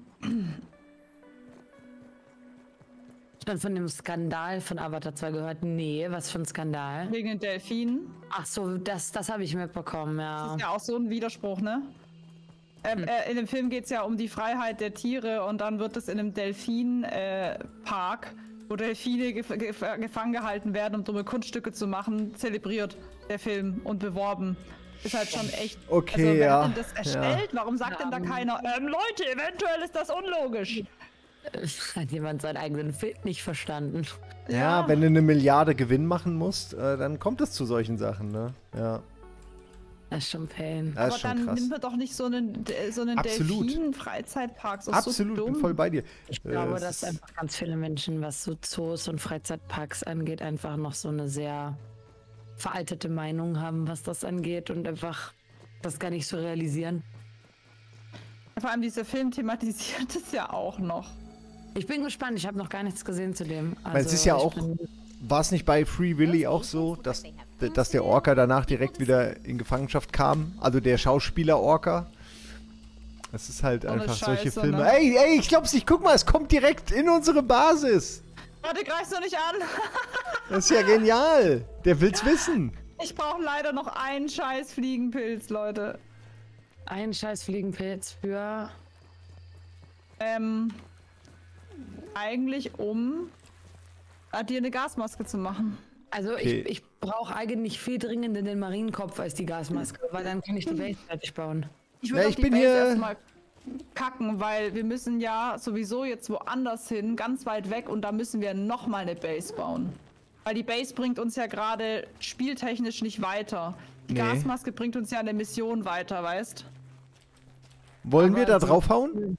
Schon von dem Skandal von Avatar zwei gehört? Nee, was für ein Skandal? Wegen den Delfinen. Ach so, das, das habe ich mitbekommen, ja. Das ist ja auch so ein Widerspruch, ne? Ähm, äh, in dem Film geht es ja um die Freiheit der Tiere und dann wird es in einem Delfin-Park, äh, Park, wo Delfine gef gef gefangen gehalten werden, um dumme Kunststücke zu machen, zelebriert der Film und beworben. Ist halt schon echt. Okay, also, wer ja, hat denn das erstellt? Warum sagt denn da Ja. keiner, ähm, Leute, eventuell ist das unlogisch? Hat jemand seinen eigenen Film nicht verstanden? Ja, Ja. wenn du eine Milliarde Gewinn machen musst, äh, dann kommt es zu solchen Sachen, ne? Ja, Das ist schon Pain. das Aber ist schon dann krass. nimmt man doch nicht so einen, so einen Absolut. Delfin-Freizeitpark. So Absolut, so bin dumm. voll bei dir. Ich Äh, glaube, es dass ist- einfach ganz viele Menschen, was so Zoos und Freizeitparks angeht, einfach noch so eine sehr veraltete Meinung haben, was das angeht und einfach das gar nicht so realisieren. Vor allem dieser Film thematisiert es ja auch noch. Ich bin gespannt, ich habe noch gar nichts gesehen zu dem. Also, Weil es ist ja ich auch, bin- war es nicht bei Free Willy auch so, dass, dass der Orca danach direkt wieder in Gefangenschaft kam? Also der Schauspieler Orca? Es ist halt So eine einfach solche Scheiße, Filme. ne? Ey, ey, ich glaub's nicht, guck mal, es kommt direkt in unsere Basis. Warte, greifst du nicht an? Das ist ja genial. Der will's wissen. Ich brauche leider noch einen scheiß Fliegenpilz, Leute. Ein scheiß Fliegenpilz für... Ähm, eigentlich um äh, dir eine Gasmaske zu machen. Also Okay. ich, ich brauche eigentlich viel dringender den Marienkopf als die Gasmaske, weil dann kann ich die Base fertig bauen. Ich Ja, würde ich die bin Base hier- erstmal kacken, weil wir müssen ja sowieso jetzt woanders hin, ganz weit weg, und da müssen wir nochmal eine Base bauen. Weil die Base bringt uns ja gerade spieltechnisch nicht weiter. Die Nee. Gasmaske bringt uns ja eine Mission weiter, weißt? Wollen wir da also- draufhauen?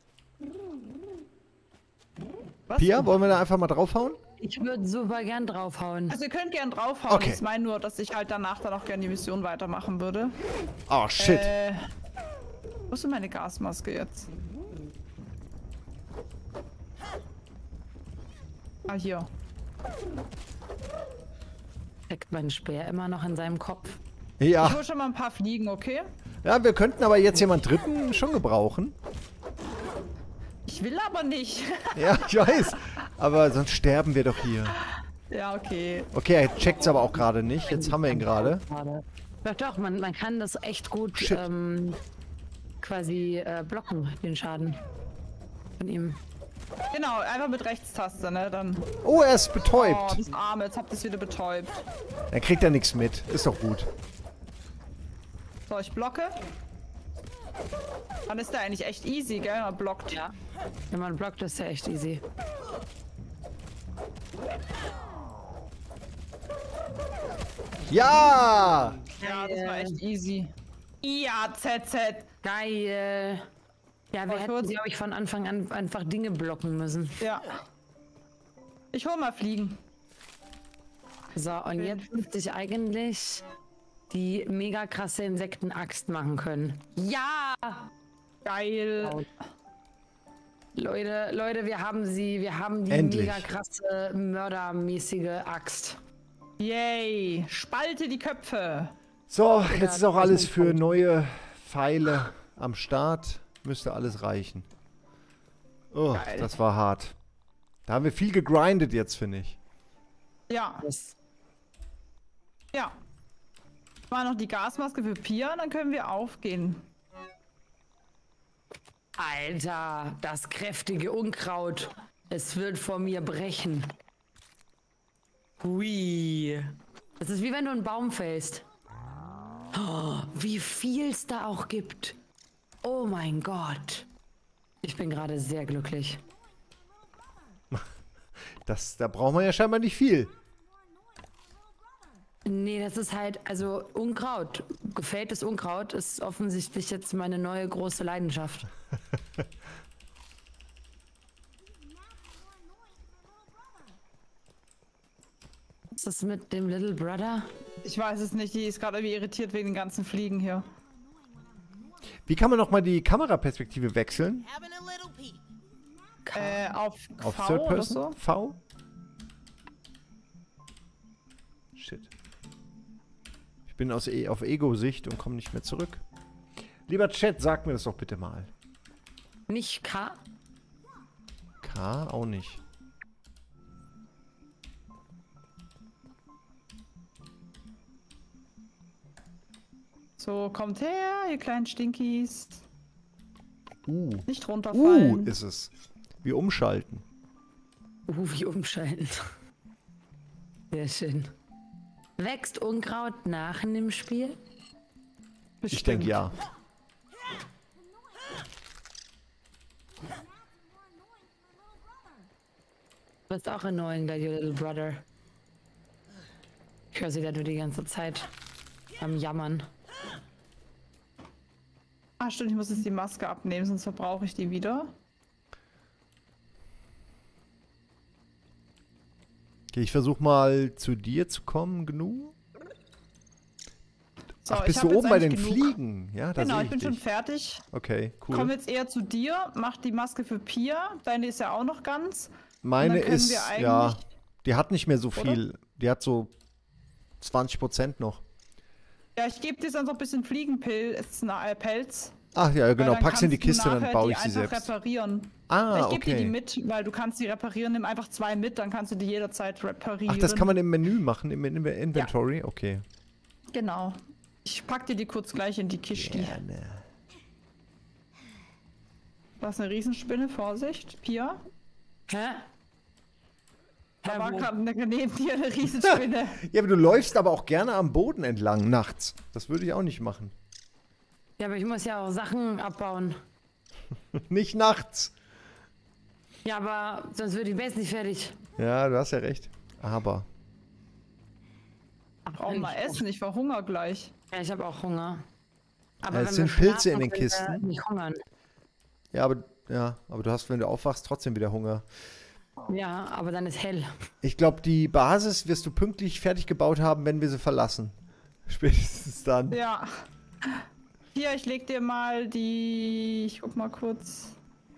Was? Pia, wollen wir da einfach mal draufhauen? Ich würde super gern draufhauen. Also ihr könnt gern draufhauen. Okay. Ich meine nur, dass ich halt danach dann auch gerne die Mission weitermachen würde. Oh, shit. Äh, wo ist denn meine Gasmaske jetzt? Ah, hier. Steckt mein Speer immer noch in seinem Kopf. Ich Ja. hole schon mal ein paar Fliegen, okay? Ja, wir könnten aber jetzt jemand Dritten schon gebrauchen. Ich will aber nicht. Ja, ich weiß. Aber sonst sterben wir doch hier. Ja, okay. Okay, er checkt's aber auch gerade nicht. Jetzt haben wir ihn gerade. Doch, doch, man, man kann das echt gut Shit. ähm, quasi äh, blocken, den Schaden von ihm. Genau, einfach mit Rechtstaste, ne? Dann. Oh, er ist Oh, betäubt. das Arme, jetzt habt ihr es wieder betäubt. Dann kriegt er nichts mit. Ist doch gut. So, ich blocke. Dann ist der eigentlich echt easy, gell? Er blockt. Ja. Wenn man blockt, ist ja echt easy. Ja! Ja, das war echt easy. Ja, Z Z. Geil. Ja, wir ich hätten, würd's- glaube ich, von Anfang an einfach Dinge blocken müssen. Ja. Ich hol mal Fliegen. So, und jetzt müsste ich eigentlich die mega krasse Insektenaxt machen können. Ja! Geil. Leute, Leute, wir haben sie. Wir haben die Endlich. mega krasse, mördermäßige Axt. Yay. Spalte die Köpfe. So, jetzt ist auch alles für neue Pfeile am Start. Müsste alles reichen. Oh, Geil. das war hart. Da haben wir viel gegrindet jetzt, finde ich. Ja. Das, Ja. Mal noch die Gasmaske für Pia, dann können wir aufgehen. Alter, das kräftige Unkraut. Es wird vor mir brechen. Hui. Das ist wie wenn du einen Baum fällst. Oh, wie viel es da auch gibt. Oh mein Gott. Ich bin gerade sehr glücklich. Das, da braucht man ja scheinbar nicht viel. Nee, das ist halt, also Unkraut. Gefälltes Unkraut ist offensichtlich jetzt meine neue große Leidenschaft. Was ist mit dem Little Brother? Ich weiß es nicht, die ist gerade irgendwie irritiert wegen den ganzen Fliegen hier. Wie kann man noch mal die Kameraperspektive wechseln? Having a little peek. Äh, auf, Auf V Third oder Person? so? V? Shit. Ich bin aus e auf Ego-Sicht und komme nicht mehr zurück. Lieber Chat, sag mir das doch bitte mal. Nicht K? K auch nicht. So, kommt her, ihr kleinen Stinkies. U. Nicht U runterfallen. ist es. Wir umschalten. Uh, wie umschalten. Sehr schön. Wächst Unkraut nach in dem Spiel? Ich denke ja. Du bist auch annoying, that your little brother. Ich höre sie da nur die ganze Zeit am Jammern. Ah, stimmt, ich muss jetzt die Maske abnehmen, sonst verbrauche ich die wieder. Okay, ich versuche mal zu dir zu kommen, Gnu. So, Ach, bist ich du hab oben jetzt bei den eigentlich genug. Fliegen? Ja, da Genau, sehe ich bin dich. schon fertig. Okay, cool. Komm jetzt eher zu dir, mach die Maske für Pia. Deine ist ja auch noch ganz. Meine können ist, wir ja, eigentlich- die hat nicht mehr so Oder? viel. Die hat so zwanzig Prozent noch. Ja, ich gebe dir sonst noch ein bisschen Fliegenpilz, na, äh, Pelz. Ach ja, genau, Weil dann pack sie in die kannst du Kiste, dann nachher baue die ich sie einfach selbst. reparieren. Ah, ich gebe dir die okay. mit, weil du kannst die reparieren. Nimm einfach zwei mit, dann kannst du die jederzeit reparieren. Ach, das kann man im Menü machen, im In- Inventory? Okay. Genau. Ich pack dir die kurz gleich in die Kiste. Gerne. Das ist eine Riesenspinne, Vorsicht. Pia. Hä? Da Ja, war wo? gerade eine, neben dir eine Riesenspinne. Ja, aber du läufst aber auch gerne am Boden entlang nachts. Das würde ich auch nicht machen. Ja, aber ich muss ja auch Sachen abbauen. Nicht nachts. Ja, aber sonst wird die Base nicht fertig. Ja, du hast ja recht. Aber. Brauchen mal essen, ich verhungere gleich. Ja, ich habe auch Hunger. Aber Ja, wenn es wir sind Pilze in schlafen, den können wir Kisten. nicht hungern. Ja, aber, ja, aber du hast, wenn du aufwachst, trotzdem wieder Hunger. Ja, aber dann ist hell. Ich glaube, die Basis wirst du pünktlich fertig gebaut haben, wenn wir sie verlassen. Spätestens dann. Ja. Hier, ich leg dir mal die... Ich guck mal kurz.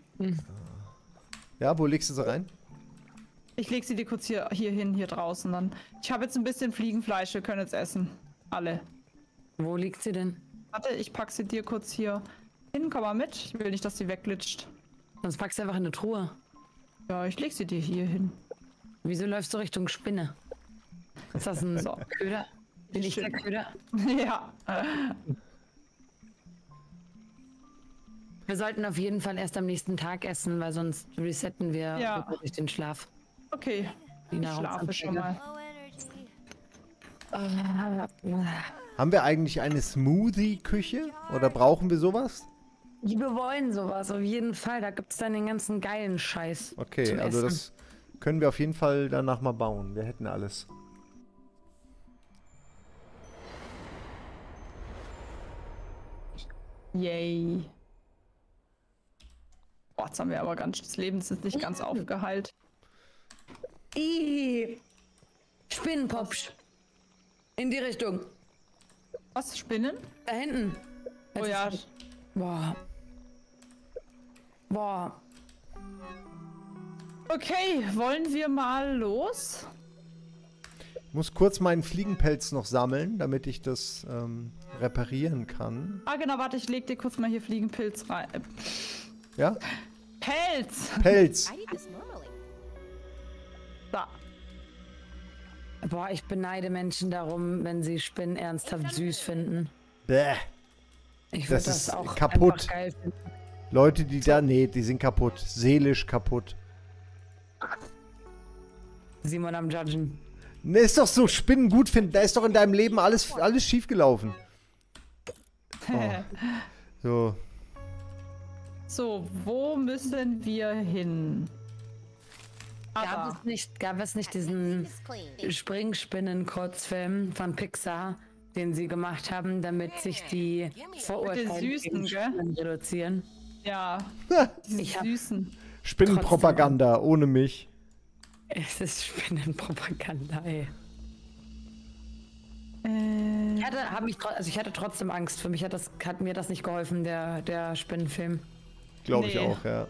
Ja, wo legst du sie rein? Ich leg sie dir kurz hier, hier hin, hier draußen dann. Ich habe jetzt ein bisschen Fliegenfleisch, wir können jetzt essen. Alle. Wo liegt sie denn? Warte, ich pack sie dir kurz hier hin. Komm mal mit. Ich will nicht, dass sie wegglitscht. Sonst packst du einfach in eine Truhe. Ja, ich leg sie dir hier hin. Wieso läufst du Richtung Spinne? Ist das ein So. Köder? Bin ich der Köder? Ja. Wir sollten auf jeden Fall erst am nächsten Tag essen, weil sonst resetten wir Ja. durch den Schlaf. Okay. Die Ich schlafe schon mal. Haben wir eigentlich eine Smoothie-Küche? Oder brauchen wir sowas? Wir wollen sowas, auf jeden Fall. Da gibt es dann den ganzen geilen Scheiß. Okay, zum also Essen. das können wir auf jeden Fall danach mal bauen. Wir hätten alles. Yay. Boah, jetzt haben wir aber ganz... Das Leben ist jetzt nicht ganz aufgeheilt. Ih, Spinnenpopsch. In die Richtung. Was? Spinnen? Da hinten. Oh ja. Boah. Boah. Okay, wollen wir mal los? Ich muss kurz meinen Fliegenpelz noch sammeln, damit ich das ähm, reparieren kann. Ah, genau, warte, ich leg dir kurz mal hier Fliegenpilz rein. Äh, Ja? Pelz! Pelz! I do this normally. Da. Boah, ich beneide Menschen darum, wenn sie Spinnen ernsthaft süß finden. Bäh. Ich Das würde das, ist auch kaputt. einfach geil finden. Leute, die da... Nee, die sind kaputt. Seelisch kaputt. Simon am Judgen. Ne, ist doch so, Spinnen gut finden. Da ist doch in deinem Leben alles, alles schief gelaufen. Oh. So. So, wo müssen wir hin? Gab Aber, es nicht, gab es nicht diesen It's clean. Springspinnen-Kurzfilm von Pixar, den sie gemacht haben, damit sich die Vorurteile Süßen, gegen gell? Spinnen reduzieren? ja, diese Ich hab- süßen. Spinnenpropaganda ohne mich. Es ist Spinnenpropaganda, ey. Äh, Ich hatte, hab mich, tro- also ich hatte trotzdem Angst. Für mich hat, das, hat mir das nicht geholfen, der, der Spinnenfilm. Glaube ich Nee. auch, ja.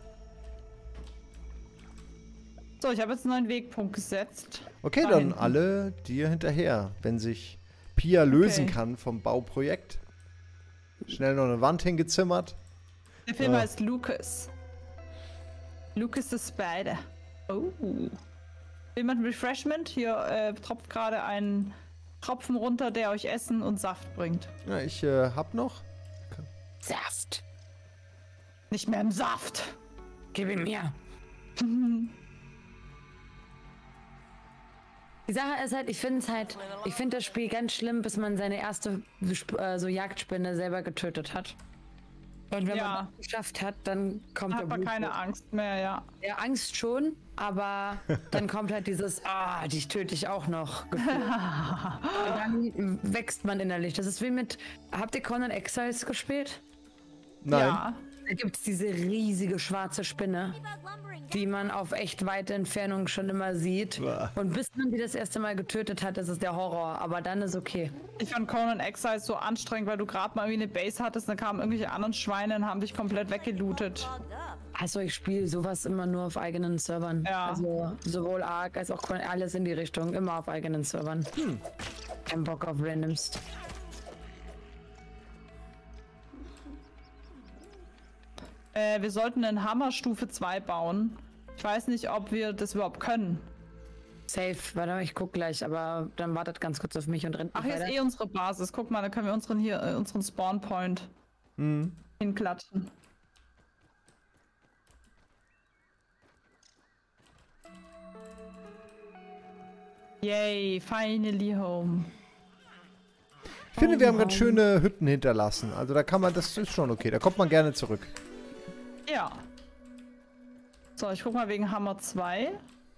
so, ich habe jetzt einen neuen Wegpunkt gesetzt. Okay, Da dann hinten. alle dir hinterher, wenn sich Pia lösen Okay. kann vom Bauprojekt. Schnell noch eine Wand hingezimmert. Der Film Ja. heißt Lucas. Lucas the Spider. Oh. Jemand Refreshment? Hier äh, tropft gerade ein Tropfen runter, der euch Essen und Saft bringt. Ja, ich äh, hab noch. Saft. Nicht mehr im Saft. Gib ihn mir. Die Sache ist halt, ich finde es halt, ich finde das Spiel ganz schlimm, bis man seine erste Sp- äh, so Jagdspinne selber getötet hat. Und wenn Ja. man das geschafft hat, dann kommt Hat der man keine Blutrausch. Angst mehr, ja. Ja, Angst schon, aber dann kommt halt dieses, ah, dich töte ich auch noch. Gefühl. Und dann wächst man innerlich. Das ist wie mit, habt ihr Conan Exiles gespielt? Nein. Ja. Da gibt es diese riesige schwarze Spinne, die man auf echt weite Entfernung schon immer sieht. Uah. Und bis man die das erste Mal getötet hat, ist es der Horror. Aber dann ist okay. Ich fand Conan Exiles so anstrengend, weil du gerade mal irgendwie eine Base hattest, dann kamen irgendwelche anderen Schweine und haben dich komplett weggelootet. Also ich spiele sowas immer nur auf eigenen Servern. Ja. Also sowohl Ark als auch Conan, alles in die Richtung. Immer auf eigenen Servern. Hm. Kein Bock auf Randoms. Äh, wir sollten einen Hammer Stufe zwei bauen. Ich weiß nicht, ob wir das überhaupt können. Safe, warte mal, ich guck gleich, aber dann wartet ganz kurz auf mich und rennt Ach, nicht hier ist weiter. eh unsere Basis. Guck mal, dann können wir unseren hier, äh, unseren Spawn Point Mhm. hinklatschen. Yay, finally home. Ich finde, wir haben Oh, ganz schöne Hütten hinterlassen. Also da kann man, das ist schon okay. Da kommt man gerne zurück. Ja. So, ich guck mal wegen Hammer zwei.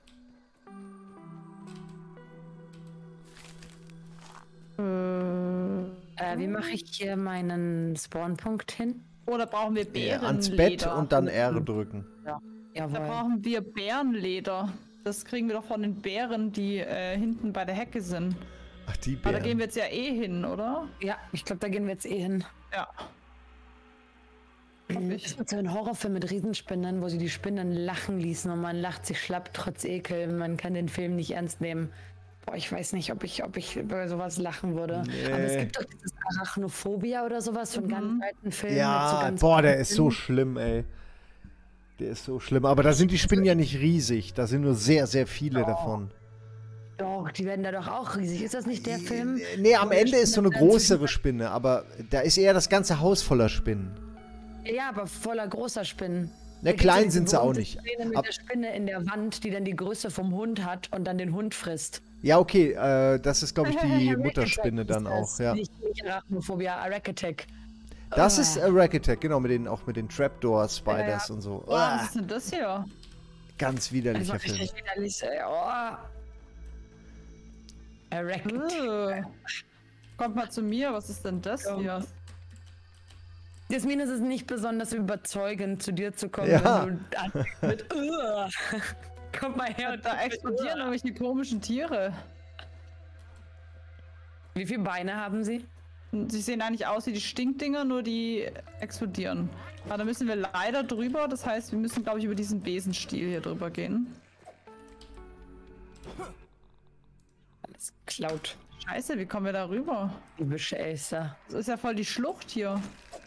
Äh, wie mache ich hier meinen Spawnpunkt hin? Oder brauchen wir Ja, Bärenleder? ans Bett und dann R drücken. Ja. Da Jawohl. brauchen wir Bärenleder. Das kriegen wir doch von den Bären, die äh, hinten bei der Hecke sind. Ach, die Aber da gehen Bären. wir jetzt ja eh hin, oder? Ja, ich glaube, da gehen wir jetzt eh hin. Ja. Es gibt so einen Horrorfilm mit Riesenspinnen, wo sie die Spinnen lachen ließen und man lacht sich schlapp trotz Ekel. Man kann den Film nicht ernst nehmen. Boah, ich weiß nicht, ob ich, ob ich über sowas lachen würde. Nee. Aber es gibt doch dieses Arachnophobia oder sowas von ganz alten Filmen. mit so Ja, ganz boah, der alten ist so schlimm, ey. Der ist so schlimm. Aber da sind die Spinnen ja nicht riesig. Da sind nur sehr, sehr viele davon. Doch, die werden da doch auch riesig. Ist das nicht der Film? Nee, am wo die Ende ist so eine Spinnen dann größere Spinne. Aber da ist eher das ganze Haus voller Spinnen. zwischen- Ja, aber voller großer Spinnen. Ne, Da gibt's klein diese sind sie auch berühmte nicht. Szene mit Ab- der Spinne in der Wand, die dann die Größe vom Hund hat und dann den Hund frisst. Ja, okay. Äh, das ist, glaube ich, die Arachnophobia Mutterspinne ist dann das. auch. Ja. Nicht, nicht Arachnophobia, Arachitect. Das Ah. ist Rack Attack, genau, mit den, auch mit den Trapdoor Spiders Ja, ja. und so. Oh, Ah, was ist denn das hier? ganz widerlicher Also Film. richtig widerlich, ey. Oh. Arachitect. Äh. Kommt mal zu mir, was ist denn das hier? Jasmin, es ist nicht besonders überzeugend, zu dir zu kommen, Ja. wenn du anfängst mit Uah. Komm mal her und Da mit explodieren Uah. irgendwelche komischen Tiere. Wie viele Beine haben sie? Sie sehen eigentlich aus wie die Stinkdinger, nur die explodieren. Aber da müssen wir leider drüber, das heißt, wir müssen, glaube ich, über diesen Besenstiel hier drüber gehen. Alles klaut. Scheiße, wie kommen wir da rüber? Die Bescheißer. Das ist ja voll die Schlucht hier.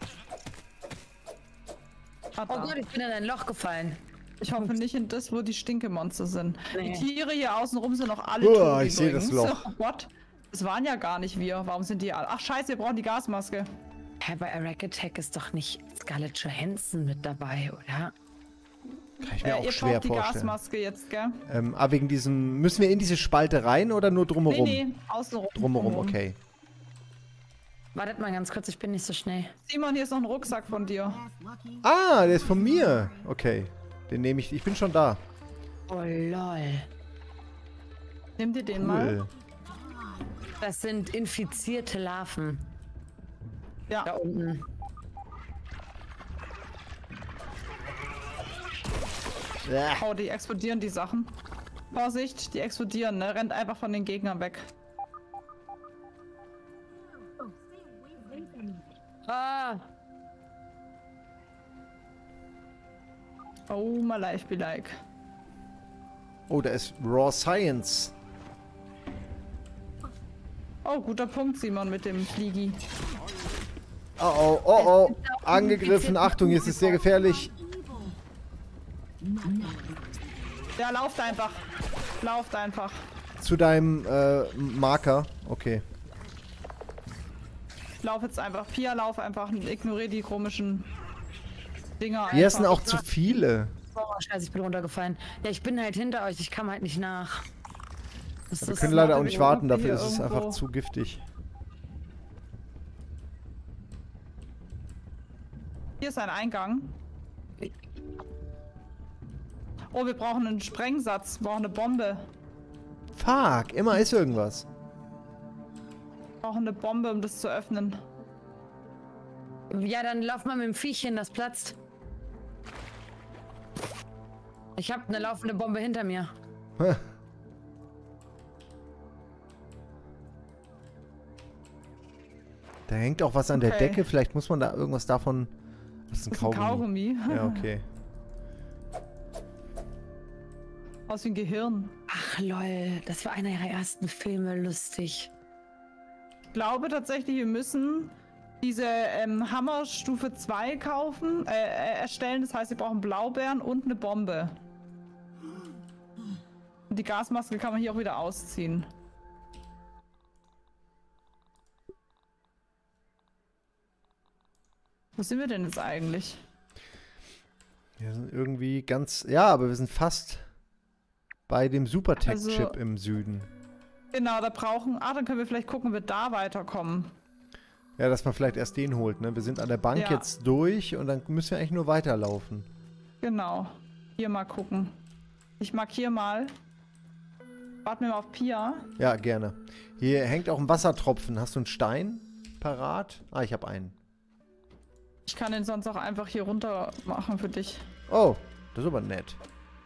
Ah, Oh da. Gott, ich bin in ein Loch gefallen. Ich hoffe nicht in das, wo die Stinkemonster sind. Nee. Die Tiere hier außenrum sind noch alle Uah, tot ich sehe das übrigens. Loch. What? Das waren ja gar nicht wir. Warum sind die alle? Ach scheiße, wir brauchen die Gasmaske. Hä, bei Arachitect ist doch nicht Scarlett Johansson mit dabei, oder? Kann ich mir Äh, auch ihr schwer braucht die vorstellen. Gasmaske jetzt, gell? Ähm, ah, wegen diesem. Müssen wir in diese Spalte rein oder nur drumherum? Nee, nee, außenrum. Drumherum, okay. Wartet mal ganz kurz, ich bin nicht so schnell. Simon, hier ist noch ein Rucksack von dir. Ah, der ist von mir. Okay. Den nehme ich. Ich bin schon da. Oh lol. Nimm dir den mal. Cool. Das sind infizierte Larven. Ja. Da unten. Ja. Oh, die explodieren, die Sachen. Vorsicht, die explodieren, ne? Rennt einfach von den Gegnern weg. Ah! Oh, my life be like. Oh, da ist Raw Science. Oh, guter Punkt, Simon, mit dem Fliegi. Oh oh, oh oh. Angegriffen. Achtung, jetzt ist sehr gefährlich. Ja, lauft einfach. Lauft einfach. Zu deinem äh, Marker. Okay. Lauf jetzt einfach. Pia, lauf einfach. und Ignoriere die komischen Dinger. Hier sind einfach. auch zu viele. Oh, scheiße, ich bin runtergefallen. Ja, ich bin halt hinter euch, ich kam halt nicht nach. Das Wir ist können leider auch warte, nicht wir warten, gucken dafür hier ist es irgendwo. einfach zu giftig. Hier ist ein Eingang. Oh, wir brauchen einen Sprengsatz. Wir brauchen eine Bombe. Fuck, immer ist irgendwas. Wir brauchen eine Bombe, um das zu öffnen. Ja, dann lauf mal mit dem Viechchen, das platzt. Ich habe eine laufende Bombe hinter mir. Da hängt auch was an Okay. der Decke. Vielleicht muss man da irgendwas davon... Das ist ein Das ist ein Kaugummi. Kaugummi. Ja, okay. Aus wie ein Gehirn. Ach lol, das war einer ihrer ersten Filme, lustig. Ich glaube tatsächlich, wir müssen diese ähm, Hammer Stufe zwei kaufen, äh, äh, erstellen. Das heißt, wir brauchen Blaubeeren und eine Bombe. Und die Gasmaske kann man hier auch wieder ausziehen. Wo sind wir denn jetzt eigentlich? Wir sind irgendwie ganz... Ja, aber wir sind fast bei dem Supertech-Chip Also- im Süden. Genau, da brauchen... Ah, dann können wir vielleicht gucken, ob wir da weiterkommen. Ja, dass man vielleicht erst den holt, ne? Wir sind an der Bank Ja. jetzt durch und dann müssen wir eigentlich nur weiterlaufen. Genau. Hier mal gucken. Ich markiere mal. Warten wir mal auf Pia. Ja, gerne. Hier hängt auch ein Wassertropfen. Hast du einen Stein parat? Ah, ich habe einen. Ich kann den sonst auch einfach hier runter machen für dich. Oh, das ist aber nett.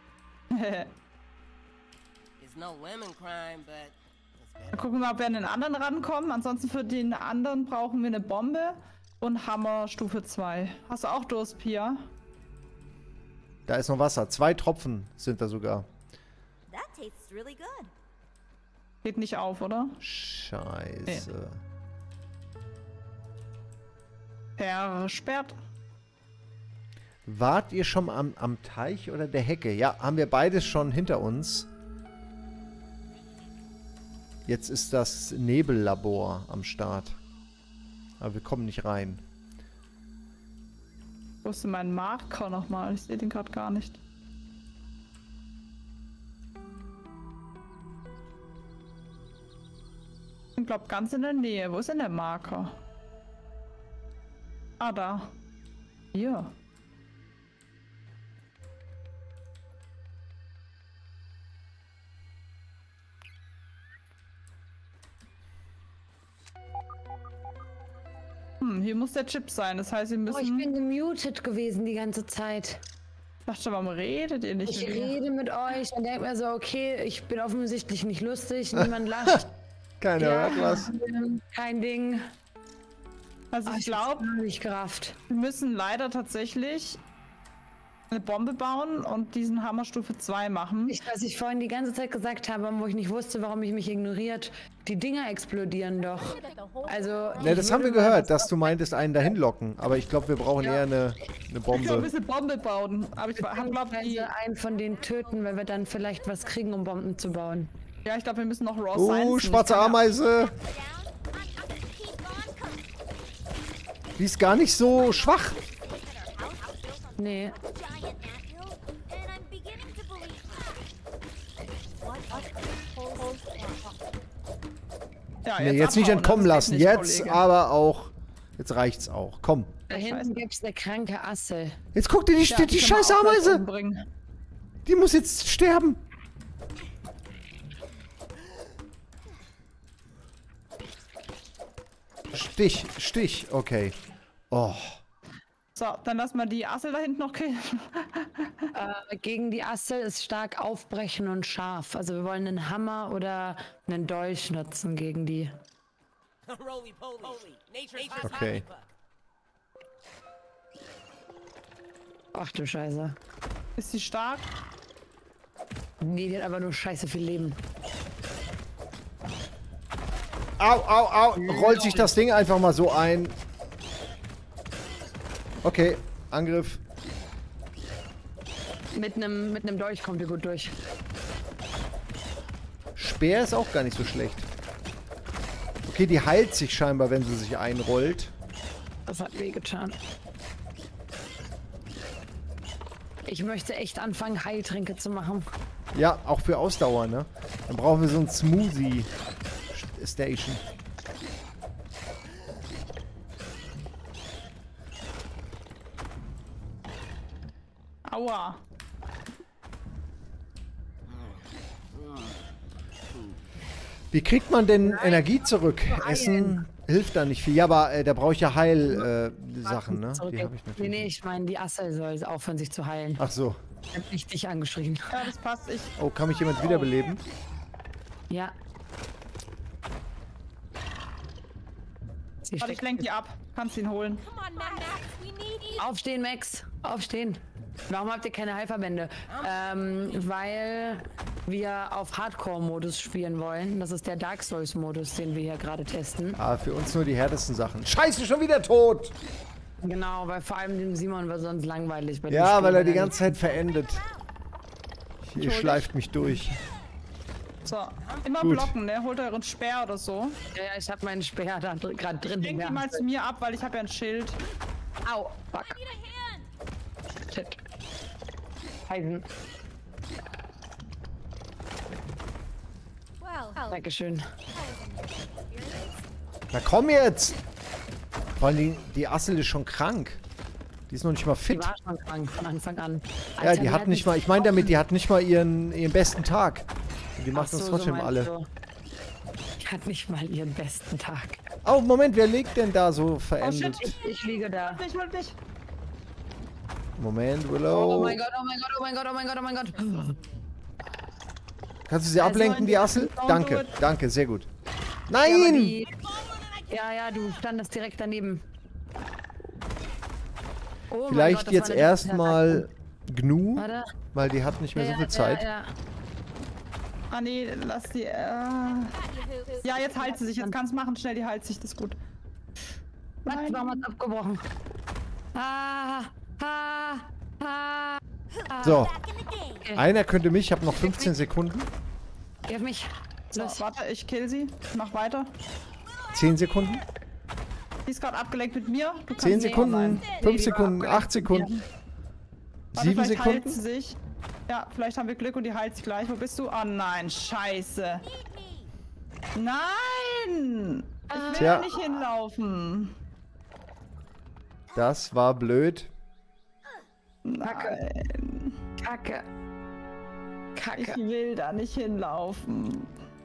It's no lemon crime, but it's better. Dann gucken wir, ob wir an den anderen rankommen. Ansonsten für den anderen brauchen wir eine Bombe und Hammer Stufe zwei. Hast du auch Durst, Pia? Da ist noch Wasser. Zwei Tropfen sind da sogar. That tastes really good. Geht nicht auf, oder? Scheiße. Versperrt. Wart ihr schon am, am Teich oder der Hecke? Ja, haben wir beides schon hinter uns. Jetzt ist das Nebellabor am Start. Aber wir kommen nicht rein. Wo ist denn mein Marker nochmal? Ich sehe den gerade gar nicht. Ich glaube ganz in der Nähe. Wo ist denn der Marker? Ah, da. Hier. Hm, hier muss der Chip sein. Das heißt, wir müssen... Oh, ich bin gemutet gewesen die ganze Zeit. Ich dachte, warum redet ihr nicht Ich mit mir? rede mit euch und denke mir so, okay, ich bin offensichtlich nicht lustig, niemand lacht. Keiner Ja, hört was. kein Ding. Also Oh, ich glaube, nicht gerafft. wir müssen leider tatsächlich eine Bombe bauen und diesen Hammer Stufe zwei machen. Ich, was ich vorhin die ganze Zeit gesagt habe, wo ich nicht wusste, warum ich mich ignoriert, die Dinger explodieren doch. Also. Ne, das ich haben wir würde mal gehört, was dass du meintest, einen dahin locken. Aber ich glaube, wir brauchen Ja. eher eine, eine Ich glaube, Bombe. wir müssen Bombe bauen. Aber ich habe glaube die. beziehungsweise einen von denen töten, weil wir dann vielleicht was kriegen, um Bomben zu bauen. Ja, ich glaube, wir müssen noch Raw Oh, Science. schwarze Ameise. Die ist gar nicht so schwach. Nee. Giant anthill, and I'm beginning to believe. What a Ja, Nee, jetzt nicht abhauen, entkommen das geht lassen. nicht, Jetzt Kollege. aber auch. Jetzt reicht's auch. Komm. Da hinten gibt es eine kranke Assel. Jetzt guck dir die, Ja, die, die die können wir scheiß auch gleich Ameise. umbringen. Die muss jetzt sterben. Stich, Stich. Okay. Oh. So, dann lass mal die Assel da hinten noch killen. Äh, gegen die Assel ist stark aufbrechen und scharf. Also wir wollen einen Hammer oder einen Dolch nutzen gegen die. Roly poly. Nature's nature's Okay. hockey puck. Ach du Scheiße. Ist sie stark? Nee, die hat aber nur scheiße viel Leben. Au, au, au. Rollt sich das Ding einfach mal so ein. Okay, Angriff. Mit einem mit einem Dolch kommt ihr gut durch. Speer ist auch gar nicht so schlecht. Okay, die heilt sich scheinbar, wenn sie sich einrollt. Das hat wehgetan. Ich möchte echt anfangen, Heiltränke zu machen. Ja, auch für Ausdauer, ne? Dann brauchen wir so ein Smoothie Station. Aua. Wie kriegt man denn Energie zurück? Essen hilft da nicht viel. Ja, aber äh, da brauche ich ja Heil-Sachen, äh, ne? Die habe ich natürlich. Nee, nee, ich meine, die Assel soll aufhören, sich zu heilen. Ach so. Ich hab nicht dich angeschrien. Ja, das passt. Ich. Oh, kann mich jemand wiederbeleben? Ja. Sie Warte, ich steckt- lenk die ab. Kannst ihn holen. Come on, Mad Max. We need you. Aufstehen, Max. Aufstehen. Warum habt ihr keine Heilverbände? Ähm, weil wir auf Hardcore-Modus spielen wollen. Das ist der Dark Souls-Modus, den wir hier gerade testen. Ah, für uns nur die härtesten Sachen. Scheiße, schon wieder tot! Genau, weil vor allem dem Simon wird sonst langweilig bei dem Ja, Spiel, weil er die wenn ganze Zeit verendet. Hier schleift mich durch. So, immer Gut. blocken, ne? Holt euren Speer oder so. Ja, ja, ich hab meinen Speer da dr- gerade drin. Lenkt ihn mal zu mir ab, weil ich habe ja ein Schild. Au, fuck. Shit. Eisen. Well, Dankeschön. Na komm jetzt! Vor allem die, die Assel ist schon krank. Die ist noch nicht mal Die fit. war schon krank von Anfang an. Ja, Alter, die hat hat nicht mich mal, ich meine damit, die hat nicht mal ihren, ihren besten Tag. Und die macht Ach uns so, trotzdem so alle. meinst du. Die hat nicht mal ihren besten Tag. Oh, Moment, wer liegt denn da so Oh verendet? shit, ich, Ich liege da. ich will dich. Moment, Willow. Oh mein Gott, oh mein Gott, oh mein Gott, oh mein Gott, oh mein Gott. Kannst du sie ablenken, die Assel? Don't do Danke, it. danke, sehr gut. Ja, aber Nein! die- Ja, ja, du standest direkt daneben. Oh mein Vielleicht Gott, das jetzt war eine erstmal Gnu, Warte. weil die hat nicht mehr Ja, so viel ja, Zeit. Ja, ja. Ah nee, lass die. Äh... Ja, jetzt heilt sie sich. Jetzt kannst machen. Schnell, die heilt sich. Das ist gut. Was? Nein. Warum hat's abgebrochen? Ah, ah, ah. So, einer könnte mich, ich habe noch fünfzehn Sekunden. Geh auf mich. So, Los. warte, ich kill sie. Mach weiter. zehn Sekunden, Die ist gerade abgelenkt mit mir. Du kannst zehn näher Sekunden, sein. fünf die war Sekunden, abgelenkt acht mit mir. Sekunden, Warte, sieben vielleicht heilt Sekunden. sie sich. Ja, vielleicht haben wir Glück und die heilt sich gleich. Wo bist du? Oh nein, scheiße. Nein! Ich will Tja. da nicht hinlaufen. Das war blöd. Nein. Kacke. Ich Kacke. will da nicht hinlaufen.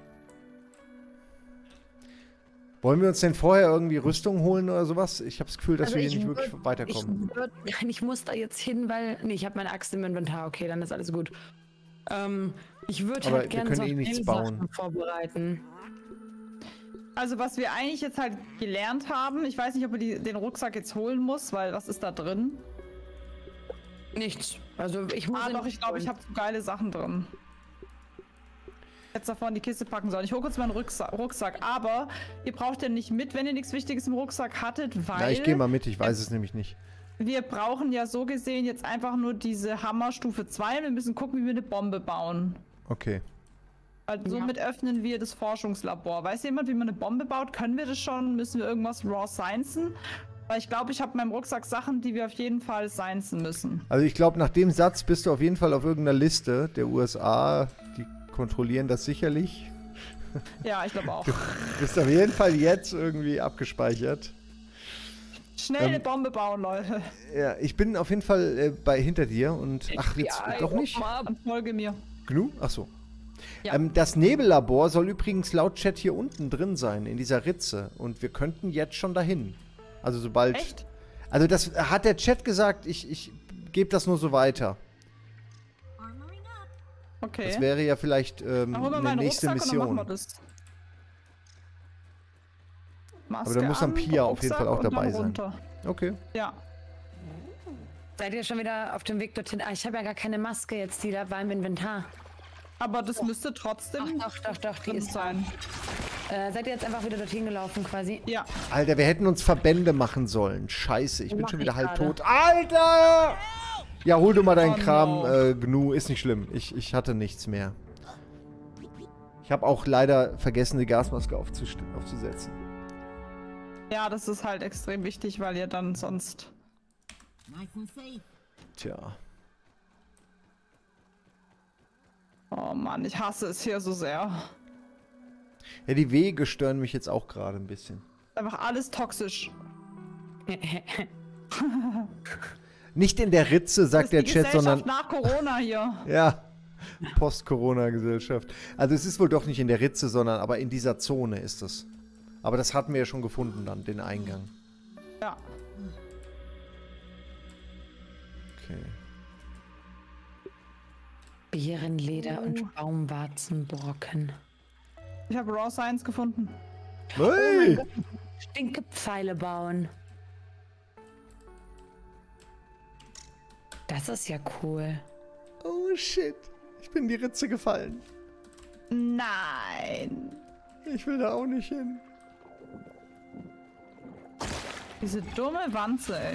Wollen wir uns denn vorher irgendwie Rüstung holen oder sowas? Ich habe das Gefühl, dass Also wir ich hier nicht wirklich würd- weiterkommen. Ich, würd, ich muss da jetzt hin, weil... Nee, ich habe meine Axt im Inventar. Okay, dann ist alles gut. Ähm, ich würde Aber halt wir gerne können so eh nichts Heilsachen bauen. vorbereiten. Also was wir eigentlich jetzt halt gelernt haben, ich weiß nicht, ob wir die, den Rucksack jetzt holen muss, weil was ist da drin? Nichts. Also ich muss... Ah ihn doch, ich glaube, ich holen. habe so geile Sachen drin. Jetzt davor in die Kiste packen sollen. Ich hole kurz meinen Rucksack, Rucksack, aber ihr braucht den nicht mit, wenn ihr nichts Wichtiges im Rucksack hattet, weil Ja, ich gehe mal mit, ich weiß es nämlich nicht. wir brauchen ja so gesehen jetzt einfach nur diese Hammerstufe zwei und wir müssen gucken, wie wir eine Bombe bauen. Okay. Weil somit öffnen wir das Forschungslabor. Weiß jemand, wie man eine Bombe baut? Können wir das schon? Müssen wir irgendwas raw sciencen? Weil ich glaube, ich habe in meinem Rucksack Sachen, die wir auf jeden Fall sciencen müssen. Also ich glaube, nach dem Satz bist du auf jeden Fall auf irgendeiner Liste der U S A. Die kontrollieren das sicherlich. Ja, ich glaube auch. Du bist auf jeden Fall jetzt irgendwie abgespeichert. Schnell Ähm, eine Bombe bauen, Leute. Ja, ich bin auf jeden Fall äh, bei hinter dir und ach jetzt Ja, doch nicht. Dann folge mir. Gnu? Ach so. Ja. Ähm, das Nebellabor soll übrigens laut Chat hier unten drin sein, in dieser Ritze. Und wir könnten jetzt schon dahin. Also sobald... Echt? Also das hat der Chat gesagt, ich, ich gebe das nur so weiter. Okay. Das wäre ja vielleicht ähm, Dann holen wir eine meinen nächste Rucksack und dann Mission. machen wir das. Maske Aber da muss dann an, Pia auf jeden Rucksack Fall auch und dann dabei sein. runter. Okay. Ja. Seid ihr schon wieder auf dem Weg dorthin? Ah, ich habe ja gar keine Maske jetzt, die da war im Inventar. Aber das müsste trotzdem Doch, doch, doch, die drin ist sein. Äh, seid ihr jetzt einfach wieder dorthin gelaufen quasi? Ja. Alter, wir hätten uns Verbände machen sollen. Scheiße, ich bin Mach schon ich wieder halb gerade. tot. Alter! Ja, hol du mal deinen Oh Kram, no. äh, Gnu. Ist nicht schlimm. Ich, ich hatte nichts mehr. Ich habe auch leider vergessen, die Gasmaske aufzust- aufzusetzen. Ja, das ist halt extrem wichtig, weil ihr dann sonst... Nice and safe. Tja. Oh Mann, ich hasse es hier so sehr. Ja, die Wege stören mich jetzt auch gerade ein bisschen. Einfach alles toxisch. nicht in der Ritze, sagt der das ist die Chat, sondern... nach Corona hier. Ja, Post-Corona-Gesellschaft. Also es ist wohl doch nicht in der Ritze, sondern aber in dieser Zone ist es. Aber das hatten wir ja schon gefunden dann, den Eingang. Ja. Okay. Bärenleder und Baumwarzenbrocken. Ich habe Raw Science gefunden. Hey! Oh Stinkepfeile bauen. Das ist ja cool. Oh shit. Ich bin in die Ritze gefallen. Nein. Ich will da auch nicht hin. Diese dumme Wanze, ey.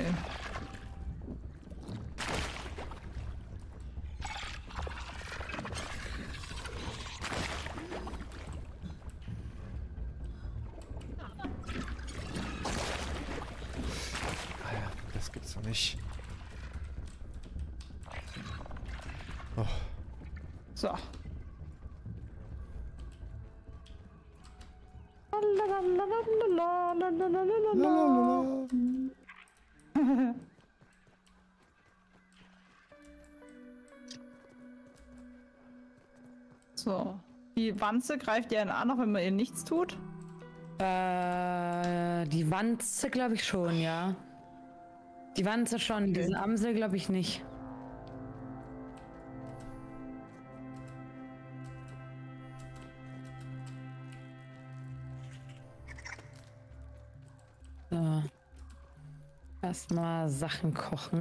Das gibt's doch nicht. Oh. So. So. Die Wanze greift ihr an, auch wenn man ihr nichts tut? Äh, die Wanze glaube ich schon, ja. Die Wanze schon, okay. Diesen Amsel glaube ich nicht. So. Erstmal Sachen kochen.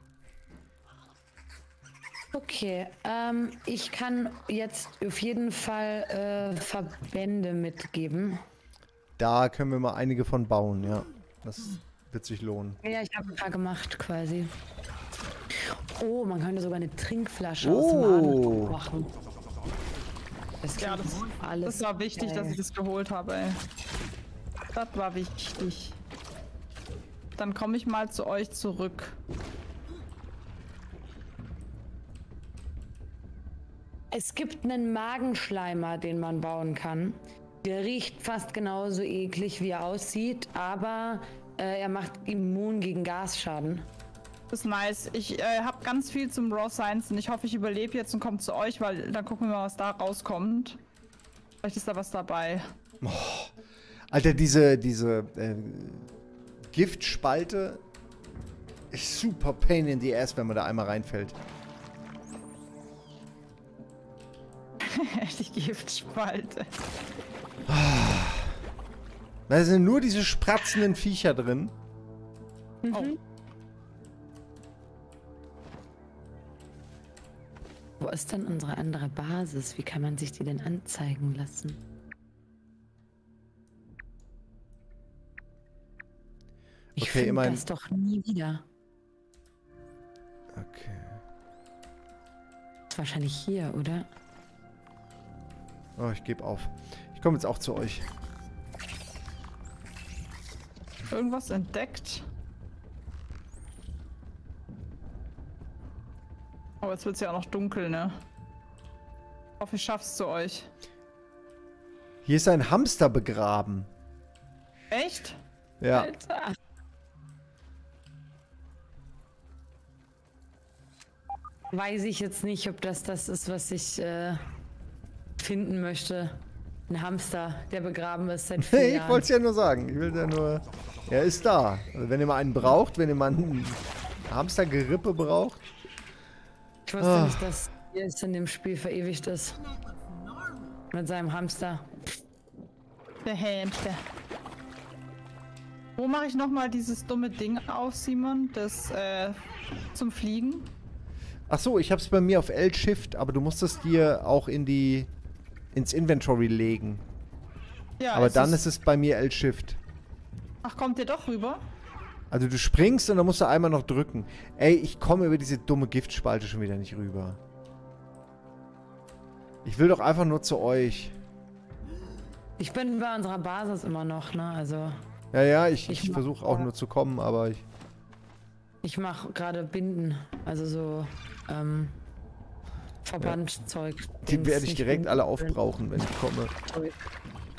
Okay, ähm, ich kann jetzt auf jeden Fall äh, Verbände mitgeben. Da können wir mal einige von bauen, ja. Das wird sich lohnen. Ja, ich habe ein paar gemacht quasi. Oh, man könnte sogar eine Trinkflasche oh. aus dem Abendbrot machen. Das ja, das, alles das war wichtig, geil. dass ich das geholt habe, ey. Das war wichtig. Dann komme ich mal zu euch zurück. Es gibt einen Magenschleimer, den man bauen kann. Der riecht fast genauso eklig, wie er aussieht, aber äh, er macht immun gegen Gasschaden. Das ist nice. Ich äh, habe ganz viel zum Raw Science und ich hoffe, ich überlebe jetzt und komme zu euch, weil dann gucken wir mal, was da rauskommt. Vielleicht ist da was dabei. Oh. Alter, diese, diese äh, Giftspalte ist super pain in the ass, wenn man da einmal reinfällt. Die Giftspalte. Da sind nur diese spratzenden Viecher drin. Mhm. Oh. Wo ist denn unsere andere Basis? Wie kann man sich die denn anzeigen lassen? Ich okay, finde immerhin. das doch nie wieder. Okay. Das ist wahrscheinlich hier, oder? Oh, ich gebe auf. Ich komme jetzt auch zu euch. Irgendwas entdeckt. Oh, jetzt wird es ja auch noch dunkel, ne? Ich hoffe, ich schaff's zu euch. Hier ist ein Hamster begraben. Echt? Ja. Alter. Weiß ich jetzt nicht, ob das das ist, was ich äh, finden möchte. Ein Hamster, der begraben ist seit vier Ich Jahren. wollte es ja nur sagen. Ich will ja nur... Er ist da. Also wenn ihr mal einen braucht, wenn ihr mal einen Hamstergerippe braucht. Ich wusste Ah. nicht, dass er jetzt in dem Spiel verewigt ist. Mit seinem Hamster. Der Hamster. Wo mache ich nochmal dieses dumme Ding auf, Simon? Das, äh, zum Fliegen? Ach so, ich habe es bei mir auf L-Shift, aber du musst es dir auch in die... ins Inventory legen. Ja, aber es dann ist, ist es bei mir L-Shift. Ach, kommt ihr doch rüber? Also du springst und dann musst du einmal noch drücken. Ey, ich komme über diese dumme Giftspalte schon wieder nicht rüber. Ich will doch einfach nur zu euch. Ich bin bei unserer Basis immer noch, ne? Also. Ja, ja, ich, Ich ich mach- versuche auch nur zu kommen, aber ich... Ich mache gerade Binden. Also so, ähm. Verbandzeug. Die Dings, werde ich nicht direkt Binden, alle sondern aufbrauchen, wenn ich komme. Zeug.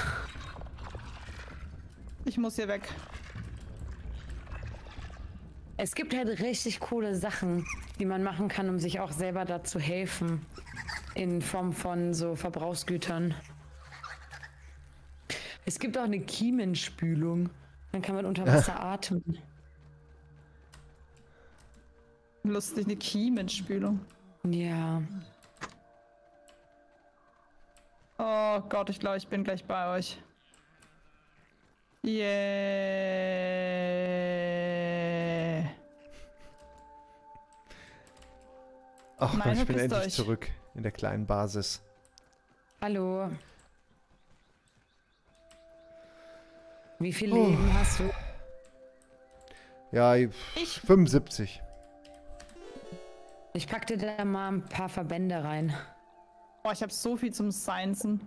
Ich muss hier weg. Es gibt halt richtig coole Sachen, die man machen kann, um sich auch selber da zu helfen. In Form von so Verbrauchsgütern. Es gibt auch eine Kiemenspülung. Dann kann man unter Wasser atmen. Lustig, eine Kiemenspülung. Ja. Oh Gott, ich glaube, ich bin gleich bei euch. Yeah. Ach Gott, Nein, ich bin verpisst endlich euch. zurück in der kleinen Basis. Hallo. Wie viel Oh. Leben hast du? Ja, Ich? fünfundsiebzig. Ich pack dir da mal ein paar Verbände rein. Oh, ich habe so viel zum Sciencen.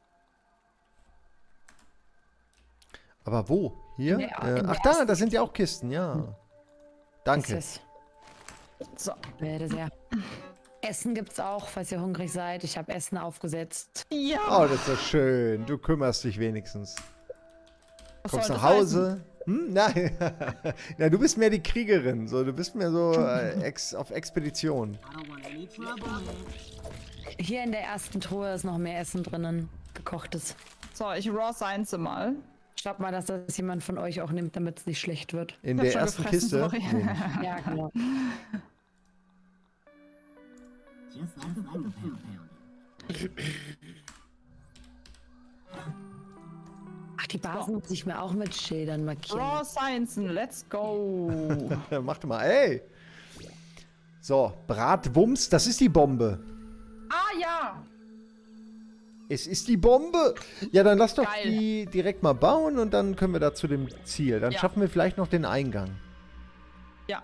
Aber wo? Hier? Nee, äh, in der ach da, ersten da sind ja auch Kisten, ja. Danke. Ist es. So. Werde sehr. Essen gibt's auch, falls ihr hungrig seid. Ich habe Essen aufgesetzt. Ja. Oh, das ist doch schön. Du kümmerst dich wenigstens. Was Kommst soll nach das Hause. Hm? Nein. Na, du bist mehr die Kriegerin. So, du bist mehr so äh, ex auf Expedition. Hier in der ersten Truhe ist noch mehr Essen drinnen. Gekochtes. So, ich raw science mal. Schaut mal, dass das jemand von euch auch nimmt, damit es nicht schlecht wird. In Ich hab der schon ersten gefressen, Kiste. sorry. Nee. Ja, genau. Ach, die Basen muss ich mir auch mit Schildern markieren. Raw science, let's go. Mach doch mal, ey. So, Bratwumms, das ist die Bombe. Ah ja. Es ist die Bombe. Ja, dann lass doch Geil. die direkt mal bauen und dann können wir da zu dem Ziel. Dann Ja. schaffen wir vielleicht noch den Eingang. Ja.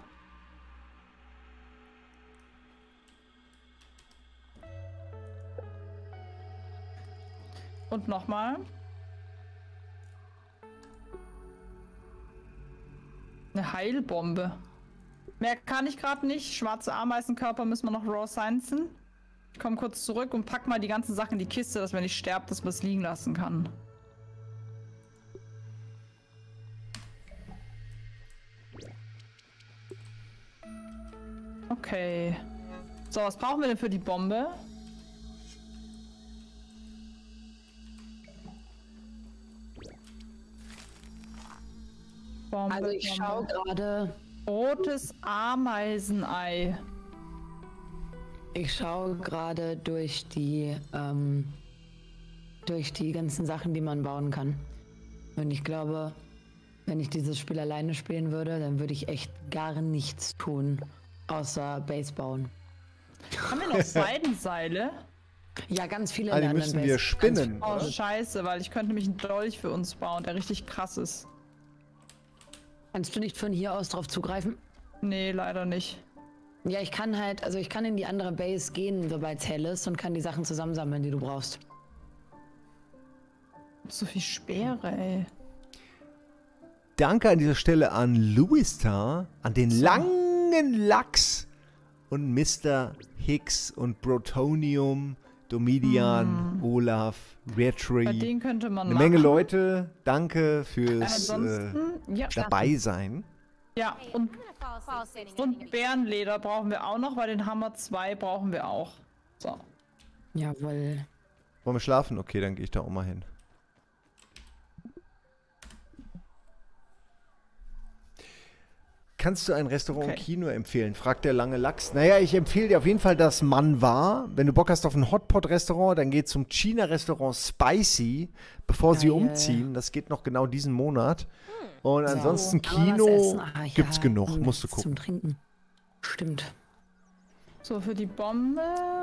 Und nochmal. Eine Heilbombe. Mehr kann ich gerade nicht. Schwarze Ameisenkörper müssen wir noch raw sciencen. Ich komme kurz zurück und pack mal die ganzen Sachen in die Kiste, dass wenn ich sterbe, dass man es liegen lassen kann. Okay. So, was brauchen wir denn für die Bombe? Bombe, Also ich schaue Bombe. gerade, Rotes Ameisenei. ich schaue gerade durch die, ähm, durch die ganzen Sachen, die man bauen kann. Und ich glaube, wenn ich dieses Spiel alleine spielen würde, dann würde ich echt gar nichts tun, außer Base bauen. Haben wir noch Seidenseile? Ja, ganz viele Ah, die in der müssen anderen wir Base. spinnen. Oh, oder? scheiße, weil ich könnte nämlich einen Dolch für uns bauen, der richtig krass ist. Kannst du nicht von hier aus drauf zugreifen? Nee, leider nicht. Ja, ich kann halt, also ich kann in die andere Base gehen, sobald es hell ist und kann die Sachen zusammensammeln, die du brauchst. So viel Speere, ey. Danke an dieser Stelle an Louistar, an den langen Lachs und Mister Hicks und Brotonium, Domitian, Olaf, Bei Redtree. denen könnte man Eine machen. Menge Leute. Danke fürs äh, Ansonsten, ja. dabei sein. Ja, und, Fall sitting und Bärenleder brauchen wir auch noch, weil den Hammer zwei brauchen wir auch. So. Jawohl. Wollen wir schlafen? Okay, dann gehe ich da auch mal hin. Kannst du ein Restaurant Okay. und Kino empfehlen? Fragt der lange Lachs. Naja, ich empfehle dir auf jeden Fall das Man war. Wenn du Bock hast auf ein Hotpot-Restaurant, dann geh zum China-Restaurant Spicy, bevor sie Geil. umziehen. Das geht noch genau diesen Monat. Und ansonsten Aber was Kino essen? Ah, ja, gibt's genug. und Musst du was gucken. Zum Trinken. Stimmt. So, für die Bombe.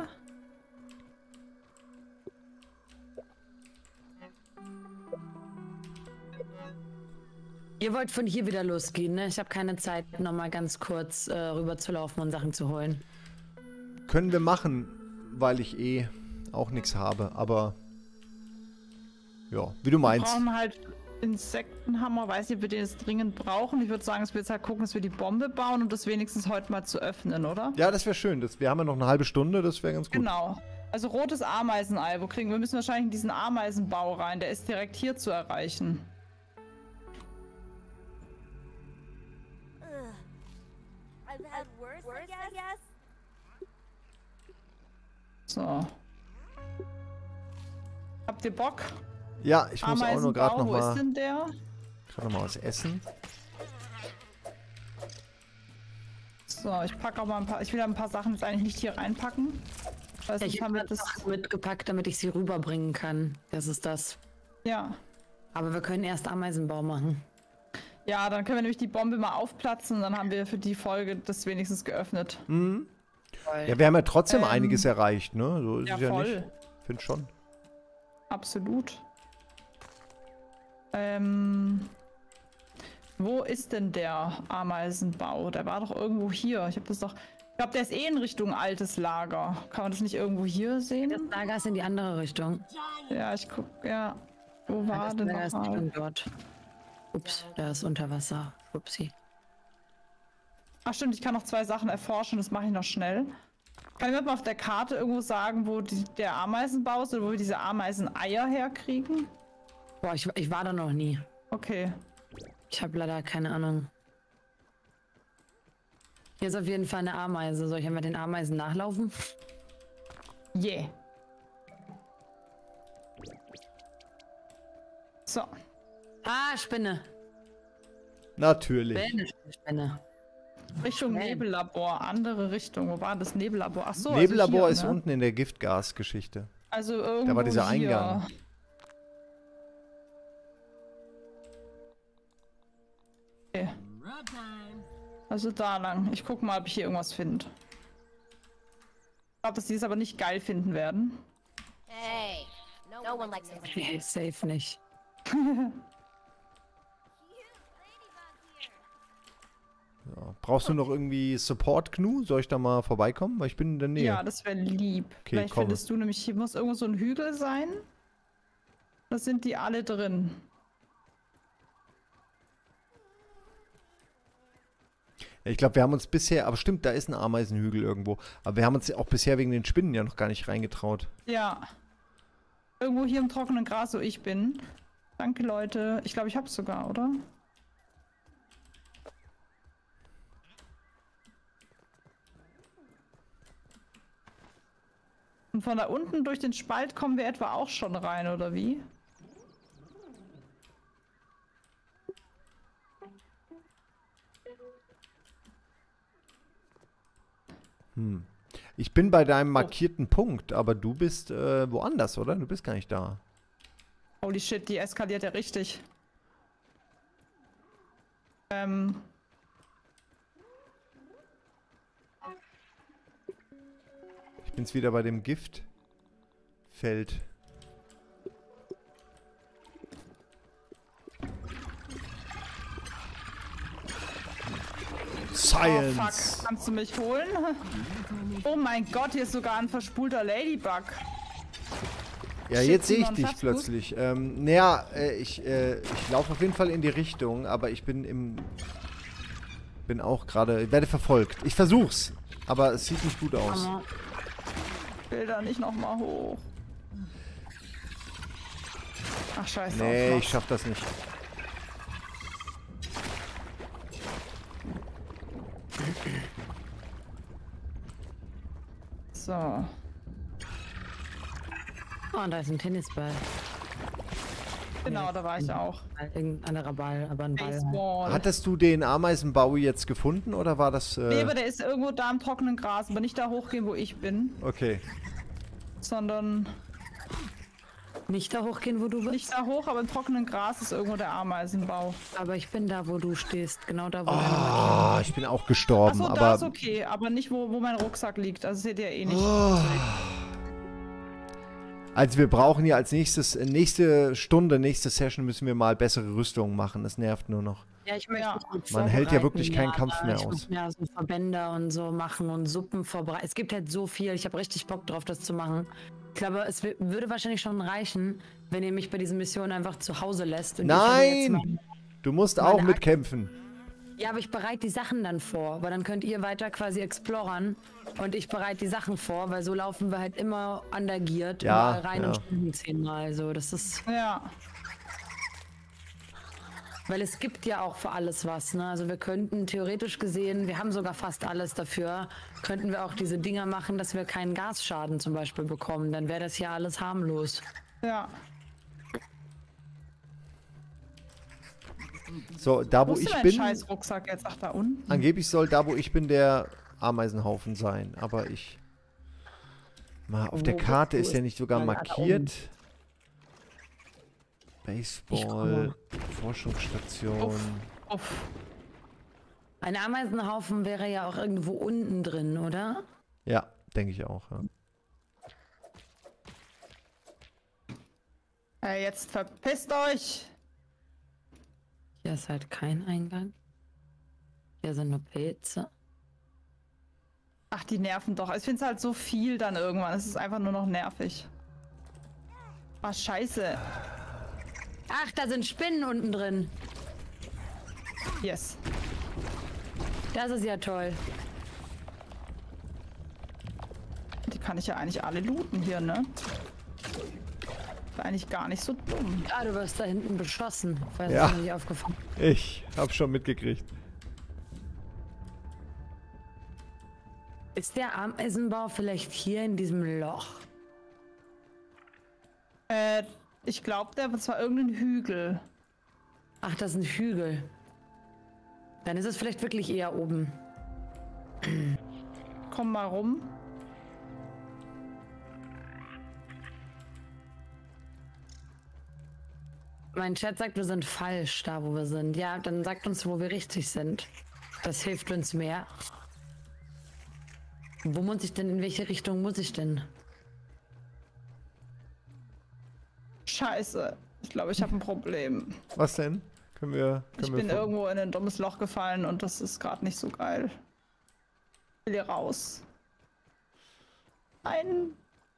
Ihr wollt von hier wieder losgehen, ne? Ich habe keine Zeit, nochmal ganz kurz äh, rüber zu laufen und Sachen zu holen. Können wir machen, weil ich eh auch nichts habe. Aber ja, wie du Wir meinst. brauchen halt Insektenhammer. Weiß nicht, ob wir den jetzt dringend brauchen. Ich würde sagen, dass wir jetzt halt gucken, dass wir die Bombe bauen und das wenigstens heute mal zu öffnen, oder? Ja, das wäre schön. Das, wir haben ja noch eine halbe Stunde, das wäre ganz gut. Genau. Also rotes Ameisenei. Wo kriegen wir? Wir müssen wahrscheinlich in diesen Ameisenbau rein. Der ist direkt hier zu erreichen. I've had worse, I guess. So. Habt ihr Bock? Ja, ich muss auch nur gerade noch Ameisenbau, wo ist mal, denn der? grad noch mal was essen. So, ich packe auch mal ein paar. Ich will ein paar Sachen jetzt eigentlich nicht hier reinpacken. Weiß Ja, nicht, ich haben wir habe das. das mitgepackt, damit ich sie rüberbringen kann. Das ist das. Ja. Aber wir können erst Ameisenbau machen. Ja, dann können wir nämlich die Bombe mal aufplatzen und dann haben wir für die Folge das wenigstens geöffnet. Mhm. Ja, wir haben ja trotzdem Ähm, einiges erreicht, ne? So ist ja, es ja voll. nicht. Ich finde schon. Absolut. Ähm. Wo ist denn der Ameisenbau? Der war doch irgendwo hier. Ich habe das doch. Ich glaube, der ist eh in Richtung altes Lager. Kann man das nicht irgendwo hier sehen? Das Lager ist in die andere Richtung. Ja, ich guck, ja. Wo war das denn Lager ist nochmal? schon dort. Ups, da ist unter Wasser. Upsi. Ach stimmt, ich kann noch zwei Sachen erforschen, das mache ich noch schnell. Kann ich mir mal auf der Karte irgendwo sagen, wo die, der Ameisenbau ist oder wo wir diese Ameiseneier herkriegen? Boah, ich, ich war da noch nie. Okay. Ich habe leider keine Ahnung. Hier ist auf jeden Fall eine Ameise. Soll ich einmal den Ameisen nachlaufen? Yeah. So. Ah, Spinne. Natürlich. Spinne, Spinne. Richtung Man. Nebellabor, andere Richtung. Wo war das Nebellabor? Ach so, Nebellabor also hier, ist ne? unten in der Giftgas-Geschichte. Also irgendwo Da war dieser hier. Eingang. Okay. Also da lang. Ich guck mal, ob ich hier irgendwas finde. Ich glaube, dass die es aber nicht geil finden werden. Hey, no one likes it. Nee, safe nicht. Ja. Brauchst du noch irgendwie Support, Gnu? Soll ich da mal vorbeikommen? Weil ich bin in der Nähe. Ja, das wäre lieb. Okay, Vielleicht komme. findest du nämlich, hier muss irgendwo so ein Hügel sein. Da sind die alle drin. Ich glaube, wir haben uns bisher, aber stimmt, da ist ein Ameisenhügel irgendwo. Aber wir haben uns auch bisher wegen den Spinnen ja noch gar nicht reingetraut. Ja. Irgendwo hier im trockenen Gras, wo ich bin. Danke, Leute. Ich glaube, ich hab's sogar, oder? Und von da unten durch den Spalt kommen wir etwa auch schon rein, oder wie? Hm. Ich bin bei deinem markierten Punkt, aber du bist äh, woanders, oder? Du bist gar nicht da. Holy shit, die eskaliert ja richtig. Ähm. Ich bin's wieder bei dem Giftfeld. Science. Oh fuck, kannst du mich holen? Oh mein Gott, hier ist sogar ein verspulter Ladybug. Ja, Shit, jetzt sehe ich Simon, dich schaffst du's? plötzlich. Ähm, naja, äh, ich, äh, ich laufe auf jeden Fall in die Richtung, aber ich bin im... Bin auch gerade... werde verfolgt. Ich versuch's, aber es sieht nicht gut aus. Ich will da nicht nochmal hoch. Ach scheiße. Nee, auf ich schaff das nicht. So. Oh, und da ist ein Tennisball. Genau, da war ich auch. Irgendein anderer Ball, aber ein Ball. Baseball. Hattest du den Ameisenbau jetzt gefunden oder war das... Äh... Nee, aber der ist irgendwo da im trockenen Gras, aber nicht da hochgehen, wo ich bin, Okay. sondern Nicht da hochgehen, wo du bist? nicht da hoch, aber im trockenen Gras ist irgendwo der Ameisenbau. Aber ich bin da, wo du stehst. Genau da, wo deine Ah, ich bin auch gestorben, Achso, da ist aber... okay, aber nicht, wo, wo mein Rucksack liegt. Also seht ihr eh nicht. Oh. Also wir brauchen ja als nächstes, äh, nächste Stunde, nächste Session müssen wir mal bessere Rüstungen machen. Das nervt nur noch. Ja, ich möchte Ja. mich gut Man hält ja vorbereiten, wirklich keinen ja, Kampf mehr ich aus. muss mir so Verbände und so machen und Suppen vorbereiten. Es gibt halt so viel. Ich habe richtig Bock drauf, das zu machen. Ich glaube, es w- würde wahrscheinlich schon reichen, wenn ihr mich bei diesen Missionen einfach zu Hause lässt. Und ich aber jetzt Nein! mal- Du musst meine auch Ak- mitkämpfen. Ja, aber ich bereite die Sachen dann vor, weil dann könnt ihr weiter quasi explorern und ich bereite die Sachen vor, weil so laufen wir halt immer undergeared, Ja, überall rein ja. und spielen zehnmal. Also das ist... Ja. Weil es gibt ja auch für alles was, ne? Also wir könnten theoretisch gesehen, wir haben sogar fast alles dafür, könnten wir auch diese Dinger machen, dass wir keinen Gasschaden zum Beispiel bekommen. Dann wäre das hier alles harmlos. Ja. So, da wo Wo ist ich denn mein bin, scheiß Rucksack jetzt? Ach, da unten. angeblich soll da wo ich bin der Ameisenhaufen sein, aber ich... Mal, auf der Wo Karte bist ist du? ja nicht sogar Mal da markiert. Baseball, Forschungsstation. Uff. Ein Ameisenhaufen wäre ja auch irgendwo unten drin, oder? Ja, denke ich auch. Ja. Äh, jetzt verpisst euch! Hier ist halt kein Eingang. Hier sind nur Pilze. Ach, die nerven doch. Ich finde es halt so viel dann irgendwann. Es ist einfach nur noch nervig. Ah, scheiße. Ach, da sind Spinnen unten drin. Yes. Das ist ja toll. Die kann ich ja eigentlich alle looten hier, ne? Ist eigentlich gar nicht so dumm. Ah, du wirst da hinten beschossen. Falls Ja. es mir nicht aufgefallen. Ich hab schon mitgekriegt. Ist der Ameisenbau vielleicht hier in diesem Loch? Äh, ich glaube, der war irgendein Hügel. Ach, das ist ein Hügel. Dann ist es vielleicht wirklich eher oben. Komm mal rum. Mein Chat sagt, wir sind falsch da, wo wir sind. Ja, dann sagt uns, wo wir richtig sind. Das hilft uns mehr. Wo muss ich denn, in welche Richtung muss ich denn? Scheiße. Ich glaube, ich habe ein Problem. Was denn? Können wir... Können Ich wir bin von- irgendwo in ein dummes Loch gefallen und das ist gerade nicht so geil. Ich will hier raus. Nein.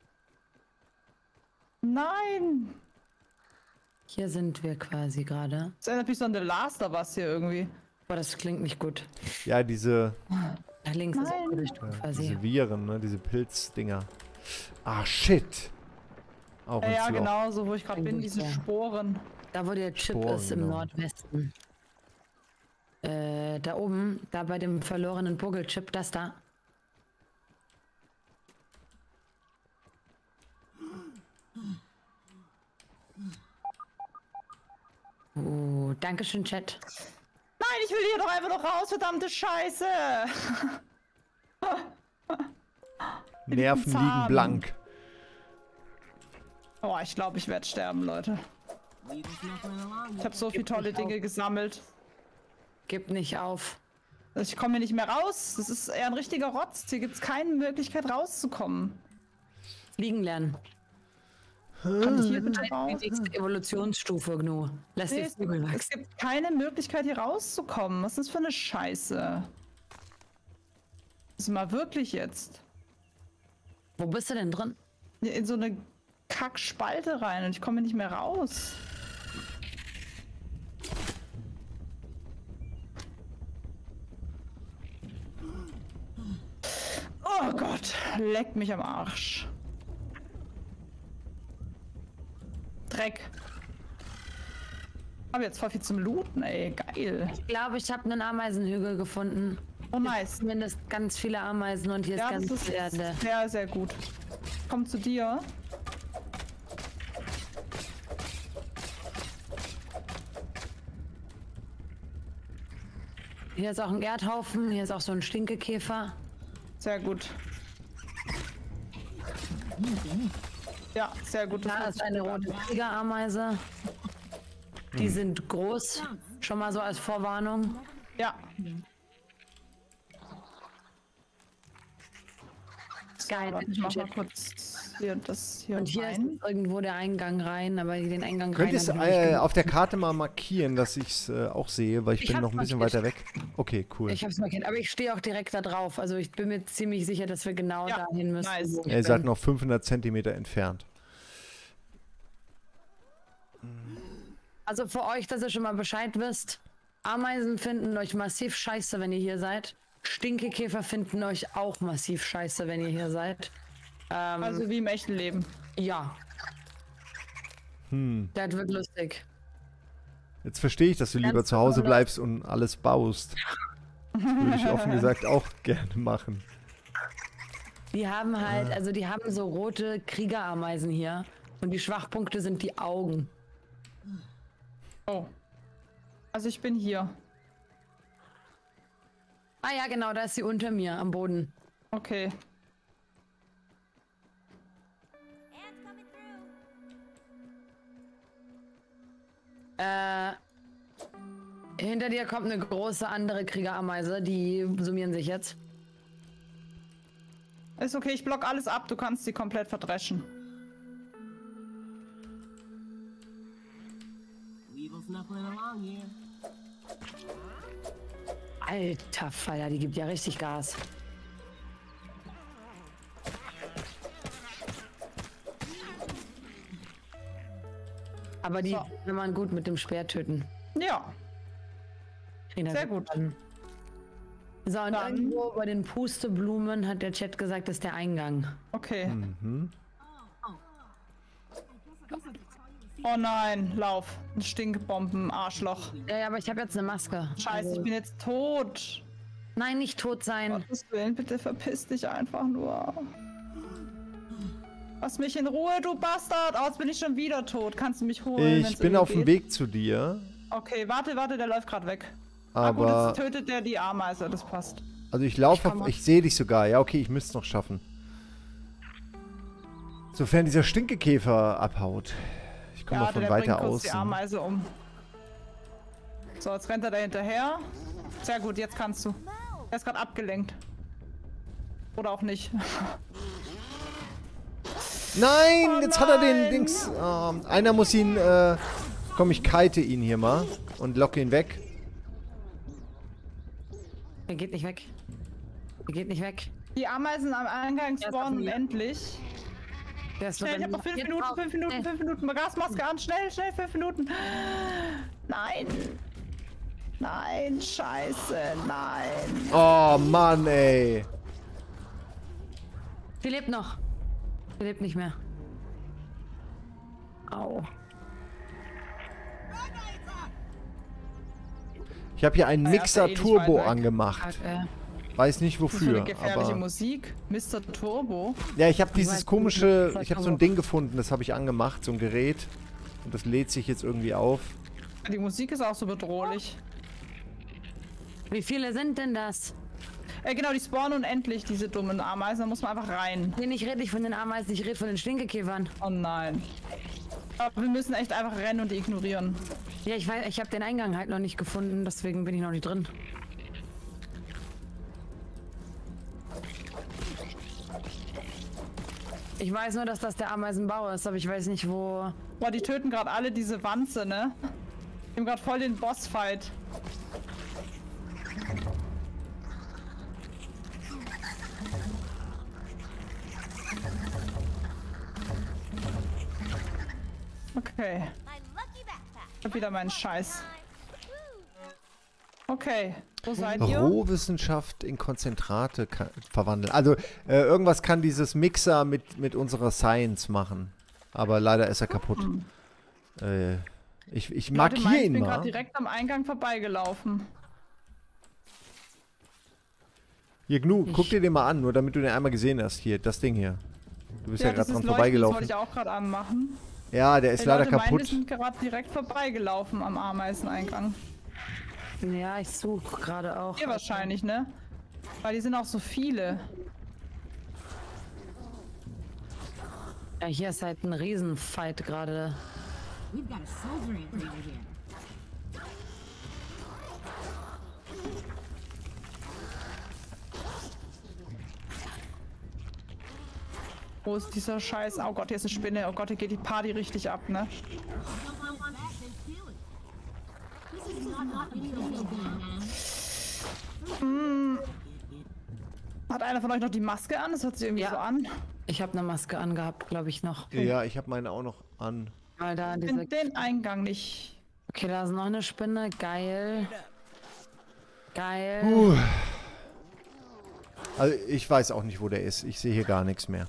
Nein. Hier sind wir quasi gerade. Das erinnert mich so an The Last of Us hier irgendwie. Boah, das klingt nicht gut. Ja, diese, Da links ist Nein. auch Richtung äh, quasi. diese Viren, ne? Diese Pilzdinger. Ah, shit. Auch Ja, ins ja Loch. genau, so wo ich gerade bin, diese Ja. Sporen. Da, wo der Chip Sporen, ist, im genau. Nordwesten. Äh, da oben, da bei dem verlorenen Vogelchip, das da. Oh, dankeschön, Chat. Nein, ich will hier doch einfach noch raus, verdammte Scheiße. Nerven liegen zahm. blank. Oh, ich glaube, ich werde sterben, Leute. Ich habe so viele tolle Dinge gesammelt. Gib nicht auf. Ich komme hier nicht mehr raus. Das ist eher ein richtiger Rotz. Hier gibt es keine Möglichkeit rauszukommen. Fliegen lernen. Kann ich hier bitte raus? Die nächste Evolutionsstufe, Gnu. Lass Nee, die es, Flügel es wachsen. gibt keine Möglichkeit, hier rauszukommen. Was ist das für eine Scheiße? Das ist mal wirklich jetzt. Wo bist du denn drin? Hier in so eine Kackspalte rein und ich komme nicht mehr raus. Oh Gott, leck mich am Arsch. Dreck. Hab jetzt voll viel zum Looten, ey, geil. Ich glaube, ich habe einen Ameisenhügel gefunden. Oh nice. Zumindest ganz viele Ameisen und hier Ja, ist ganz das viel ist Erde. sehr, sehr gut. Komm zu dir. Hier ist auch ein Erdhaufen, hier ist auch so ein Stinkekäfer. Sehr gut. Ja, sehr gut. Da ist eine rote Tigerameise. Die sind groß. Schon mal so als Vorwarnung. Ja. Geil. Warte, ich mach mal kurz hier das hier Und hier rein. ist irgendwo der Eingang rein, aber den Eingang rein. Könntest du hab ich nicht äh, gemacht. auf der Karte mal markieren, dass ich es äh, auch sehe, weil ich, Ich bin hab's noch ein bisschen markiert. weiter weg. Okay, cool. Ich hab's markiert, aber ich stehe auch direkt da drauf. Also ich bin mir ziemlich sicher, dass wir genau Ja, dahin müssen. nice. wo ich Ihr seid bin. noch fünfhundert Zentimeter entfernt. Also für euch, dass ihr schon mal Bescheid wisst. Ameisen finden euch massiv scheiße, wenn ihr hier seid. Stinkekäfer finden euch auch massiv scheiße, wenn ihr hier seid. Ähm, Also wie im echten Leben. ja, Hm. das wird lustig. Jetzt verstehe ich, dass du lieber Ganz zu Hause besonders. bleibst und alles baust. Das würde ich offen gesagt auch gerne machen. Die haben halt, also die haben so rote Kriegerameisen hier. Und die Schwachpunkte sind die Augen. Oh. Also ich bin hier. Ah ja, genau, da ist sie unter mir am Boden. Okay. Äh, hinter dir kommt eine große andere Kriegerameise, die summieren sich jetzt. Ist okay, ich block alles ab, du kannst sie komplett verdreschen. Alter Falter, die gibt ja richtig Gas. Aber die So. kann man gut mit dem Speer töten. Ja, Kriegen das sehr gut. an. So, und Dann- irgendwo bei den Pusteblumen hat der Chat gesagt, das ist der Eingang. Okay. Mhm. Oh nein, lauf. Ein Stinkbomben, Arschloch. Ja, ja, aber ich habe jetzt eine Maske. Scheiße, Also- ich bin jetzt tot. Nein, nicht tot sein. Gottes Willen, bitte verpiss dich einfach nur. Lass mich in Ruhe, du Bastard! Oh, jetzt bin ich schon wieder tot. Kannst du mich holen? Ich wenn's bin irgendwie auf dem geht? Weg zu dir, Okay, warte, warte, der läuft gerade weg. Ah, gut, aber jetzt tötet der die Ameise, das passt. also ich laufe, Ich komm auf- auf- ich sehe dich sogar. Ja, okay, ich müsste es noch schaffen. Sofern dieser Stinkekäfer abhaut. Ich komme Ja, noch von der weiter bringt kurz die außen. Ameise um. So, jetzt rennt er da hinterher. Sehr gut, jetzt kannst du. Er ist gerade abgelenkt. Oder auch nicht. Nein, Oh jetzt hat er den nein. Dings. Ähm, einer muss ihn. Äh, komm, ich kite ihn hier mal und locke ihn weg. Er geht nicht weg. Er geht nicht weg. Die Ameisen am Eingang Der ist spawnen auf mir. endlich. Der ist so Schnell, ich hab noch fünf jetzt Minuten, drauf. fünf Minuten, Nee. fünf Minuten. Gasmaske an, schnell, schnell, fünf Minuten. Nein. Nein, scheiße, nein. Oh Mann, ey. Sie lebt noch. Sie lebt nicht mehr. Au. Ich habe hier einen Ah ja, ist ja Mixer eh nicht Turbo weit weg. angemacht. Äh, Weiß nicht Was für eine wofür, gefährliche aber Musik. Mister Turbo. ja, ich habe weiß dieses nicht, komische, was ich habe so Turbo- ein Ding gefunden, das habe ich angemacht, so ein Gerät und das lädt sich jetzt irgendwie auf. Die Musik ist auch so bedrohlich. wie viele sind denn das? Äh, genau, die spawnen unendlich, diese dummen Ameisen. Da muss man einfach rein. Nee, ich rede nicht von den Ameisen, ich rede von den Stinkekäfern. Oh nein. Aber wir müssen echt einfach rennen und die ignorieren. Ja, ich weiß, ich habe den Eingang halt noch nicht gefunden, deswegen bin ich noch nicht drin. Ich weiß nur, dass das der Ameisenbau ist, aber ich weiß nicht, wo... Boah, die töten gerade alle diese Wanze, ne? Die haben gerade voll den Bossfight. Okay. Ich hab wieder meinen Scheiß. Okay, wo seid ihr? Rohwissenschaft in Konzentrate kann, verwandeln. Also äh, irgendwas kann dieses Mixer mit, mit unserer Science machen. Aber leider ist er kaputt. Äh, ich ich Die Leute meinen, markiere ich ihn bin mal. gerade direkt am Eingang vorbeigelaufen. Hier, Gnu, guck dir den mal an, nur damit du den einmal gesehen hast. Hier, das Ding hier. Du bist ja, gerade dieses dran Leuchten, das vorbeigelaufen. wollte ich auch gerade anmachen. Ja, der ist Die leider Leute meinen, wir kaputt. sind gerade direkt vorbeigelaufen am Ameiseneingang. Ja, ich suche gerade auch. Hier wahrscheinlich, ne? Weil die sind auch so viele. Ja, hier ist halt ein Riesenfight gerade. We've got a soldier infantry here. Wo ist dieser Scheiß? Oh Gott, hier ist eine Spinne. Oh Gott, hier geht die Party richtig ab, ne? Hm. Hat einer von euch noch die Maske an? Das hört sich irgendwie Ja. so an. Ich habe eine Maske angehabt, glaube ich noch. Ja, ich habe meine auch noch an. Weil da Ich diese... finde den Eingang nicht. Okay, da ist noch eine Spinne. Geil. Geil. Puh. Also ich weiß auch nicht, wo der ist. Ich sehe hier gar nichts mehr.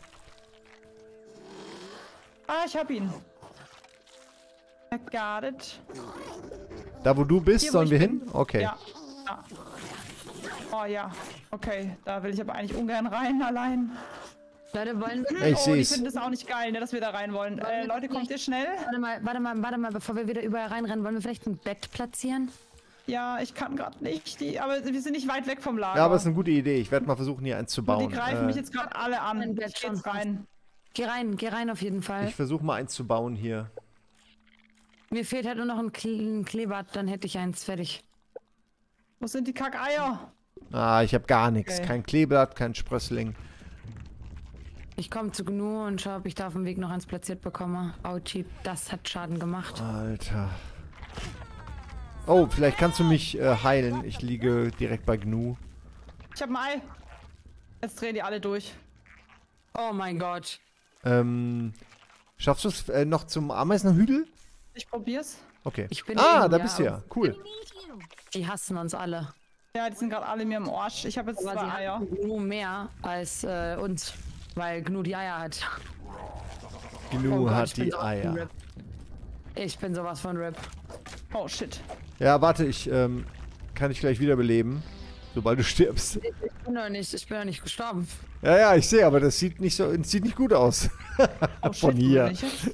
Ah, ich hab ihn. I got it. Da, wo du bist, Hier, wo sollen ich wir bin. hin? Okay. Ja. ja. Oh ja. Okay, da will ich aber eigentlich ungern rein allein. Leute, wollen wir... Ja, ich oh, sehe die es. finden das auch nicht geil, ne, dass wir da rein wollen. Äh, Leute, kommt ihr schnell? Warte mal, warte mal, warte mal, bevor wir wieder überall reinrennen, wollen wir vielleicht ein Bett platzieren? Ja, ich kann gerade nicht. Die, aber wir sind nicht weit weg vom Lager. Ja, aber es ist eine gute Idee. Ich werde mal versuchen, hier eins zu Und bauen. die greifen Äh, mich jetzt gerade alle an. Ein Bett Ich geh jetzt schon rein. Geh rein, geh rein auf jeden Fall. ich versuche mal eins zu bauen hier. Mir fehlt halt nur noch ein, Kle ein Kleeblatt, dann hätte ich eins fertig. Wo sind die Kackeier? Ah, ich habe gar nichts. Okay. Kein Kleeblatt, kein Sprössling. Ich komme zu Gnu und schau, ob ich da auf dem Weg noch eins platziert bekomme. Autschi, das hat Schaden gemacht. Alter. Oh, vielleicht kannst du mich äh, heilen. Ich liege direkt bei Gnu. Ich hab ein Ei. Jetzt drehen die alle durch. Oh mein Gott. Ähm, schaffst du es äh, noch zum Ameisenhügel? Ich probier's. Okay. Ich bin ah, eben, da ja, bist du ja. Cool. Die hassen uns alle. Ja, die sind gerade alle mir im Arsch. Ich habe jetzt Aber zwei sie Eier. haben Gnu mehr als äh, uns, weil Gnu die Eier hat. Gnu Oh Gott, hat ich bin die sowas von Eier. RIP. Ich bin sowas von RIP. Oh shit. Ja, warte, ich ähm, kann dich gleich wiederbeleben, sobald du stirbst. Ich bin doch nicht, ich bin doch nicht gestorben. Ja, ja, ich sehe, aber das sieht nicht so, das sieht nicht gut aus. Oh, Von shit, hier. wo bin ich jetzt?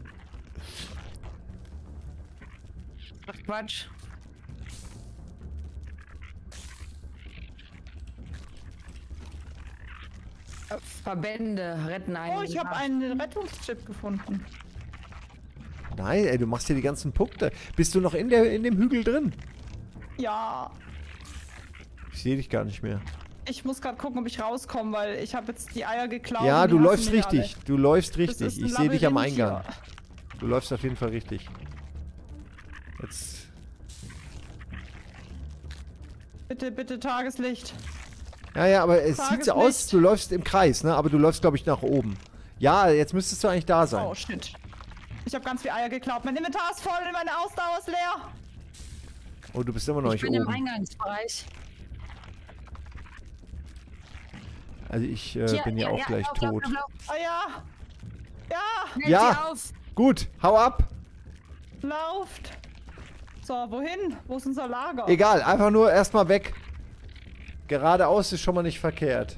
Ach Quatsch. Verbände retten einen. Oh, ich habe einen Rettungschip gefunden. Nein, ey, du machst hier die ganzen Punkte. Bist du noch in, der, in dem Hügel drin? Ja, Ich sehe dich gar nicht mehr. ich muss gerade gucken, ob ich rauskomme, weil ich habe jetzt die Eier geklaut. Ja, und die du hassen läufst mich richtig. alle. Du läufst Das richtig. ist ein Ich sehe dich am Labyrinth Eingang. hier. Du läufst auf jeden Fall richtig. Jetzt. Bitte, bitte Tageslicht. Ja, ja, aber es sieht so Tageslicht. aus, du läufst im Kreis, ne? Aber du läufst, glaube ich, nach oben. Ja, jetzt müsstest du eigentlich da sein. Oh, shit. Ich habe ganz viele Eier geklaut. Mein Inventar ist voll und meine Ausdauer ist leer. Oh, du bist immer noch Ich nicht bin im oben. Eingangsbereich. Also ich äh, Ja, bin ja, ja, auch ja, gleich lauf, tot. lauf, lauf, Ah ja. Ja, lauf. Ja. Hält sie auf. Gut, hau ab. lauft. So, wohin? Wo ist unser Lager? Egal, einfach nur erstmal weg. Geradeaus ist schon mal nicht verkehrt.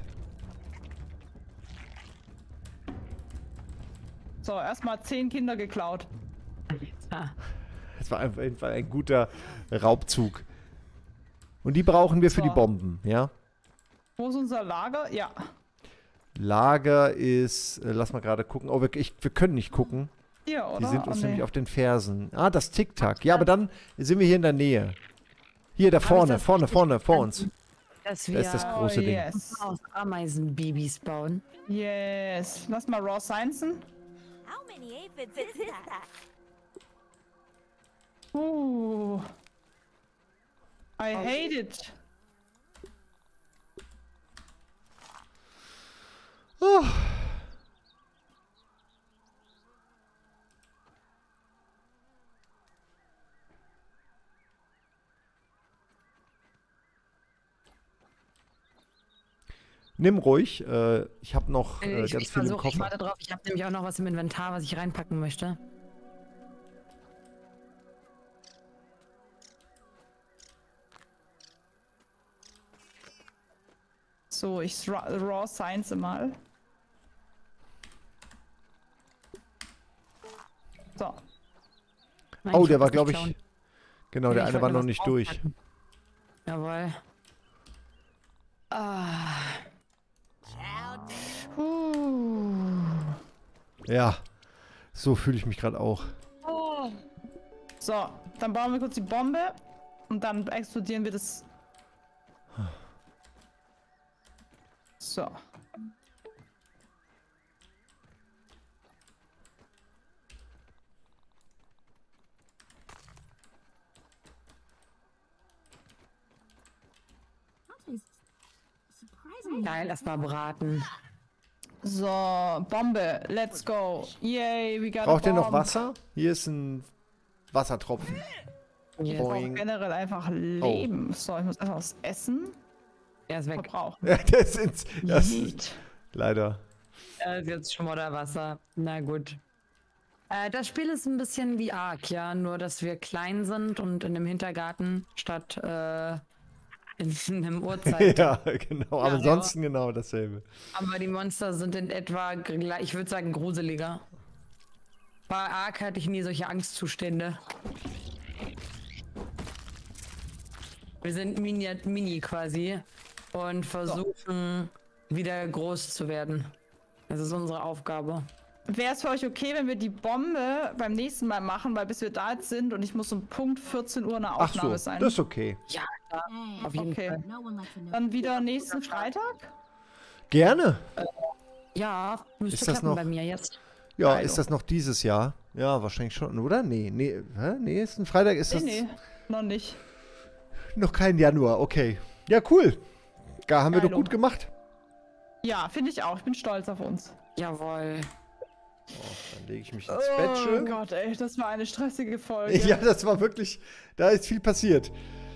So, erstmal zehn Kinder geklaut. Ah. Das war auf jeden Fall ein guter Raubzug. Und die brauchen wir für So. die Bomben, ja? Wo ist unser Lager? Ja. Lager ist, äh, lass mal gerade gucken. Oh, wir, ich, wir können nicht gucken. Hier, oder? Die sind uns Oh, nämlich nee. auf den Fersen. Ah, das Tic-Tac. Ja, aber dann sind wir hier in der Nähe. Hier, da vorne, das vorne, richtig vorne, vor uns. Dass Da wir ist das große oh, Ding. yes. aus Ameisenbabys bauen. Yes. Lass mal Raw Sciencen. How many aphids is that? Uh. I hate it. Oh. Nimm ruhig. Äh, ich habe noch äh, ich ganz ich viel im versuche, ich Koffer. warte drauf. Ich habe nämlich auch noch was im Inventar, was ich reinpacken möchte. So, ich ra Raw Science mal. So. Nein, Oh, ich der hab war, was glaube nicht ich. klauen. Genau, Nee, der ich eine wollte war nur noch was nicht durch. draufpacken. Jawohl. Ah. Uh. Ja, so fühle ich mich gerade auch. So, dann bauen wir kurz die Bombe und dann explodieren wir das. So. Geil, erstmal braten. So, Bombe, let's go. Yay, we got a Braucht ihr noch bomb. Wasser? Hier ist ein Wassertropfen. Ich brauche Boing. generell einfach Leben. So, ich muss einfach was essen. Er ist weg. Verbrauchen. Ja, das ist, das ist Yeet. leider. Er ist jetzt Schmodderwasser. Na gut. Äh, das Spiel ist ein bisschen wie Ark, ja, nur dass wir klein sind und in einem Hintergarten statt äh, in einem Uhrzeit. Ja, genau. Aber Ja, ansonsten genau dasselbe. Aber die Monster sind in etwa, gleich- ich würde sagen, gruseliger. Bei Ark hatte ich nie solche Angstzustände. Wir sind mini, mini quasi und versuchen wieder groß zu werden. Das ist unsere Aufgabe. Wäre es für euch okay, wenn wir die Bombe beim nächsten Mal machen, weil bis wir da jetzt sind und ich muss um Punkt vierzehn Uhr eine Ach Aufnahme so, sein. das ist okay. Ja, klar. Hey, Auf jeden Okay. Fall. no one lets you know. Dann wieder nächsten Freitag? Gerne. Ja, müsste Ist das klappen noch- bei mir jetzt. Ja, Also. ist das noch dieses Jahr? Ja, wahrscheinlich schon, oder? Nee, nee, hä? Nächsten Freitag ist Nee, das nee, noch nicht. noch kein Januar. Okay. Ja, cool. Da haben wir doch Geilo. gut gemacht. Ja, finde ich auch. Ich bin stolz auf uns. Jawohl. Dann lege ich mich ins Oh Bettchen. Gott, ey, das war eine stressige Folge. Ja, das war wirklich, da ist viel passiert.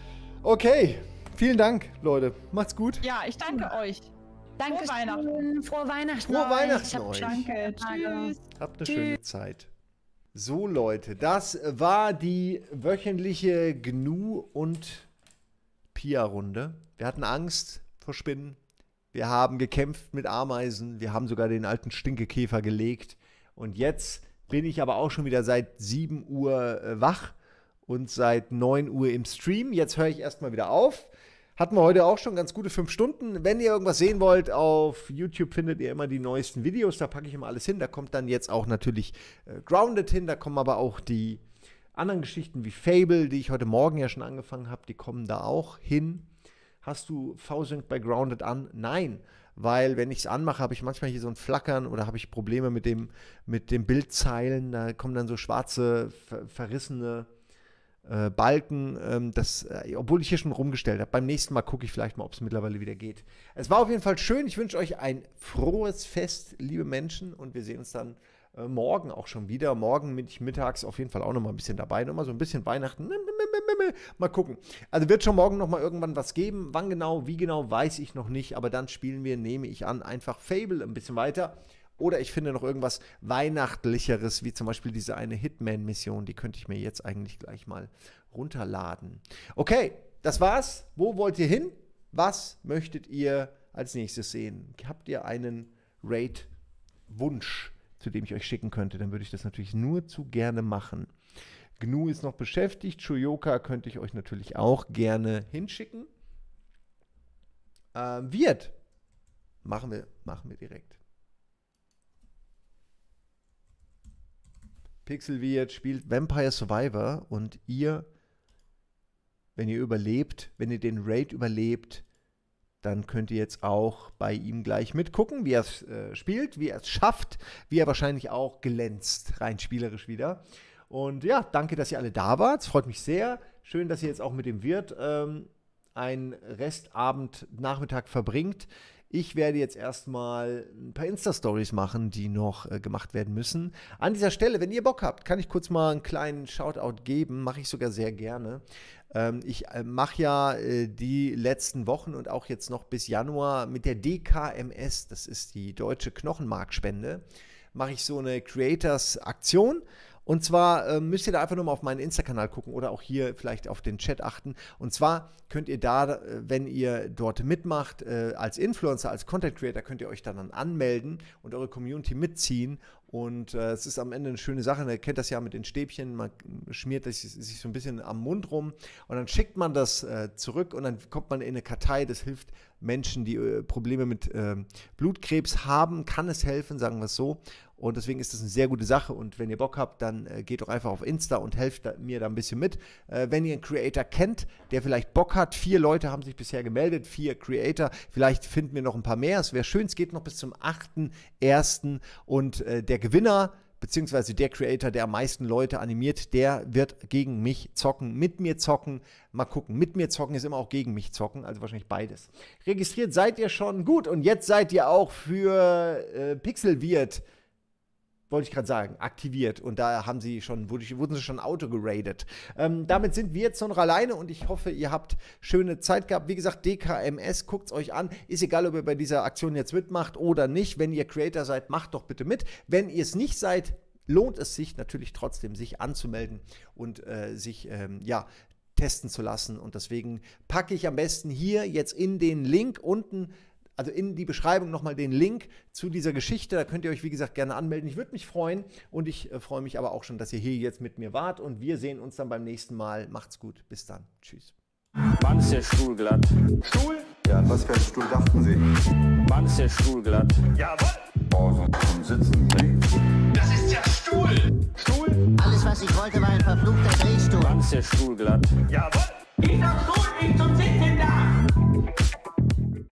Okay, vielen Dank, Leute. Macht's gut. Ja, ich danke euch. Danke, Frohe Weihnachten. Frohe Weihnachten. Frohe euch. Weihnachten Habt euch. Danke. Tschüss. Habt eine schöne Zeit. So, Leute, das war die wöchentliche Gnu und Pia-Runde. Wir hatten Angst vor Spinnen. Wir haben gekämpft mit Ameisen. Wir haben sogar den alten Stinkekäfer gelegt. Und jetzt bin ich aber auch schon wieder seit sieben Uhr äh, wach und seit neun Uhr im Stream. Jetzt höre ich erstmal wieder auf. Hatten wir heute auch schon ganz gute fünf Stunden. Wenn ihr irgendwas sehen wollt, auf YouTube findet ihr immer die neuesten Videos. Da packe ich immer alles hin. Da kommt dann jetzt auch natürlich äh, Grounded hin. Da kommen aber auch die anderen Geschichten wie Fable, die ich heute Morgen ja schon angefangen habe. Die kommen da auch hin. Hast du V-Sync bei Grounded an? Nein, weil wenn ich es anmache, habe ich manchmal hier so ein Flackern oder habe ich Probleme mit dem, mit den Bildzeilen. Da kommen dann so schwarze, ver verrissene äh, Balken, ähm, das, äh, obwohl ich hier schon rumgestellt habe. Beim nächsten Mal gucke ich vielleicht mal, ob es mittlerweile wieder geht. Es war auf jeden Fall schön. Ich wünsche euch ein frohes Fest, liebe Menschen, und wir sehen uns dann äh, morgen auch schon wieder. Morgen bin ich mittags auf jeden Fall auch noch mal ein bisschen dabei. Nochmal so ein bisschen Weihnachten. Mal gucken. Also wird schon morgen noch mal irgendwann was geben. Wann genau, wie genau, weiß ich noch nicht. Aber dann spielen wir, nehme ich an, einfach Fable ein bisschen weiter. Oder ich finde noch irgendwas Weihnachtlicheres, wie zum Beispiel diese eine Hitman-Mission. Die könnte ich mir jetzt eigentlich gleich mal runterladen. Okay, das war's. Wo wollt ihr hin? Was möchtet ihr als nächstes sehen? Habt ihr einen Raid-Wunsch, zu dem ich euch schicken könnte? Dann würde ich das natürlich nur zu gerne machen. Gnu ist noch beschäftigt. Chuyoka könnte ich euch natürlich auch gerne hinschicken. Ähm, wird. Machen wir, machen wir direkt. Pixelwirt spielt Vampire Survivor und ihr, wenn ihr überlebt, wenn ihr den Raid überlebt, dann könnt ihr jetzt auch bei ihm gleich mitgucken, wie er es äh, spielt, wie er es schafft, wie er wahrscheinlich auch glänzt, rein spielerisch wieder. Und ja, danke, dass ihr alle da wart. Es freut mich sehr. Schön, dass ihr jetzt auch mit dem Wirt ähm, einen Restabend, Nachmittag verbringt. Ich werde jetzt erstmal ein paar Insta-Stories machen, die noch äh, gemacht werden müssen. An dieser Stelle, wenn ihr Bock habt, kann ich kurz mal einen kleinen Shoutout geben. Mache ich sogar sehr gerne. Ähm, ich äh, mache ja äh, die letzten Wochen und auch jetzt noch bis Januar mit der D K M S, das ist die Deutsche Knochenmarkspende, mache ich so eine Creators-Aktion. Und zwar äh, müsst ihr da einfach nur mal auf meinen Insta-Kanal gucken oder auch hier vielleicht auf den Chat achten. Und zwar könnt ihr da, äh, wenn ihr dort mitmacht, äh, als Influencer, als Content-Creator, könnt ihr euch dann, dann anmelden und eure Community mitziehen. Und äh, es ist am Ende eine schöne Sache. Ihr kennt das ja mit den Stäbchen, man schmiert das, sich so ein bisschen am Mund rum und dann schickt man das äh, zurück und dann kommt man in eine Kartei. Das hilft Menschen, die äh, Probleme mit äh, Blutkrebs haben, kann es helfen, sagen wir es so. Und deswegen ist das eine sehr gute Sache. Und wenn ihr Bock habt, dann äh, geht doch einfach auf Insta und helft da, mir da ein bisschen mit. Äh, wenn ihr einen Creator kennt, der vielleicht Bock hat, vier Leute haben sich bisher gemeldet, vier Creator, vielleicht finden wir noch ein paar mehr. Es wäre schön, es geht noch bis zum achten ersten Und äh, der Gewinner, beziehungsweise der Creator, der am meisten Leute animiert, der wird gegen mich zocken, mit mir zocken. Mal gucken, mit mir zocken ist immer auch gegen mich zocken, also wahrscheinlich beides. Registriert seid ihr schon, gut. Und jetzt seid ihr auch für äh, Pixelwirt, wollte ich gerade sagen, aktiviert. Und da haben sie schon, wurden sie schon auto geradet. Ähm, damit sind wir jetzt noch alleine und ich hoffe, ihr habt schöne Zeit gehabt. Wie gesagt, D K M S, guckt es euch an. Ist egal, ob ihr bei dieser Aktion jetzt mitmacht oder nicht. Wenn ihr Creator seid, macht doch bitte mit. Wenn ihr es nicht seid, lohnt es sich natürlich trotzdem, sich anzumelden und äh, sich, ähm, ja, testen zu lassen. Und deswegen packe ich am besten hier jetzt in den Link unten, also in die Beschreibung nochmal den Link zu dieser Geschichte. Da könnt ihr euch, wie gesagt, gerne anmelden. Ich würde mich freuen und ich äh, freue mich aber auch schon, dass ihr hier jetzt mit mir wart und wir sehen uns dann beim nächsten Mal. Macht's gut. Bis dann. Tschüss. Wann ist der Stuhl glatt? Stuhl? Ja, an was für einen Stuhl dachten Sie? Wann ist der Stuhl glatt? Jawohl! Oh, so zum Sitzen, nee. Das ist der Stuhl! Stuhl? Alles, was ich wollte, war ein verfluchter Drehstuhl. Wann ist der Stuhl glatt? Jawohl! Dieser Stuhl ist zum Sitzen da!